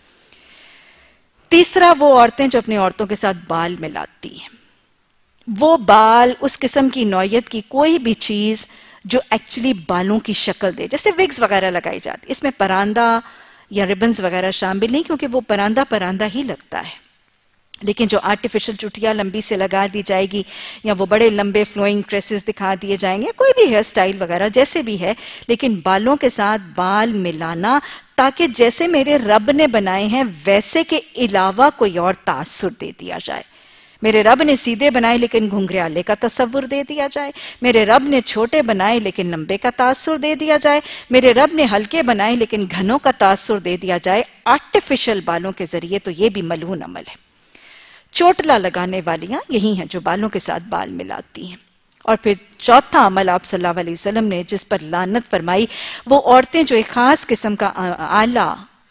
تیسرا، وہ عورتیں جو اپنی عورتوں کے ساتھ بال ملاتی ہیں. وہ بال، اس قسم کی نوعیت کی کوئی بھی چیز جو ایکچولی بالوں کی شکل دے، جیسے وگز وغیرہ لگائی جاتی، اس میں پراندہ یا ریبنز وغیرہ شامل نہیں، کیونکہ وہ پراندہ ہی لگتا ہے. لیکن جو آرٹیفیشل چٹیاں لمبی سے لگا دی جائے گی، یا وہ بڑے لمبے فلوئنگ ٹریسز دکھا دیے جائیں گے، کوئی بھی ہیئر سٹائل وغیرہ جیسے بھی ہے، لیکن بالوں کے ساتھ بال ملانا تاکہ جیسے میرے رب نے بنائے ہیں ویسے کے علاوہ کوئی اور تاثر دے دیا جائے. میرے رب نے سیدھے بنائے لیکن گھنگریالے کا تصور دے دیا جائے. میرے رب نے چھوٹے بنائے لیکن لمبے کا تاثر دے دیا جائے. میرے رب نے ہلکے بنائے لیکن گھنوں کا تاثر دے دیا جائے آرٹیفیشل بالوں کے ذریعے. تو یہ بھی ملعون عمل ہے. چوٹلا لگانے والیاں یہی ہیں جو بالوں کے ساتھ بال ملاتی ہیں. اور پھر چوتھا عمل آپ صلی اللہ علیہ وسلم نے جس پر لعنت فرمائی، وہ عورتیں جو ایک خاص قسم کا آلہ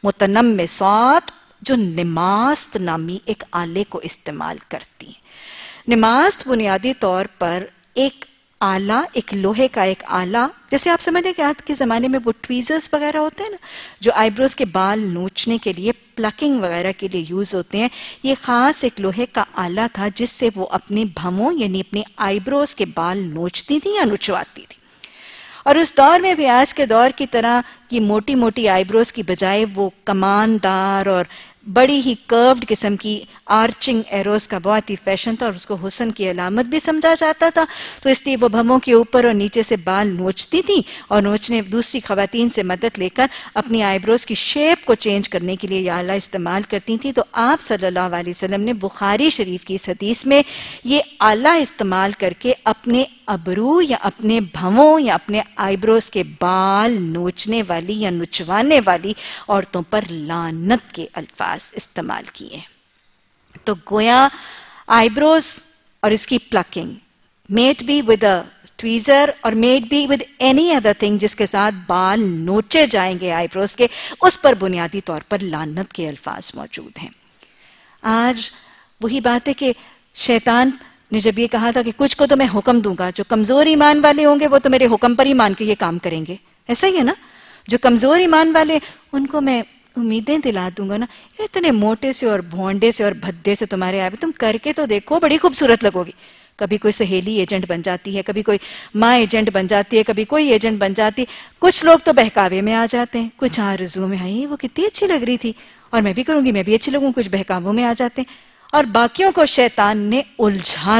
متنمسات، جو نماست نامی ایک آلے کو استعمال کرتی ہیں. نماست بنیادی طور پر ایک آلہ، ایک لوہے کا ایک آلہ، جیسے آپ سمجھیں کہ آج کے زمانے میں وہ ٹویزرز وغیرہ ہوتے ہیں نا، جو آئیبروز کے بال نوچنے کے لیے، پلکنگ وغیرہ کے لیے یوز ہوتے ہیں. یہ خاص ایک لوہے کا آلہ تھا جس سے وہ اپنی بھموں یعنی اپنی آئیبروز کے بال نوچتی تھی یا نچواتی تھی. اور اس دور میں بھی آج کے دور کی طرح یہ موٹی موٹی آئیبروز کی بجائے وہ کماندار اور بڑی ہی کروڈ قسم کی آرچنگ ایروز کا بہت ہی فیشن تھا، اور اس کو حسن کی علامت بھی سمجھا جاتا تھا. تو اس لیے وہ بھموں کے اوپر اور نیچے سے بال نوچتی تھی، اور نوچنے دوسری خواتین سے مدد لے کر اپنی آئیبروز کی شیپ کو چینج کرنے کے لیے یہ آلہ استعمال کرتی تھی. تو آپ صلی اللہ علیہ وسلم نے بخاری شریف کی اس حدیث میں یہ آلہ استعمال کر کے اپنے ابرو یا اپنے بھموں یا اپنے آئیبروز کے بال نوچنے والی یا نچوانے والی عورتوں پر لعنت کے الفاظ استعمال کیے. تو گویا آئیبروز اور اس کی plucking might be with a tweezer اور might be with any other thing جس کے ساتھ بال نوچے جائیں گے آئیبروز کے، اس پر بنیادی طور پر لعنت کے الفاظ موجود ہیں. آج وہی بات ہے کہ شیطان نے جب یہ کہا تھا کہ کچھ کو تو میں حکم دوں گا، جو کمزور ایمان والے ہوں گے وہ تو میرے حکم پر ہی مان کے یہ کام کریں گے. ایسا ہی ہے نا، جو کمزور ایمان والے ان کو میں امیدیں دلا دوں گا نا، اتنے موٹے سے اور بھونڈے سے اور بھدے سے تمہارے آئے، تم کر کے تو دیکھو بڑی خوبصورت لگو گی. کبھی کوئی سہیلی ایجنٹ بن جاتی ہے، کبھی کوئی ماں ایجنٹ بن جاتی ہے، کبھی کوئی ایجنٹ بن جاتی ہے. کچھ لوگ تو بہکاوے میں آ جاتے ہیں، کچھ آرزو میں آئی وہ کتنی اچھی لگ رہی تھی اور میں بھی کروں گی، میں بھی اچھی لگوں. کچھ بہکاووں میں آ جاتے ہیں، اور باقیوں کو شیطان نے الجھا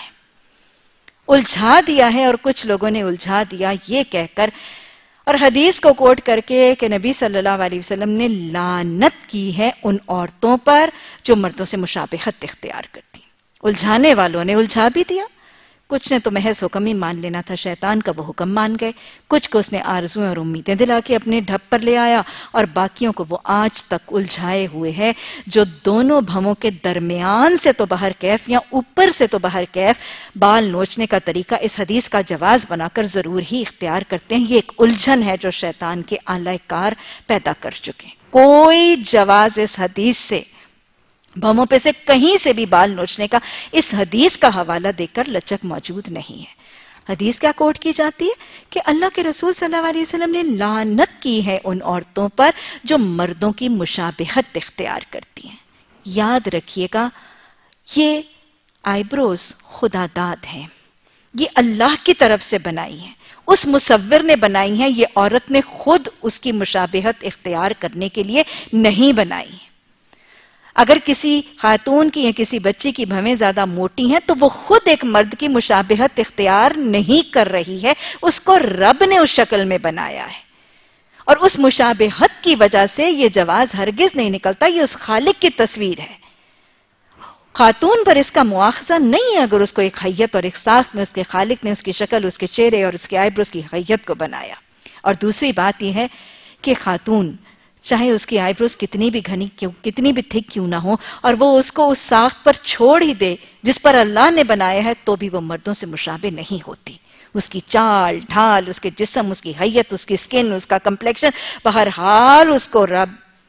دیا ہے. اور کچھ لوگوں نے الجھا دیا یہ کہہ کر اور حدیث کو کوٹ کر کے کہ نبی صلی اللہ علیہ وسلم نے لعنت کی ہے ان عورتوں پر جو مردوں سے مشابہت اختیار کرتی. الجھانے والوں نے الجھا بھی دیا. کچھ نے تو محض حکم ہی مان لینا تھا، شیطان کا وہ حکم مان گئے. کچھ کو اس نے آرزویں اور امیدیں دلا کے اپنے ڈھب پر لے آیا، اور باقیوں کو وہ آج تک الجھائے ہوئے ہے، جو دونوں بھموں کے درمیان سے تو باہر کیف یا اوپر سے تو باہر کیف بال نوچنے کا طریقہ اس حدیث کا جواز بنا کر ضرور ہی اختیار کرتے ہیں. یہ ایک الجھن ہے جو شیطان کے آلہ کار پیدا کر چکے ہیں. کوئی جواز اس حدیث سے، بھموں پہ سے کہیں سے بھی بال نوچنے کا اس حدیث کا حوالہ دے کر لچک موجود نہیں ہے. حدیث کیا کوٹ کی جاتی ہے کہ اللہ کے رسول صلی اللہ علیہ وسلم نے لعنت کی ہے ان عورتوں پر جو مردوں کی مشابہت اختیار کرتی ہیں. یاد رکھیے گا یہ آئیبروز خدا داد ہیں، یہ اللہ کی طرف سے بنائی ہیں، اس مصور نے بنائی ہیں. یہ عورت نے خود اس کی مشابہت اختیار کرنے کے لیے نہیں بنائی. اگر کسی خاتون کی یا کسی بچی کی بھویں زیادہ موٹی ہیں تو وہ خود ایک مرد کی مشابہت اختیار نہیں کر رہی ہے، اس کو رب نے اس شکل میں بنایا ہے. اور اس مشابہت کی وجہ سے یہ جواز ہرگز نہیں نکلتا. یہ اس خالق کی تصویر ہے. خاتون پر اس کا مواخذہ نہیں ہے اگر اس کو ایک حیت اور ایک ساخت میں اس کے خالق نے اس کی شکل، اس کے چہرے اور اس کے آئیبروز کی حیت کو بنایا. اور دوسری بات یہ ہے کہ خاتون چاہے اس کی آئیبروز کتنی بھی گھنی کیوں، کتنی بھی تھک کیوں نہ ہو، اور وہ اس کو اس ساخت پر چھوڑ ہی دے جس پر اللہ نے بنایا ہے، تو بھی وہ مردوں سے مشابہ نہیں ہوتی. اس کی چال ڈھال، اس کے جسم، اس کی حیت، اس کی سکن، اس کا کمپلیکشن، بہرحال اس کو رب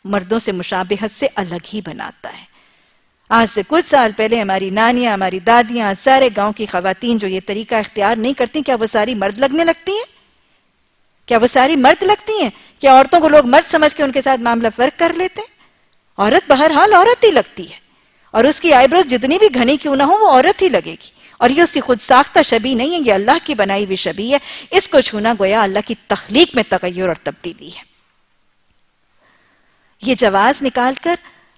مردوں سے مشابہت سے الگ ہی بناتا ہے۔ آج سے کچھ سال پہلے ہماری نانیاں، ہماری دادیاں، سارے گاؤں کی خواتین جو یہ طریقہ اختیار نہیں کرتی، کیا وہ ساری مرد لگنے لگتی ہیں؟ کیا وہ ساری مرد لگتی ہیں؟ کیا عورتوں کو لوگ مرد سمجھ کے ان کے ساتھ معاملہ فرق کر لیتے ہیں؟ عورت بہرحال عورت ہی لگتی ہے، اور اس کی آئی بروز جتنی بھی گھنی کیوں نہ ہو وہ عورت ہی لگے گی، اور یہ اس کی خود ساختہ شبیہ نہیں ہے، یہ اللہ کی بنائی ہوئی شبیہ ہے۔ اس کو چھونا گویا اللہ کی تخلیق میں تغیر اور تبدیلی ہے۔ یہ جواز نکال کر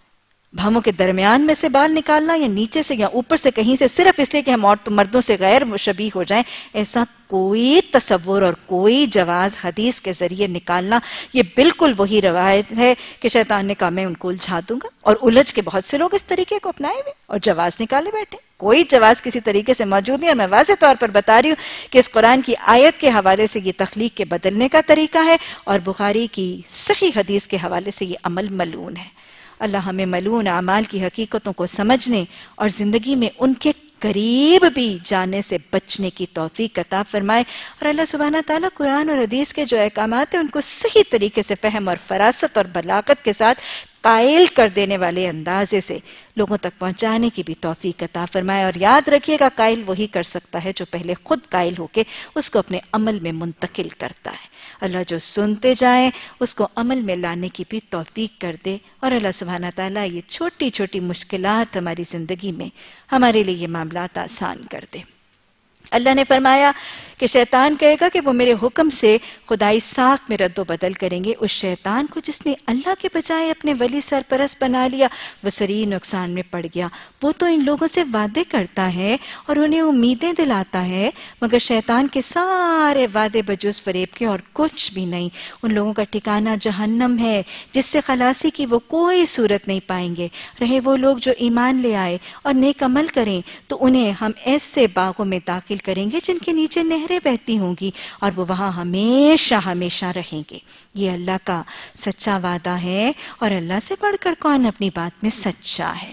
بھاموں کے درمیان میں سے بال نکالنا، یا نیچے سے یا اوپر سے کہیں سے، صرف اس لیے کہ ہم مردوں سے غیر شبیہ ہو جائیں، ایسا کوئی تصور اور کوئی جواز حدیث کے ذریعے نکالنا، یہ بالکل وہی روایت ہے کہ شیطان نے کہا میں ان کو الجھا دوں گا، اور الجھ کے بہت سے لوگ اس طریقے کو اپنائے ہوئے اور جواز نکالے بیٹھے۔ کوئی جواز کسی طریقے سے موجود نہیں، اور میں واضح طور پر بتا رہی ہوں کہ اس قرآن کی آیت کے حوالے سے یہ تخلیق کے بدلنے کا طریقہ ہے، اور بخاری کی صحیح حدیث کے حوالے سے یہ عمل ملعون ہے۔ اللہ ہمیں ملعون اعمال کی حقیقتوں کو سمجھنے اور زندگی میں ان کے قریب بھی جانے سے بچنے کی توفیق عطا فرمائے، اور اللہ سبحانہ تعالیٰ قرآن اور حدیث کے جو احکامات ہیں ان کو صحیح طریقے سے فہم اور فراست اور بلاغت کے ساتھ قائل کر دینے والے اندازے سے لوگوں تک پہنچانے کی بھی توفیق عطا فرمائے۔ اور یاد رکھیے گا، قائل وہی کر سکتا ہے جو پہلے خود قائل ہو کے اس کو اپنے عمل میں منتقل کرتا ہے۔ اللہ جو سنتے جائیں اس کو عمل میں لانے کی بھی توفیق کر دے، اور اللہ سبحانہ تعالیٰ یہ چھوٹی چھوٹی مشکلات ہماری زندگی میں ہمارے لیے یہ معاملات آسان کر دے۔ اللہ نے فرمایا کہ شیطان کہے گا کہ وہ میرے حکم سے خدائی ساکھ میں رد و بدل کریں گے۔ اس شیطان کو جس نے اللہ کے بجائے اپنے ولی سرپرست بنا لیا، وہ سری نقصان میں پڑ گیا۔ وہ تو ان لوگوں سے وعدے کرتا ہے اور انہیں امیدیں دلاتا ہے، مگر شیطان کے سارے وعدے بجز فریب کے اور کچھ بھی نہیں۔ ان لوگوں کا ٹھکانہ جہنم ہے، جس سے خلاصی کی وہ کوئی صورت نہیں پائیں گے۔ رہے وہ لوگ جو ایمان لے آئے اور نیک عمل کریں تو انہیں ہم ایسے باغوں میں داخل کریں گے جن کے نیچے نہریں بہتی ہوں گی، اور وہ وہاں ہمیشہ ہمیشہ رہیں گے۔ یہ اللہ کا سچا وعدہ ہے، اور اللہ سے بڑھ کر کون اپنی بات میں سچا ہے۔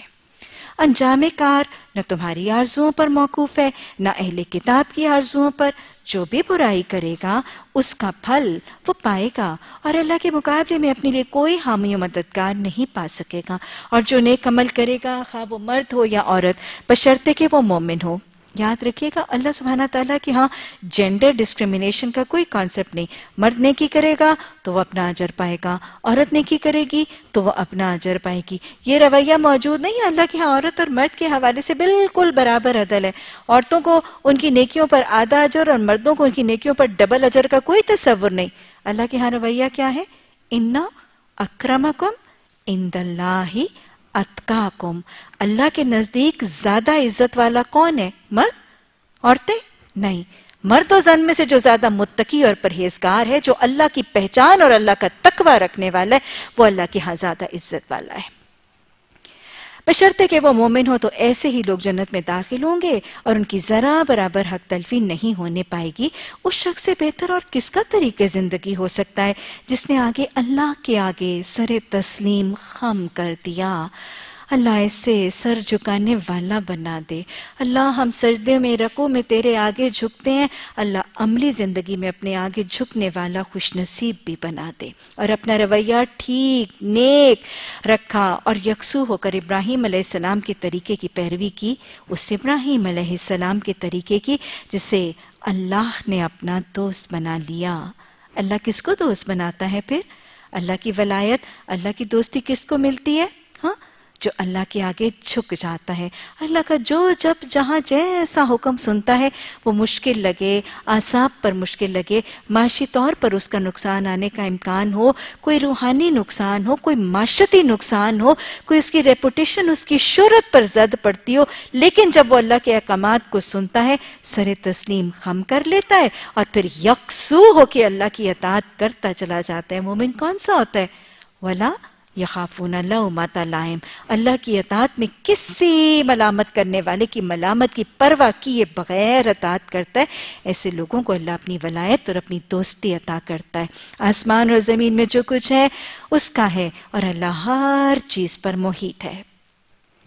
انجام کار نہ تمہاری آرزوؤں پر موقوف ہے، نہ اہل کتاب کی آرزوؤں پر۔ جو بھی برائی کرے گا اس کا پھل وہ پائے گا، اور اللہ کے مقابلے میں اپنے لیے کوئی حامی و مددگار نہیں پا سکے گا۔ اور جو نیک عمل کرے گا، خواہ وہ مرد ہو یا عورت، بشرطے کہ وہ مومن ہو۔ یاد رکھیے گا، اللہ سبحانہ تعالیٰ کی ہاں جینڈر ڈسکریمنیشن کا کوئی کانسیپٹ نہیں۔ مرد نیکی کرے گا تو وہ اپنا اجر پائے گا، عورت نیکی کرے گی تو وہ اپنا اجر پائے گی۔ یہ رویہ موجود نہیں ہے اللہ کے ہاں۔ عورت اور مرد کے حوالے سے بالکل برابر عدل ہے۔ عورتوں کو ان کی نیکیوں پر آدھا اجر اور مردوں کو ان کی نیکیوں پر ڈبل اجر کا کوئی تصور نہیں۔ اللہ کے ہاں رویہ کیا ہے؟ اِنَّ أَكْرَمَكُمْ عِندَ اللَّهِ اتقاکم۔ اللہ کے نزدیک زیادہ عزت والا کون ہے؟ مرد؟ عورتیں؟ نہیں، مرد و زن میں سے جو زیادہ متقی اور پرہیزگار ہے، جو اللہ کی پہچان اور اللہ کا تقوی رکھنے والا ہے، وہ اللہ کے ہاں زیادہ عزت والا ہے۔ بشرطے کہ وہ مومن ہو تو ایسے ہی لوگ جنت میں داخل ہوں گے، اور ان کی ذرا برابر حق تلفی نہیں ہونے پائے گی۔ اس شخص سے بہتر اور کس کا طریقہ زندگی ہو سکتا ہے جس نے آگے اللہ کے آگے سر تسلیم خم کر دیا۔ اللہ اسے سر جھکانے والا بنا دے۔ اللہ ہم سجدے میں رکوع میں تیرے آگے جھکتے ہیں، اللہ عملی زندگی میں اپنے آگے جھکنے والا خوش نصیب بھی بنا دے، اور اپنا رویہ ٹھیک نیک رکھا اور یکسو ہو کر ابراہیم علیہ السلام کے طریقے کی پیروی کی، اس ابراہیم علیہ السلام کے طریقے کی جسے اللہ نے اپنا دوست بنا لیا۔ اللہ کس کو دوست بناتا ہے پھر؟ اللہ کی ولایت، اللہ کی دوستی کس کو ملتی ہے؟ ہاں، جو اللہ کے آگے جھک جاتا ہے۔ اللہ کا جو جب جہاں جیسا حکم سنتا ہے، وہ مشکل لگے، اعصاب پر مشکل لگے، معاشی طور پر اس کا نقصان آنے کا امکان ہو، کوئی روحانی نقصان ہو، کوئی معاشرتی نقصان ہو، کوئی اس کی ریپوٹیشن، اس کی شہرت پر زد پڑتی ہو، لیکن جب وہ اللہ کے احکامات کو سنتا ہے، سر تسلیم خم کر لیتا ہے، اور پھر یکسو ہو کے اللہ کی اطاعت کرتا چلا جاتا ہے۔ مومن کون سا ہوتا ہے؟ وَلَا یخافون لومۃ لائم، اللہ کی اطاعت میں کسی ملامت کرنے والے کی ملامت کی پرواہ کیے بغیر اطاعت کرتا ہے۔ ایسے لوگوں کو اللہ اپنی ولایت اور اپنی دوستی عطا کرتا ہے۔ آسمان اور زمین میں جو کچھ ہے اس کا ہے، اور اللہ ہر چیز پر محیط ہے۔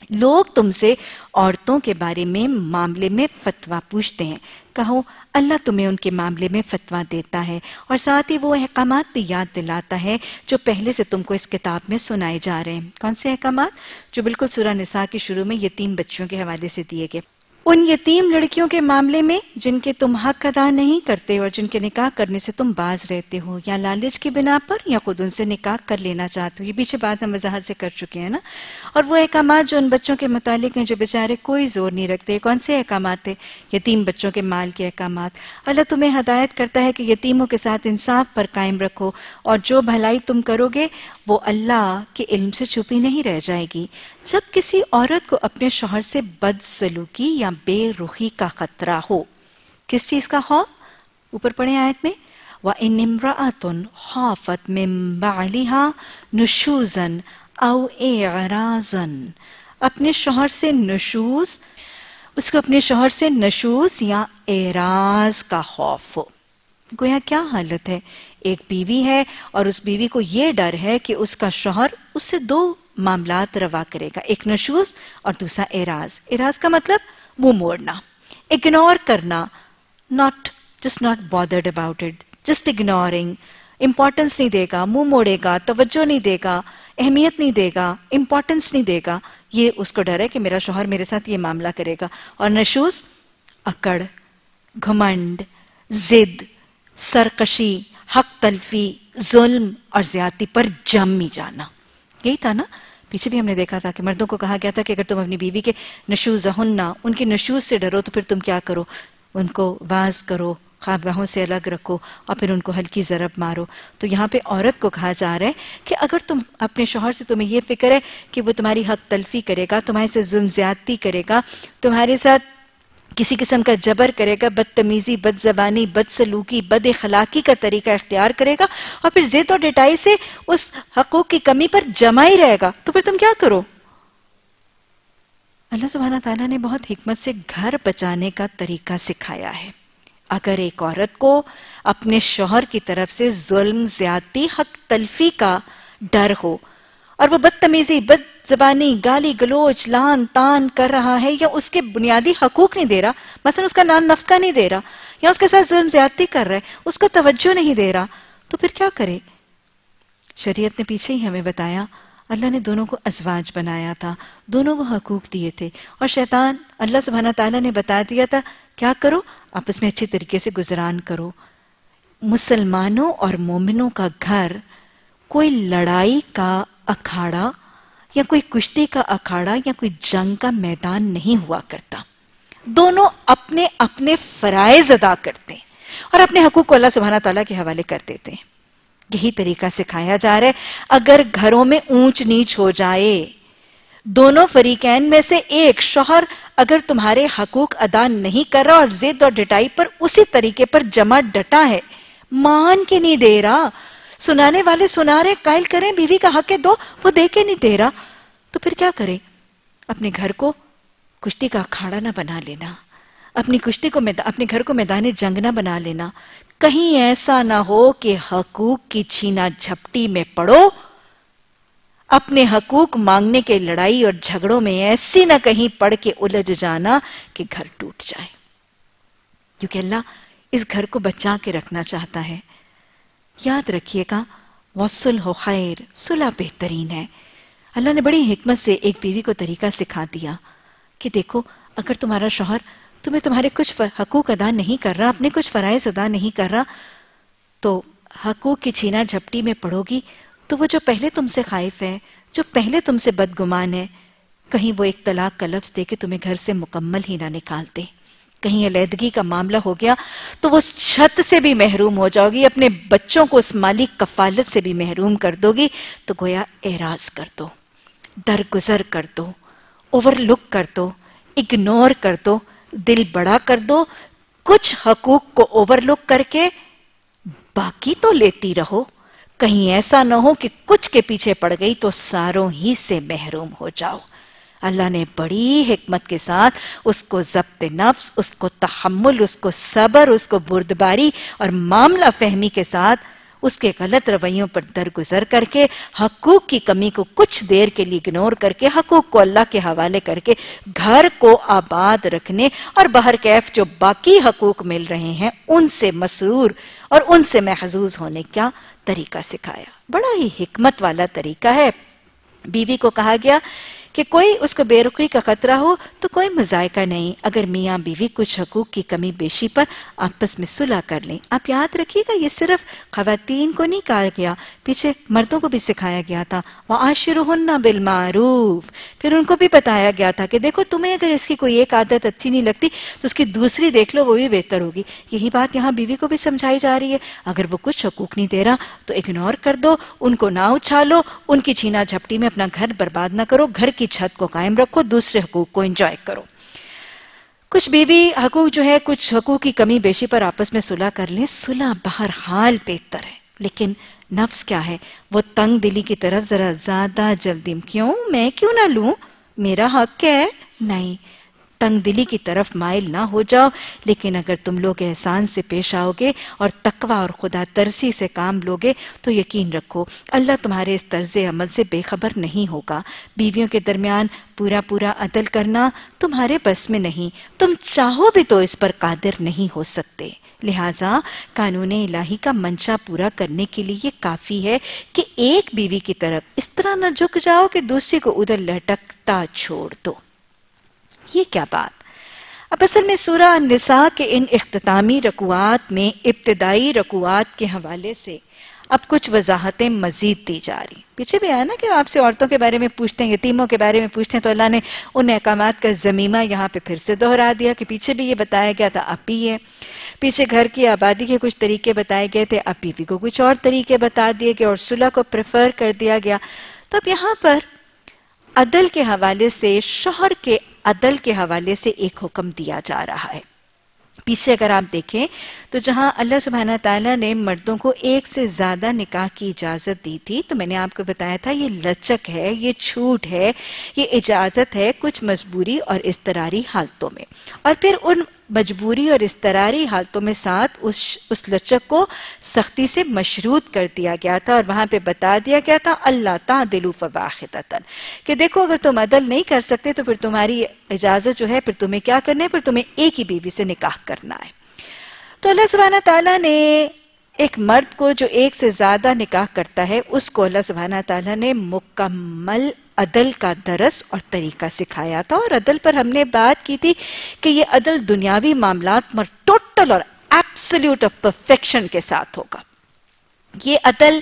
لوگ تم سے عورتوں کے بارے میں معاملے میں فتویٰ پوچھتے ہیں، کہو اللہ تمہیں ان کے معاملے میں فتویٰ دیتا ہے اور ساتھ ہی وہ احکامات بھی یاد دلاتا ہے جو پہلے سے تم کو اس کتاب میں سنائے جا رہے ہیں۔ کون سے احکامات؟ جو بالکل سورہ نساء کے شروع میں یتیم بچوں کے حوالے سے دیے گئے، ان یتیم لڑکیوں کے معاملے میں جن کے تم حق ادا نہیں کرتے اور جن کے نکاح کرنے سے تم باز رہتے ہو، یا لالچ کی بنا پر یا خود ان سے نکاح کر لینا چاہتے ہو۔ یہ پیچھے بات ہم وضاحت سے کر چکے ہیں نا۔ اور وہ احکامات جو ان بچوں کے متعلق ہیں جو بیچارے کوئی زور نہیں رکھتے، کون سے احکامات ہیں؟ یتیم بچوں کے مال کے احکامات۔ اللہ تمہیں ہدایت کرتا ہے کہ یتیموں کے ساتھ انصاف پر قائم رکھو، اور جو بھلائی تم کرو گے وہ اللہ کے علم سے چھپی نہیں رہ جائے گی۔ جب کسی عورت کو اپنے شوہر سے بد سلوکی یا بے رخی کا خطرہ ہو، کس چیز کا خوف؟ اوپر پڑھیں آیت میں، وَإِنِ امْرَأَةٌ خَافَتْ مِن بَعْلِهَا نُشُوزًا أَوْ إِعْرَاضًا، اپنے شوہر سے نشوز، اس کو اپنے شوہر سے نشوز یا اعراض کا خوف ہو۔ گویا کیا حالت ہے؟ ایک بیوی ہے اور اس بیوی کو یہ ڈر ہے کہ اس کا شوہر اس سے دو معاملات روا کرے گا، ایک نشوز اور دوسرا اعراض۔ اعراض کا مطلب منہ موڑنا، اگنور کرنا، just not bothered about it, just ignoring، importance نہیں دے گا، منہ موڑے گا، توجہ نہیں دے گا، اہمیت نہیں دے گا، امپورٹنس نہیں دے گا۔ یہ اس کو ڈر ہے کہ میرا شوہر میرے ساتھ یہ معاملہ کرے گا۔ اور نشوز، اکڑ، گھمنڈ، ضد، سرکشی، حق تلفی، ظلم اور زیادتی پر جم ہی جانا۔ یہی تھا نا، پیچھے بھی ہم نے دیکھا تھا کہ مردوں کو کہا گیا تھا کہ اگر تم اپنی بیوی کے نشوز ہننا، ان کے نشوز سے ڈرو تو پھر تم کیا کرو؟ ان کو باز کرو، خوابگاہوں سے الگ رکھو اور پھر ان کو ہلکی ضرب مارو۔ تو یہاں پہ عورت کو کہا جا رہا ہے کہ اگر تم اپنے شوہر سے تمہیں یہ فکر ہے کہ وہ تمہاری حق تلفی کرے گا، تمہارے سے ظلم زیادتی کرے گا، تمہارے ساتھ کسی قسم کا جبر کرے گا، بدتمیزی، بد زبانی، بد سلوکی، بد اخلاقی کا طریقہ اختیار کرے گا، اور پھر ضد اور ڈٹائی سے اس حقوق کی کمی پر جمع ہی رہے گا، تو پھر تم کیا کرو؟ اللہ سبحانہ تعالیٰ نے بہت حکمت سے گھر بچانے کا طریقہ سکھایا ہے۔ اگر ایک عورت کو اپنے شوہر کی طرف سے ظلم، زیادتی، حق تلفی کا ڈر ہو اور وہ بدتمیزی، بد زبانی، گالی گلوچ، لان تان کر رہا ہے یا اس کے بنیادی حقوق نہیں دے رہا، مثلا اس کا نان نفقہ نہیں دے رہا یا اس کے ساتھ ظلم زیادتی کر رہا ہے، اس کو توجہ نہیں دے رہا، تو پھر کیا کرے؟ شریعت نے پیچھے ہی ہمیں بتایا، اللہ نے دونوں کو ازواج بنایا تھا، دونوں کو حقوق دیے تھے، اور شیطان اللہ سبحانہ تعالیٰ نے بتا دیا تھا کیا کرو؟ آپس میں اچھی طریقے سے گزران کرو۔ مسلمانوں اور مومنوں کا گھر کوئی لڑائی کا اکھاڑا یا کوئی کشتی کا اکھاڑا یا کوئی جنگ کا میدان نہیں ہوا کرتا۔ دونوں اپنے اپنے فرائض ادا کرتے ہیں اور اپنے حقوق کو اللہ سبحانہ تعالیٰ کے حوالے کر دیتے ہیں۔ یہی طریقہ سکھایا جا رہا ہے۔ اگر گھروں میں اونچ نیچ ہو جائے، دونوں فریقین میں سے ایک شوہر اگر تمہارے حقوق ادا نہیں کر رہا اور ضد اور ڈٹائی پر اسی طریقے پر جمع ڈٹا ہے، مان کے نہیں دے رہا، سنانے والے سنا رہے، قائل کریں بیوی کا حق ہے دو، وہ دے کے نہیں دے رہا، تو پھر کیا کرے؟ اپنے گھر کو کشتی کا اکھاڑا نہ بنا لینا، اپنے گھر کو میدان جنگ نہ بنا لینا۔ کہیں ایسا نہ ہو کہ حقوق کی چھینا جھپٹی میں پڑو، اپنے حقوق مانگنے کے لڑائی اور جھگڑوں میں ایسی نہ کہیں پڑ کے الجھ جانا کہ گھر ٹوٹ جائے، کیونکہ اللہ اس گھر کو بچا کے رکھنا چاہتا ہے۔ یاد رکھیے گا، وَالصُّلْحُ خَيْرٌ، صلح بہترین ہے۔ اللہ نے بڑی حکمت سے ایک بیوی کو طریقہ سکھا دیا کہ دیکھو، اگر تمہارا شوہر تمہارے کچھ حقوق ادا نہیں کر رہا، اپنے کچھ فرائض ادا نہیں کر رہا، تو حقوق کی چھینا جھپٹی میں پڑو گی تو وہ جو پہلے تم سے خائف ہے، جو پہلے تم سے بدگمان ہے، کہیں وہ ایک طلاق کا لفظ دے کے تمہیں گھر سے مکمل ہی نہ نکال دے، کہیں علیحدگی کا معاملہ ہو گیا تو وہ اس چھت سے بھی محروم ہو جاؤ گی، اپنے بچوں کو اس مالی کفالت سے بھی محروم کر دو گی، تو گویا اعراض کر دو، درگزر کر دو، اوور لک کر دو، اگنور کر دو، دل بڑا کر دو، کچھ حقوق کو اوور لک کر کے باقی تو لیتی رہو، کہیں ایسا نہ ہو کہ کچھ کے پیچھے پڑ گئی تو ساروں ہی سے محروم ہو جاؤ۔ اللہ نے بڑی حکمت کے ساتھ اس کو ضبط نفس، اس کو تحمل، اس کو صبر، اس کو بردباری اور معاملہ فہمی کے ساتھ اس کے غلط رویوں پر درگزر کر کے، حقوق کی کمی کو کچھ دیر کے لیے اگنور کر کے، حقوق کو اللہ کے حوالے کر کے گھر کو آباد رکھنے اور بہر کیف جو باقی حقوق مل رہے ہیں ان سے مسرور اور ان سے محظوظ ہونے کا طریقہ سکھایا۔ بڑا ہی حکمت والا طریقہ ہے۔ بیوی کو کہا گیا کہ کوئی اس کو بے رخی کا خطرہ ہو تو کوئی مذائقہ نہیں اگر میاں بیوی کچھ حقوق کی کمی بیشی پر آپس میں صلح کر لیں۔ آپ یاد رکھیے گا، یہ صرف خواتین کو نہیں کہا گیا، پیچھے مردوں کو بھی سکھایا گیا تھا، وَعَاشِرُهُنَّ بِالْمَعْرُوفِ۔ پھر ان کو بھی بتایا گیا تھا کہ دیکھو تمہیں اگر اس کی کوئی ایک عادت اچھی نہیں لگتی تو اس کی دوسری دیکھ لو، وہ بھی بہتر ہوگی۔ یہی بات یہاں بیوی کو بھی سمجھائی جا رہی ہے، اگر وہ کچھ حقوق نہیں دے رہا تو اگنور کر دو، ان کو نہ اچھالو، ان کی چھینا جھپٹی میں اپنا گھر برباد نہ کرو، گھر کی چھت کو قائم رکھو، دوسرے حقوق کو انجوائے کرو۔ کچھ بیوی حقوق جو ہے، کچھ حقوق کی کمی بیشی پر آپس میں صلح کر لیں، صلح بہرحال بہتر ہے، لیکن نفس کیا ہے، وہ تنگ دلی کی طرف ذرا زیادہ جلدی، کیوں میں کیوں نہ لوں، میرا حق ہے، نہیں، تنگ دلی کی طرف مائل نہ ہو جاؤ۔ لیکن اگر تم لوگ احسان سے پیش آؤ گے اور تقوی اور خدا ترسی سے کام لوگے تو یقین رکھو اللہ تمہارے اس طرز عمل سے بے خبر نہیں ہوگا۔ بیویوں کے درمیان پورا عدل کرنا تمہارے بس میں نہیں، تم چاہو بھی تو اس پر قادر نہیں ہو سکتے۔ لہٰذا قانون الہی کا منشا پورا کرنے کے لیے یہ کافی ہے کہ ایک بیوی کی طرف اس طرح نہ جھک جاؤ کہ دوسری کو ادھر لٹکتا چھوڑ دو۔ یہ کیا بات؟ اب اصل میں سورہ النساء کے ان اختتامی رکوعات میں ابتدائی رکوعات کے حوالے سے اب کچھ وضاحتیں مزید دی جا رہی۔ پیچھے بھی آیا نا کہ آپ سے عورتوں کے بارے میں پوچھتے ہیں، یتیموں کے بارے میں پوچھتے ہیں، تو اللہ نے ان احکامات کا ضمیمہ یہاں پہ پھر سے دہرا دیا کہ پیچھے بھی یہ بتایا گیا تھا، اب بھی ہے۔ پیچھے گھر کی آبادی کے کچھ طریقے بتائے گئے تھے، اب بیوی کو کچھ اور طریقے بتا دیے گئے اور صلح کو پریفر کر دیا گیا۔ تو اب یہاں پر عدل کے حوالے سے، شوہر کے عدل کے حوالے سے ایک حکم دیا جا رہا ہے۔ پیچھے اگر آپ دیکھیں تو جہاں اللہ سبحانہ تعالیٰ نے مردوں کو ایک سے زیادہ نکاح کی اجازت دی تھی تو میں نے آپ کو بتایا تھا یہ لچک ہے، یہ چھوٹ ہے، یہ اجازت ہے کچھ مجبوری اور اضطراری حالتوں میں، اور پھر ان مجبوری اور اضطراری حالتوں میں ساتھ اس لچک کو سختی سے مشروط کر دیا گیا تھا، اور وہاں پہ بتا دیا گیا تھا اللہ تعدلوا فواحدۃ، کہ دیکھو اگر تم عدل نہیں کر سکتے تو پھر تمہاری اجازت جو ہے پھر تمہیں کیا کرنا ہے، پھر تمہیں ایک ہی بیوی سے نکاح کرنا ہے۔ تو اللہ سبحانہ تعالیٰ نے ایک مرد کو جو ایک سے زیادہ نکاح کرتا ہے اس کو اللہ سبحانہ تعالیٰ نے مکمل عدل کا درس اور طریقہ سکھایا تھا، اور عدل پر ہم نے بات کی تھی کہ یہ عدل دنیاوی معاملات میں ٹوٹل اور ایبسلیوٹ اور پرفیکشن کے ساتھ ہوگا۔ یہ عدل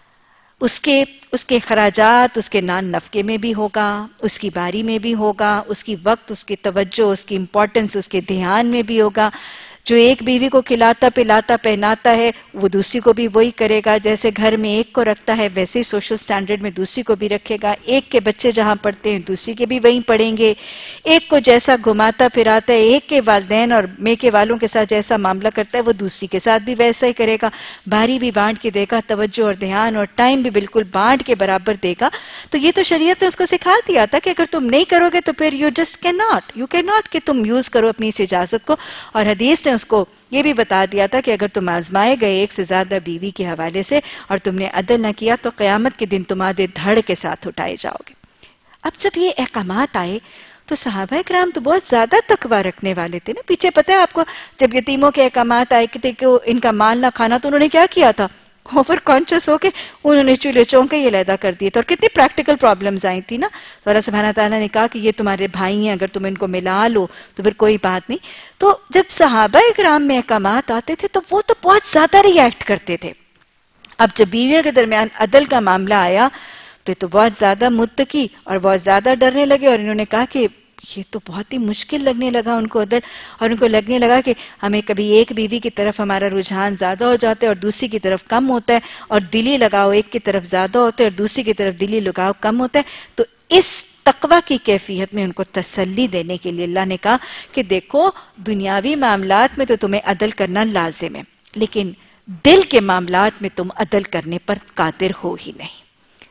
اس کے اخراجات، اس کے نان نفقے میں بھی ہوگا، اس کی باری میں بھی ہوگا، اس کی وقت، اس کی توجہ، اس کی امپورٹنس، اس کے دھیان میں بھی ہوگا۔ جو ایک بیوی کو کھلاتا پلاتا پہناتا ہے وہ دوسری کو بھی وہی کرے گا، جیسے گھر میں ایک کو رکھتا ہے ویسے ہی سوشل سٹینڈرڈ میں دوسری کو بھی رکھے گا، ایک کے بچے جہاں پڑھتے ہیں دوسری کے بھی وہیں پڑھیں گے، ایک کو جیسا گھماتا پھراتا ہے، ایک کے والدین اور میکے والوں کے ساتھ جیسا معاملہ کرتا ہے وہ دوسری کے ساتھ بھی ویسا ہی کرے گا، باری بھی بانٹ کے دے گا، توجہ اور دھیان اور ٹائم بھی بالکل بانٹ کے برابر دے گا۔ تو یہ تو شریعت نے اس کو سکھا دیا تھا کہ اگر تم نہیں کرو گے تو پھر یو کی ناٹ کہ تم یوز کرو اپنی اس اجازت کو، اور حدیث نے اس کو یہ بھی بتا دیا تھا کہ اگر تم آزمائے گئے ایک سے زیادہ بیوی کے حوالے سے اور تم نے عدل نہ کیا تو قیامت کے دن تم آدھے دھڑ کے ساتھ اٹھائے جاؤ گے۔ اب جب یہ احکامات آئے تو صحابہ کرام تو بہت زیادہ تقویٰ رکھنے والے تھے نا۔ پیچھے پتہ ہے آپ کو جب یتیموں کے احکامات آئے کہ ان کا مال نہ کھانا تو انہوں نے کیا کیا تھا، اوور کانشیس ہو کے انہوں نے چولہے چونکے یہ علیحدہ کر دیے تھے، اور کتنی پریکٹیکل پرابلمز آئی تھی نا۔ تو اللہ سبحانہ تعالیٰ نے کہا کہ یہ تمہارے بھائی ہیں، اگر تم ان کو ملا لو تو پھر کوئی بات نہیں۔ تو جب صحابہ اکرام میں احکامات آتے تھے تو وہ تو بہت زیادہ ری ایکٹ کرتے تھے۔ اب جب بیویوں کے درمیان عدل کا معاملہ آیا تو بہت زیادہ متقی اور بہت زیادہ ڈرنے لگے، اور انہوں نے کہا کہ یہ تو بہت ہی مشکل لگنے لگا ان کو عدل، اور ان کو لگنے لگا کہ ہمیں کبھی ایک بیوی کی طرف ہمارا رجحان زیادہ ہو جاتا ہے اور دوسری کی طرف کم ہوتا ہے، اور دلی لگاؤ ایک کی طرف زیادہ ہوتا ہے اور دوسری کی طرف دلی لگاؤ کم ہوتا ہے۔ تو اس تقویٰ کی کیفیت میں ان کو تسلی دینے کے لیے اللہ نے کہا کہ دیکھو دنیاوی معاملات میں تو تمہیں عدل کرنا لازم ہے، لیکن دل کے معاملات میں تم عدل کرنے پر قادر ہو ہی نہیں۔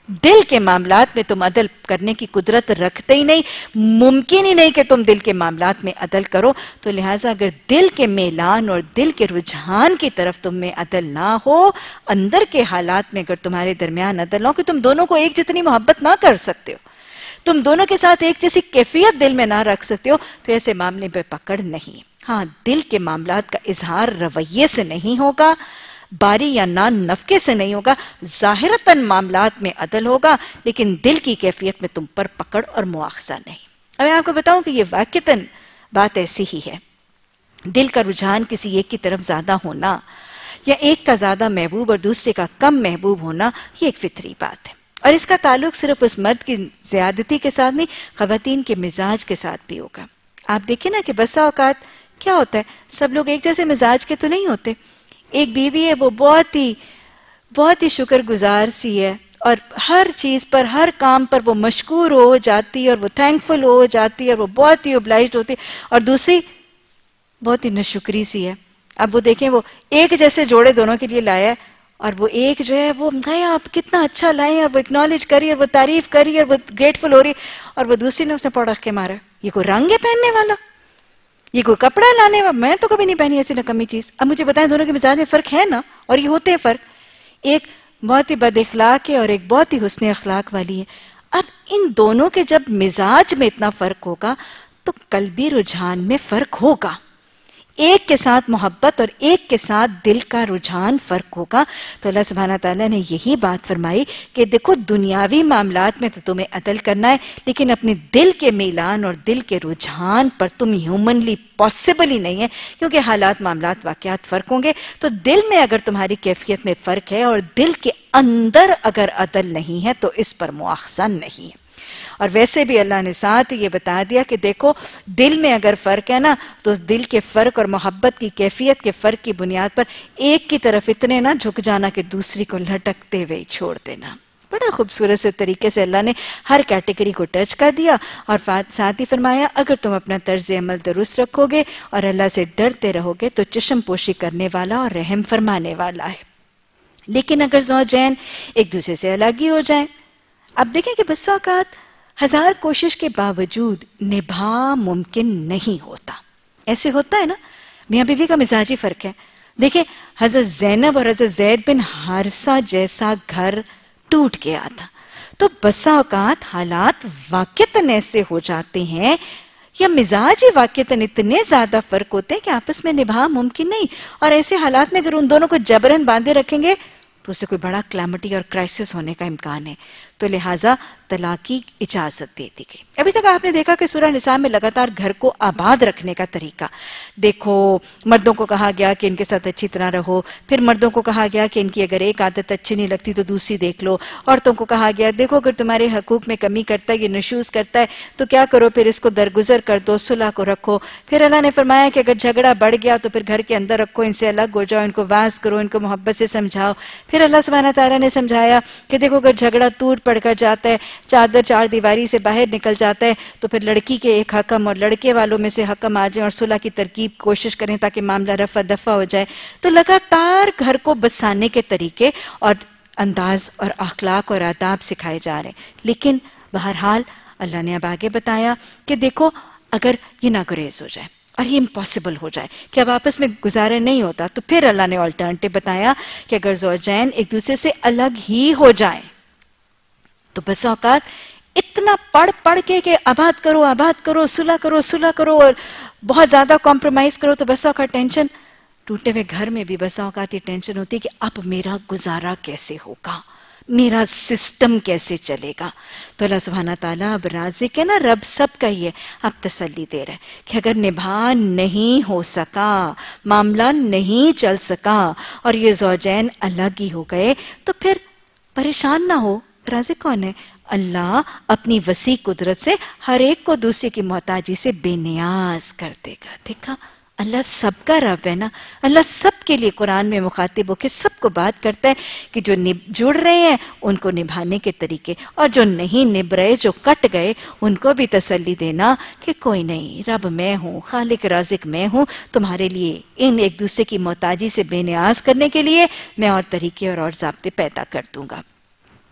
دل کے معاملات میں تم عدل کرنے کی قدرت رکھتے ہی نہیں، ممکن ہی نہیں کہ تم دل کے معاملات میں عدل کرو. تو لہٰذا اگر دل کے میلان اور دل کے رجحان کی طرف تم میں عدل نہ ہو، اندر کے حالات میں اگر تمہارے درمیان عدل نہ ہو کہ تم دونوں کو ایک جتنی محبت نہ کر سکتے ہو، تم دونوں کے ساتھ ایک جیسی کیفیت دل میں نہ رکھ سکتے ہو، تو ایسے معاملے پہ پکڑ نہیں. ہاں، دل کے معاملات کا اظہار رویے سے نہیں ہوگا، باری یا نان نفقے سے نہیں ہوگا، ظاہرتاً معاملات میں عدل ہوگا، لیکن دل کی کیفیت میں تم پر پکڑ اور مواخذہ نہیں. اب میں آپ کو بتاؤں کہ یہ واقعتاً بات ایسی ہی ہے. دل کا رجحان کسی ایک کی طرف زیادہ ہونا یا ایک کا زیادہ محبوب اور دوسرے کا کم محبوب ہونا، یہ ایک فطری بات ہے. اور اس کا تعلق صرف اس مرد کی زیادتی کے ساتھ نہیں، خواتین کے مزاج کے ساتھ بھی ہوگا. آپ دیکھیں نا کہ بسا اوقات کیا ہوتا ہے، سب لوگ ایک جیسے مزاج کے تو نہیں ہوتے. ایک بیوی ہے، وہ بہت ہی شکر گزار سی ہے اور ہر چیز پر، ہر کام پر وہ مشکور ہو جاتی ہے اور وہ تھینکفل ہو جاتی ہے اور وہ بہت ہی اوبلائزڈ ہوتی ہے، اور دوسری بہت ہی ناشکری سی ہے. اب وہ دیکھیں، وہ ایک جیسے جوڑے دونوں کے لیے لایا ہے، اور وہ ایک جو ہے وہ آپ کتنا اچھا لائیں، اور وہ اکنالج کری اور وہ تعریف کری اور وہ گریٹفل ہو رہی، اور وہ دوسری نے اسے پوڑھ کے مارا. یہ کوئی رنگ ہے پہننے والا؟ یہ کوئی کپڑا لانے والا؟ میں تو کبھی نہیں پہنی ایسی نکمی چیز. اب مجھے بتائیں، دونوں کے مزاج میں فرق ہے نا، اور یہ ہوتے ہیں فرق. ایک بہت ہی بد اخلاق ہے اور ایک بہت ہی حسن اخلاق والی ہے. اب ان دونوں کے جب مزاج میں اتنا فرق ہوگا تو قلبی رجحان میں فرق ہوگا. ایک کے ساتھ محبت اور ایک کے ساتھ دل کا رجحان فرق ہوگا. تو اللہ سبحانہ تعالیٰ نے یہی بات فرمائی کہ دیکھو، دنیاوی معاملات میں تو تمہیں عدل کرنا ہے، لیکن اپنے دل کے میلان اور دل کے رجحان پر تم ہیومنلی پاسبل ہی نہیں ہے، کیونکہ حالات، معاملات، واقعات فرق ہوں گے. تو دل میں اگر تمہاری کیفیت میں فرق ہے اور دل کے اندر اگر عدل نہیں ہے تو اس پر مواخذہ نہیں ہے. اور ویسے بھی اللہ نے ساتھ یہ بتا دیا کہ دیکھو، دل میں اگر فرق ہے نا، تو اس دل کے فرق اور محبت کی کیفیت کے فرق کی بنیاد پر ایک کی طرف اتنے نہ جھک جانا کہ دوسری کو لٹکتے ہوئے چھوڑ دینا. بڑا خوبصورت سے طریقے سے اللہ نے ہر کیٹیگری کو ٹچ کر دیا، اور ساتھ ہی فرمایا اگر تم اپنا طرز عمل درست رکھو گے اور اللہ سے ڈرتے رہو گے تو چشم پوشی کرنے والا اور رحم فرمانے والا ہے. لیکن اگر زوجین ایک دوسرے سے الگ ہی ہو جائیں، اب دیکھیں کہ بس اوقات ہزار کوشش کے باوجود نبھا ممکن نہیں ہوتا. ایسے ہوتا ہے نا، میاں بیوی کا مزاجی فرق ہے. دیکھیں، حضرت زینب اور حضرت زید بن حارثہ جیسا گھر ٹوٹ گیا تھا، تو بسا اوقات حالات واقعتاً ایسے ہو جاتے ہیں یا مزاجی واقعتاً اتنے زیادہ فرق ہوتے ہیں کہ آپس میں نبھا ممکن نہیں. اور ایسے حالات میں اگر ان دونوں کو جبرن باندھے رکھیں گے تو اسے کوئی بڑا کلیمٹی اور کرائسس ہونے کا امکان ہے. تو لہٰذا طلاق کی اجازت دے دی گئی. ابھی تک آپ نے دیکھا کہ سورہ نساء میں لگاتار گھر کو آباد رکھنے کا طریقہ دیکھو. مردوں کو کہا گیا کہ ان کے ساتھ اچھی طرح رہو، پھر مردوں کو کہا گیا کہ ان کی اگر ایک عادت اچھی نہیں لگتی تو دوسری دیکھ لو. عورتوں کو کہا گیا دیکھو اگر تمہارے حقوق میں کمی کرتا ہے، یہ نشوز کرتا ہے، تو کیا کرو، پھر اس کو درگزر کر دو، صلح کو رکھو. پھر اللہ نے فرمایا کہ اگر جھگڑا بڑھ گیا تو پھر گھر کے اندر رکھو، ان سے الگ ہو جاؤ، ان کو واعظ کرو، ان کو محبت سے سمجھاؤ. پھر اللہ سبحانہ تعالیٰ نے سمجھایا کہ دیکھو اگر جھگڑا ٹوٹ پڑ کر جاتا ہے، چادر چار دیواری سے باہر نکل جاتا ہے، تو پھر لڑکی کے ایک حکم اور لڑکے والوں میں سے حکم آ جائیں اور صلح کی ترکیب کوشش کریں تاکہ معاملہ رفع دفع ہو جائے. تو لگاتار گھر کو بسانے کے طریقے اور انداز اور اخلاق اور آداب سکھائے جا رہے ہیں. لیکن بہرحال اللہ نے اب آگے بتایا کہ دیکھو اگر یہ ناگریز ہو جائے اور یہ امپاسبل ہو جائے کہ اب آپس میں گزارا نہیں ہوتا، تو پھر اللہ نے آلٹرنیٹو بتایا کہ اگر زوجین ایک دوسرے سے الگ ہی ہو جائیں تو بس اوقات اتنا پڑھ کے کہ آباد کرو، صلح کرو اور بہت زیادہ کمپرومائز کرو، تو بس اوقات ٹینشن. ٹوٹے ہوئے گھر میں بھی بس اوقات یہ ٹینشن ہوتی ہے کہ اب میرا گزارا کیسے ہوگا، میرا سسٹم کیسے چلے گا. تو اللہ سبحانہ تعالیٰ اب رازق ہے نا، رب سب کا ہی ہے، اب تسلی دے رہا ہے کہ اگر نبھا نہیں ہو سکا، معاملہ نہیں چل سکا اور یہ زوجین الگ ہی ہو گئے، تو پھر پریشان نہ ہو. رازق کون ہے؟ اللہ اپنی وسیع قدرت سے ہر ایک کو دوسرے کی محتاجی سے بے نیاز کر دے گا. دیکھا، اللہ سب کا رب ہے نا. اللہ سب کے لیے قرآن میں مخاطب ہو کے سب کو بات کرتا ہے کہ جو جڑ رہے ہیں ان کو نبھانے کے طریقے، اور جو نہیں نبھ رہے، جو کٹ گئے، ان کو بھی تسلی دینا کہ کوئی نہیں، رب میں ہوں، خالق رازق میں ہوں، تمہارے لیے ان ایک دوسرے کی محتاجی سے بے نیاز کرنے کے لیے میں اور طریقے اور ضابطے پیدا کر دوں گا.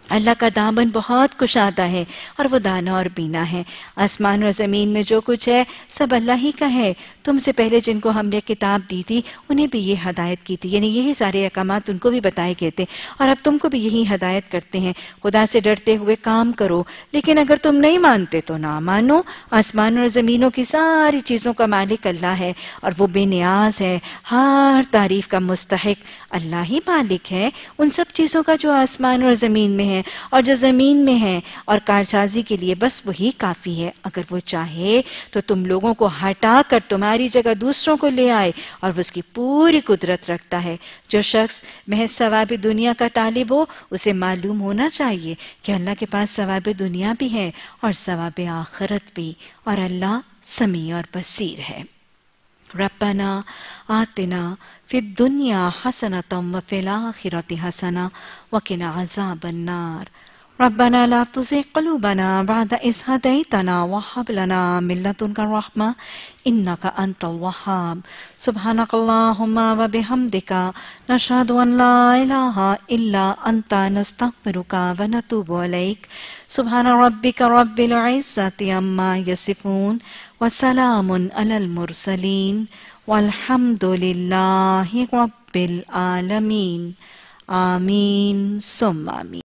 اللہ کا دامن بہت کشادہ ہے اور وہ دانا اور بینا ہے. آسمان اور زمین میں جو کچھ ہے سب اللہ ہی کا ہے. تم سے پہلے جن کو ہم نے کتاب دی تھی انہیں بھی یہ ہدایت کی تھی، یعنی یہی سارے احکامات ان کو بھی بتائے گئے تھے، اور اب تم کو بھی یہی ہدایت کرتے ہیں. خدا سے ڈرتے ہوئے کام کرو، لیکن اگر تم نہیں مانتے تو نہ مانو. آسمان اور زمینوں کی ساری چیزوں کا مالک اللہ ہے اور وہ بے نیاز ہے، ہر تعریف کا مستحق اللہ ہی مالک ہے ان سب چیزوں کا جو آسمان اور زمین میں ہے اور جو زمین میں ہے، اور کارسازی کے لیے بس وہی کافی ہے. اگر وہ چاہے تو تم لوگوں کو ہٹا کر تمہاری جگہ دوسروں کو لے آئے، اور وہ اس کی پوری قدرت رکھتا ہے. جو شخص محض ثواب دنیا کا طالب ہو اسے معلوم ہونا چاہیے کہ اللہ کے پاس ثواب دنیا بھی ہے اور ثواب آخرت بھی، اور اللہ سمیع اور بصیر ہے. ربنا آتنا فی الدنیا حسنۃ وفی الآخرۃ حسنۃ وقنا عذاب النار. ربنا لا تزغ قلوبنا بعد إذ هديتنا وهب لنا من لدنك رحمة إنك أنت الوهاب. سبحانك اللهم وبحمدك نشهد أن لا إله إلا أنت نستغفرك ونتوب إليك. سبحان ربك رب العزة عما يصفون وسلام على المرسلين والحمد لله رب العالمين. آمين ثم آمين.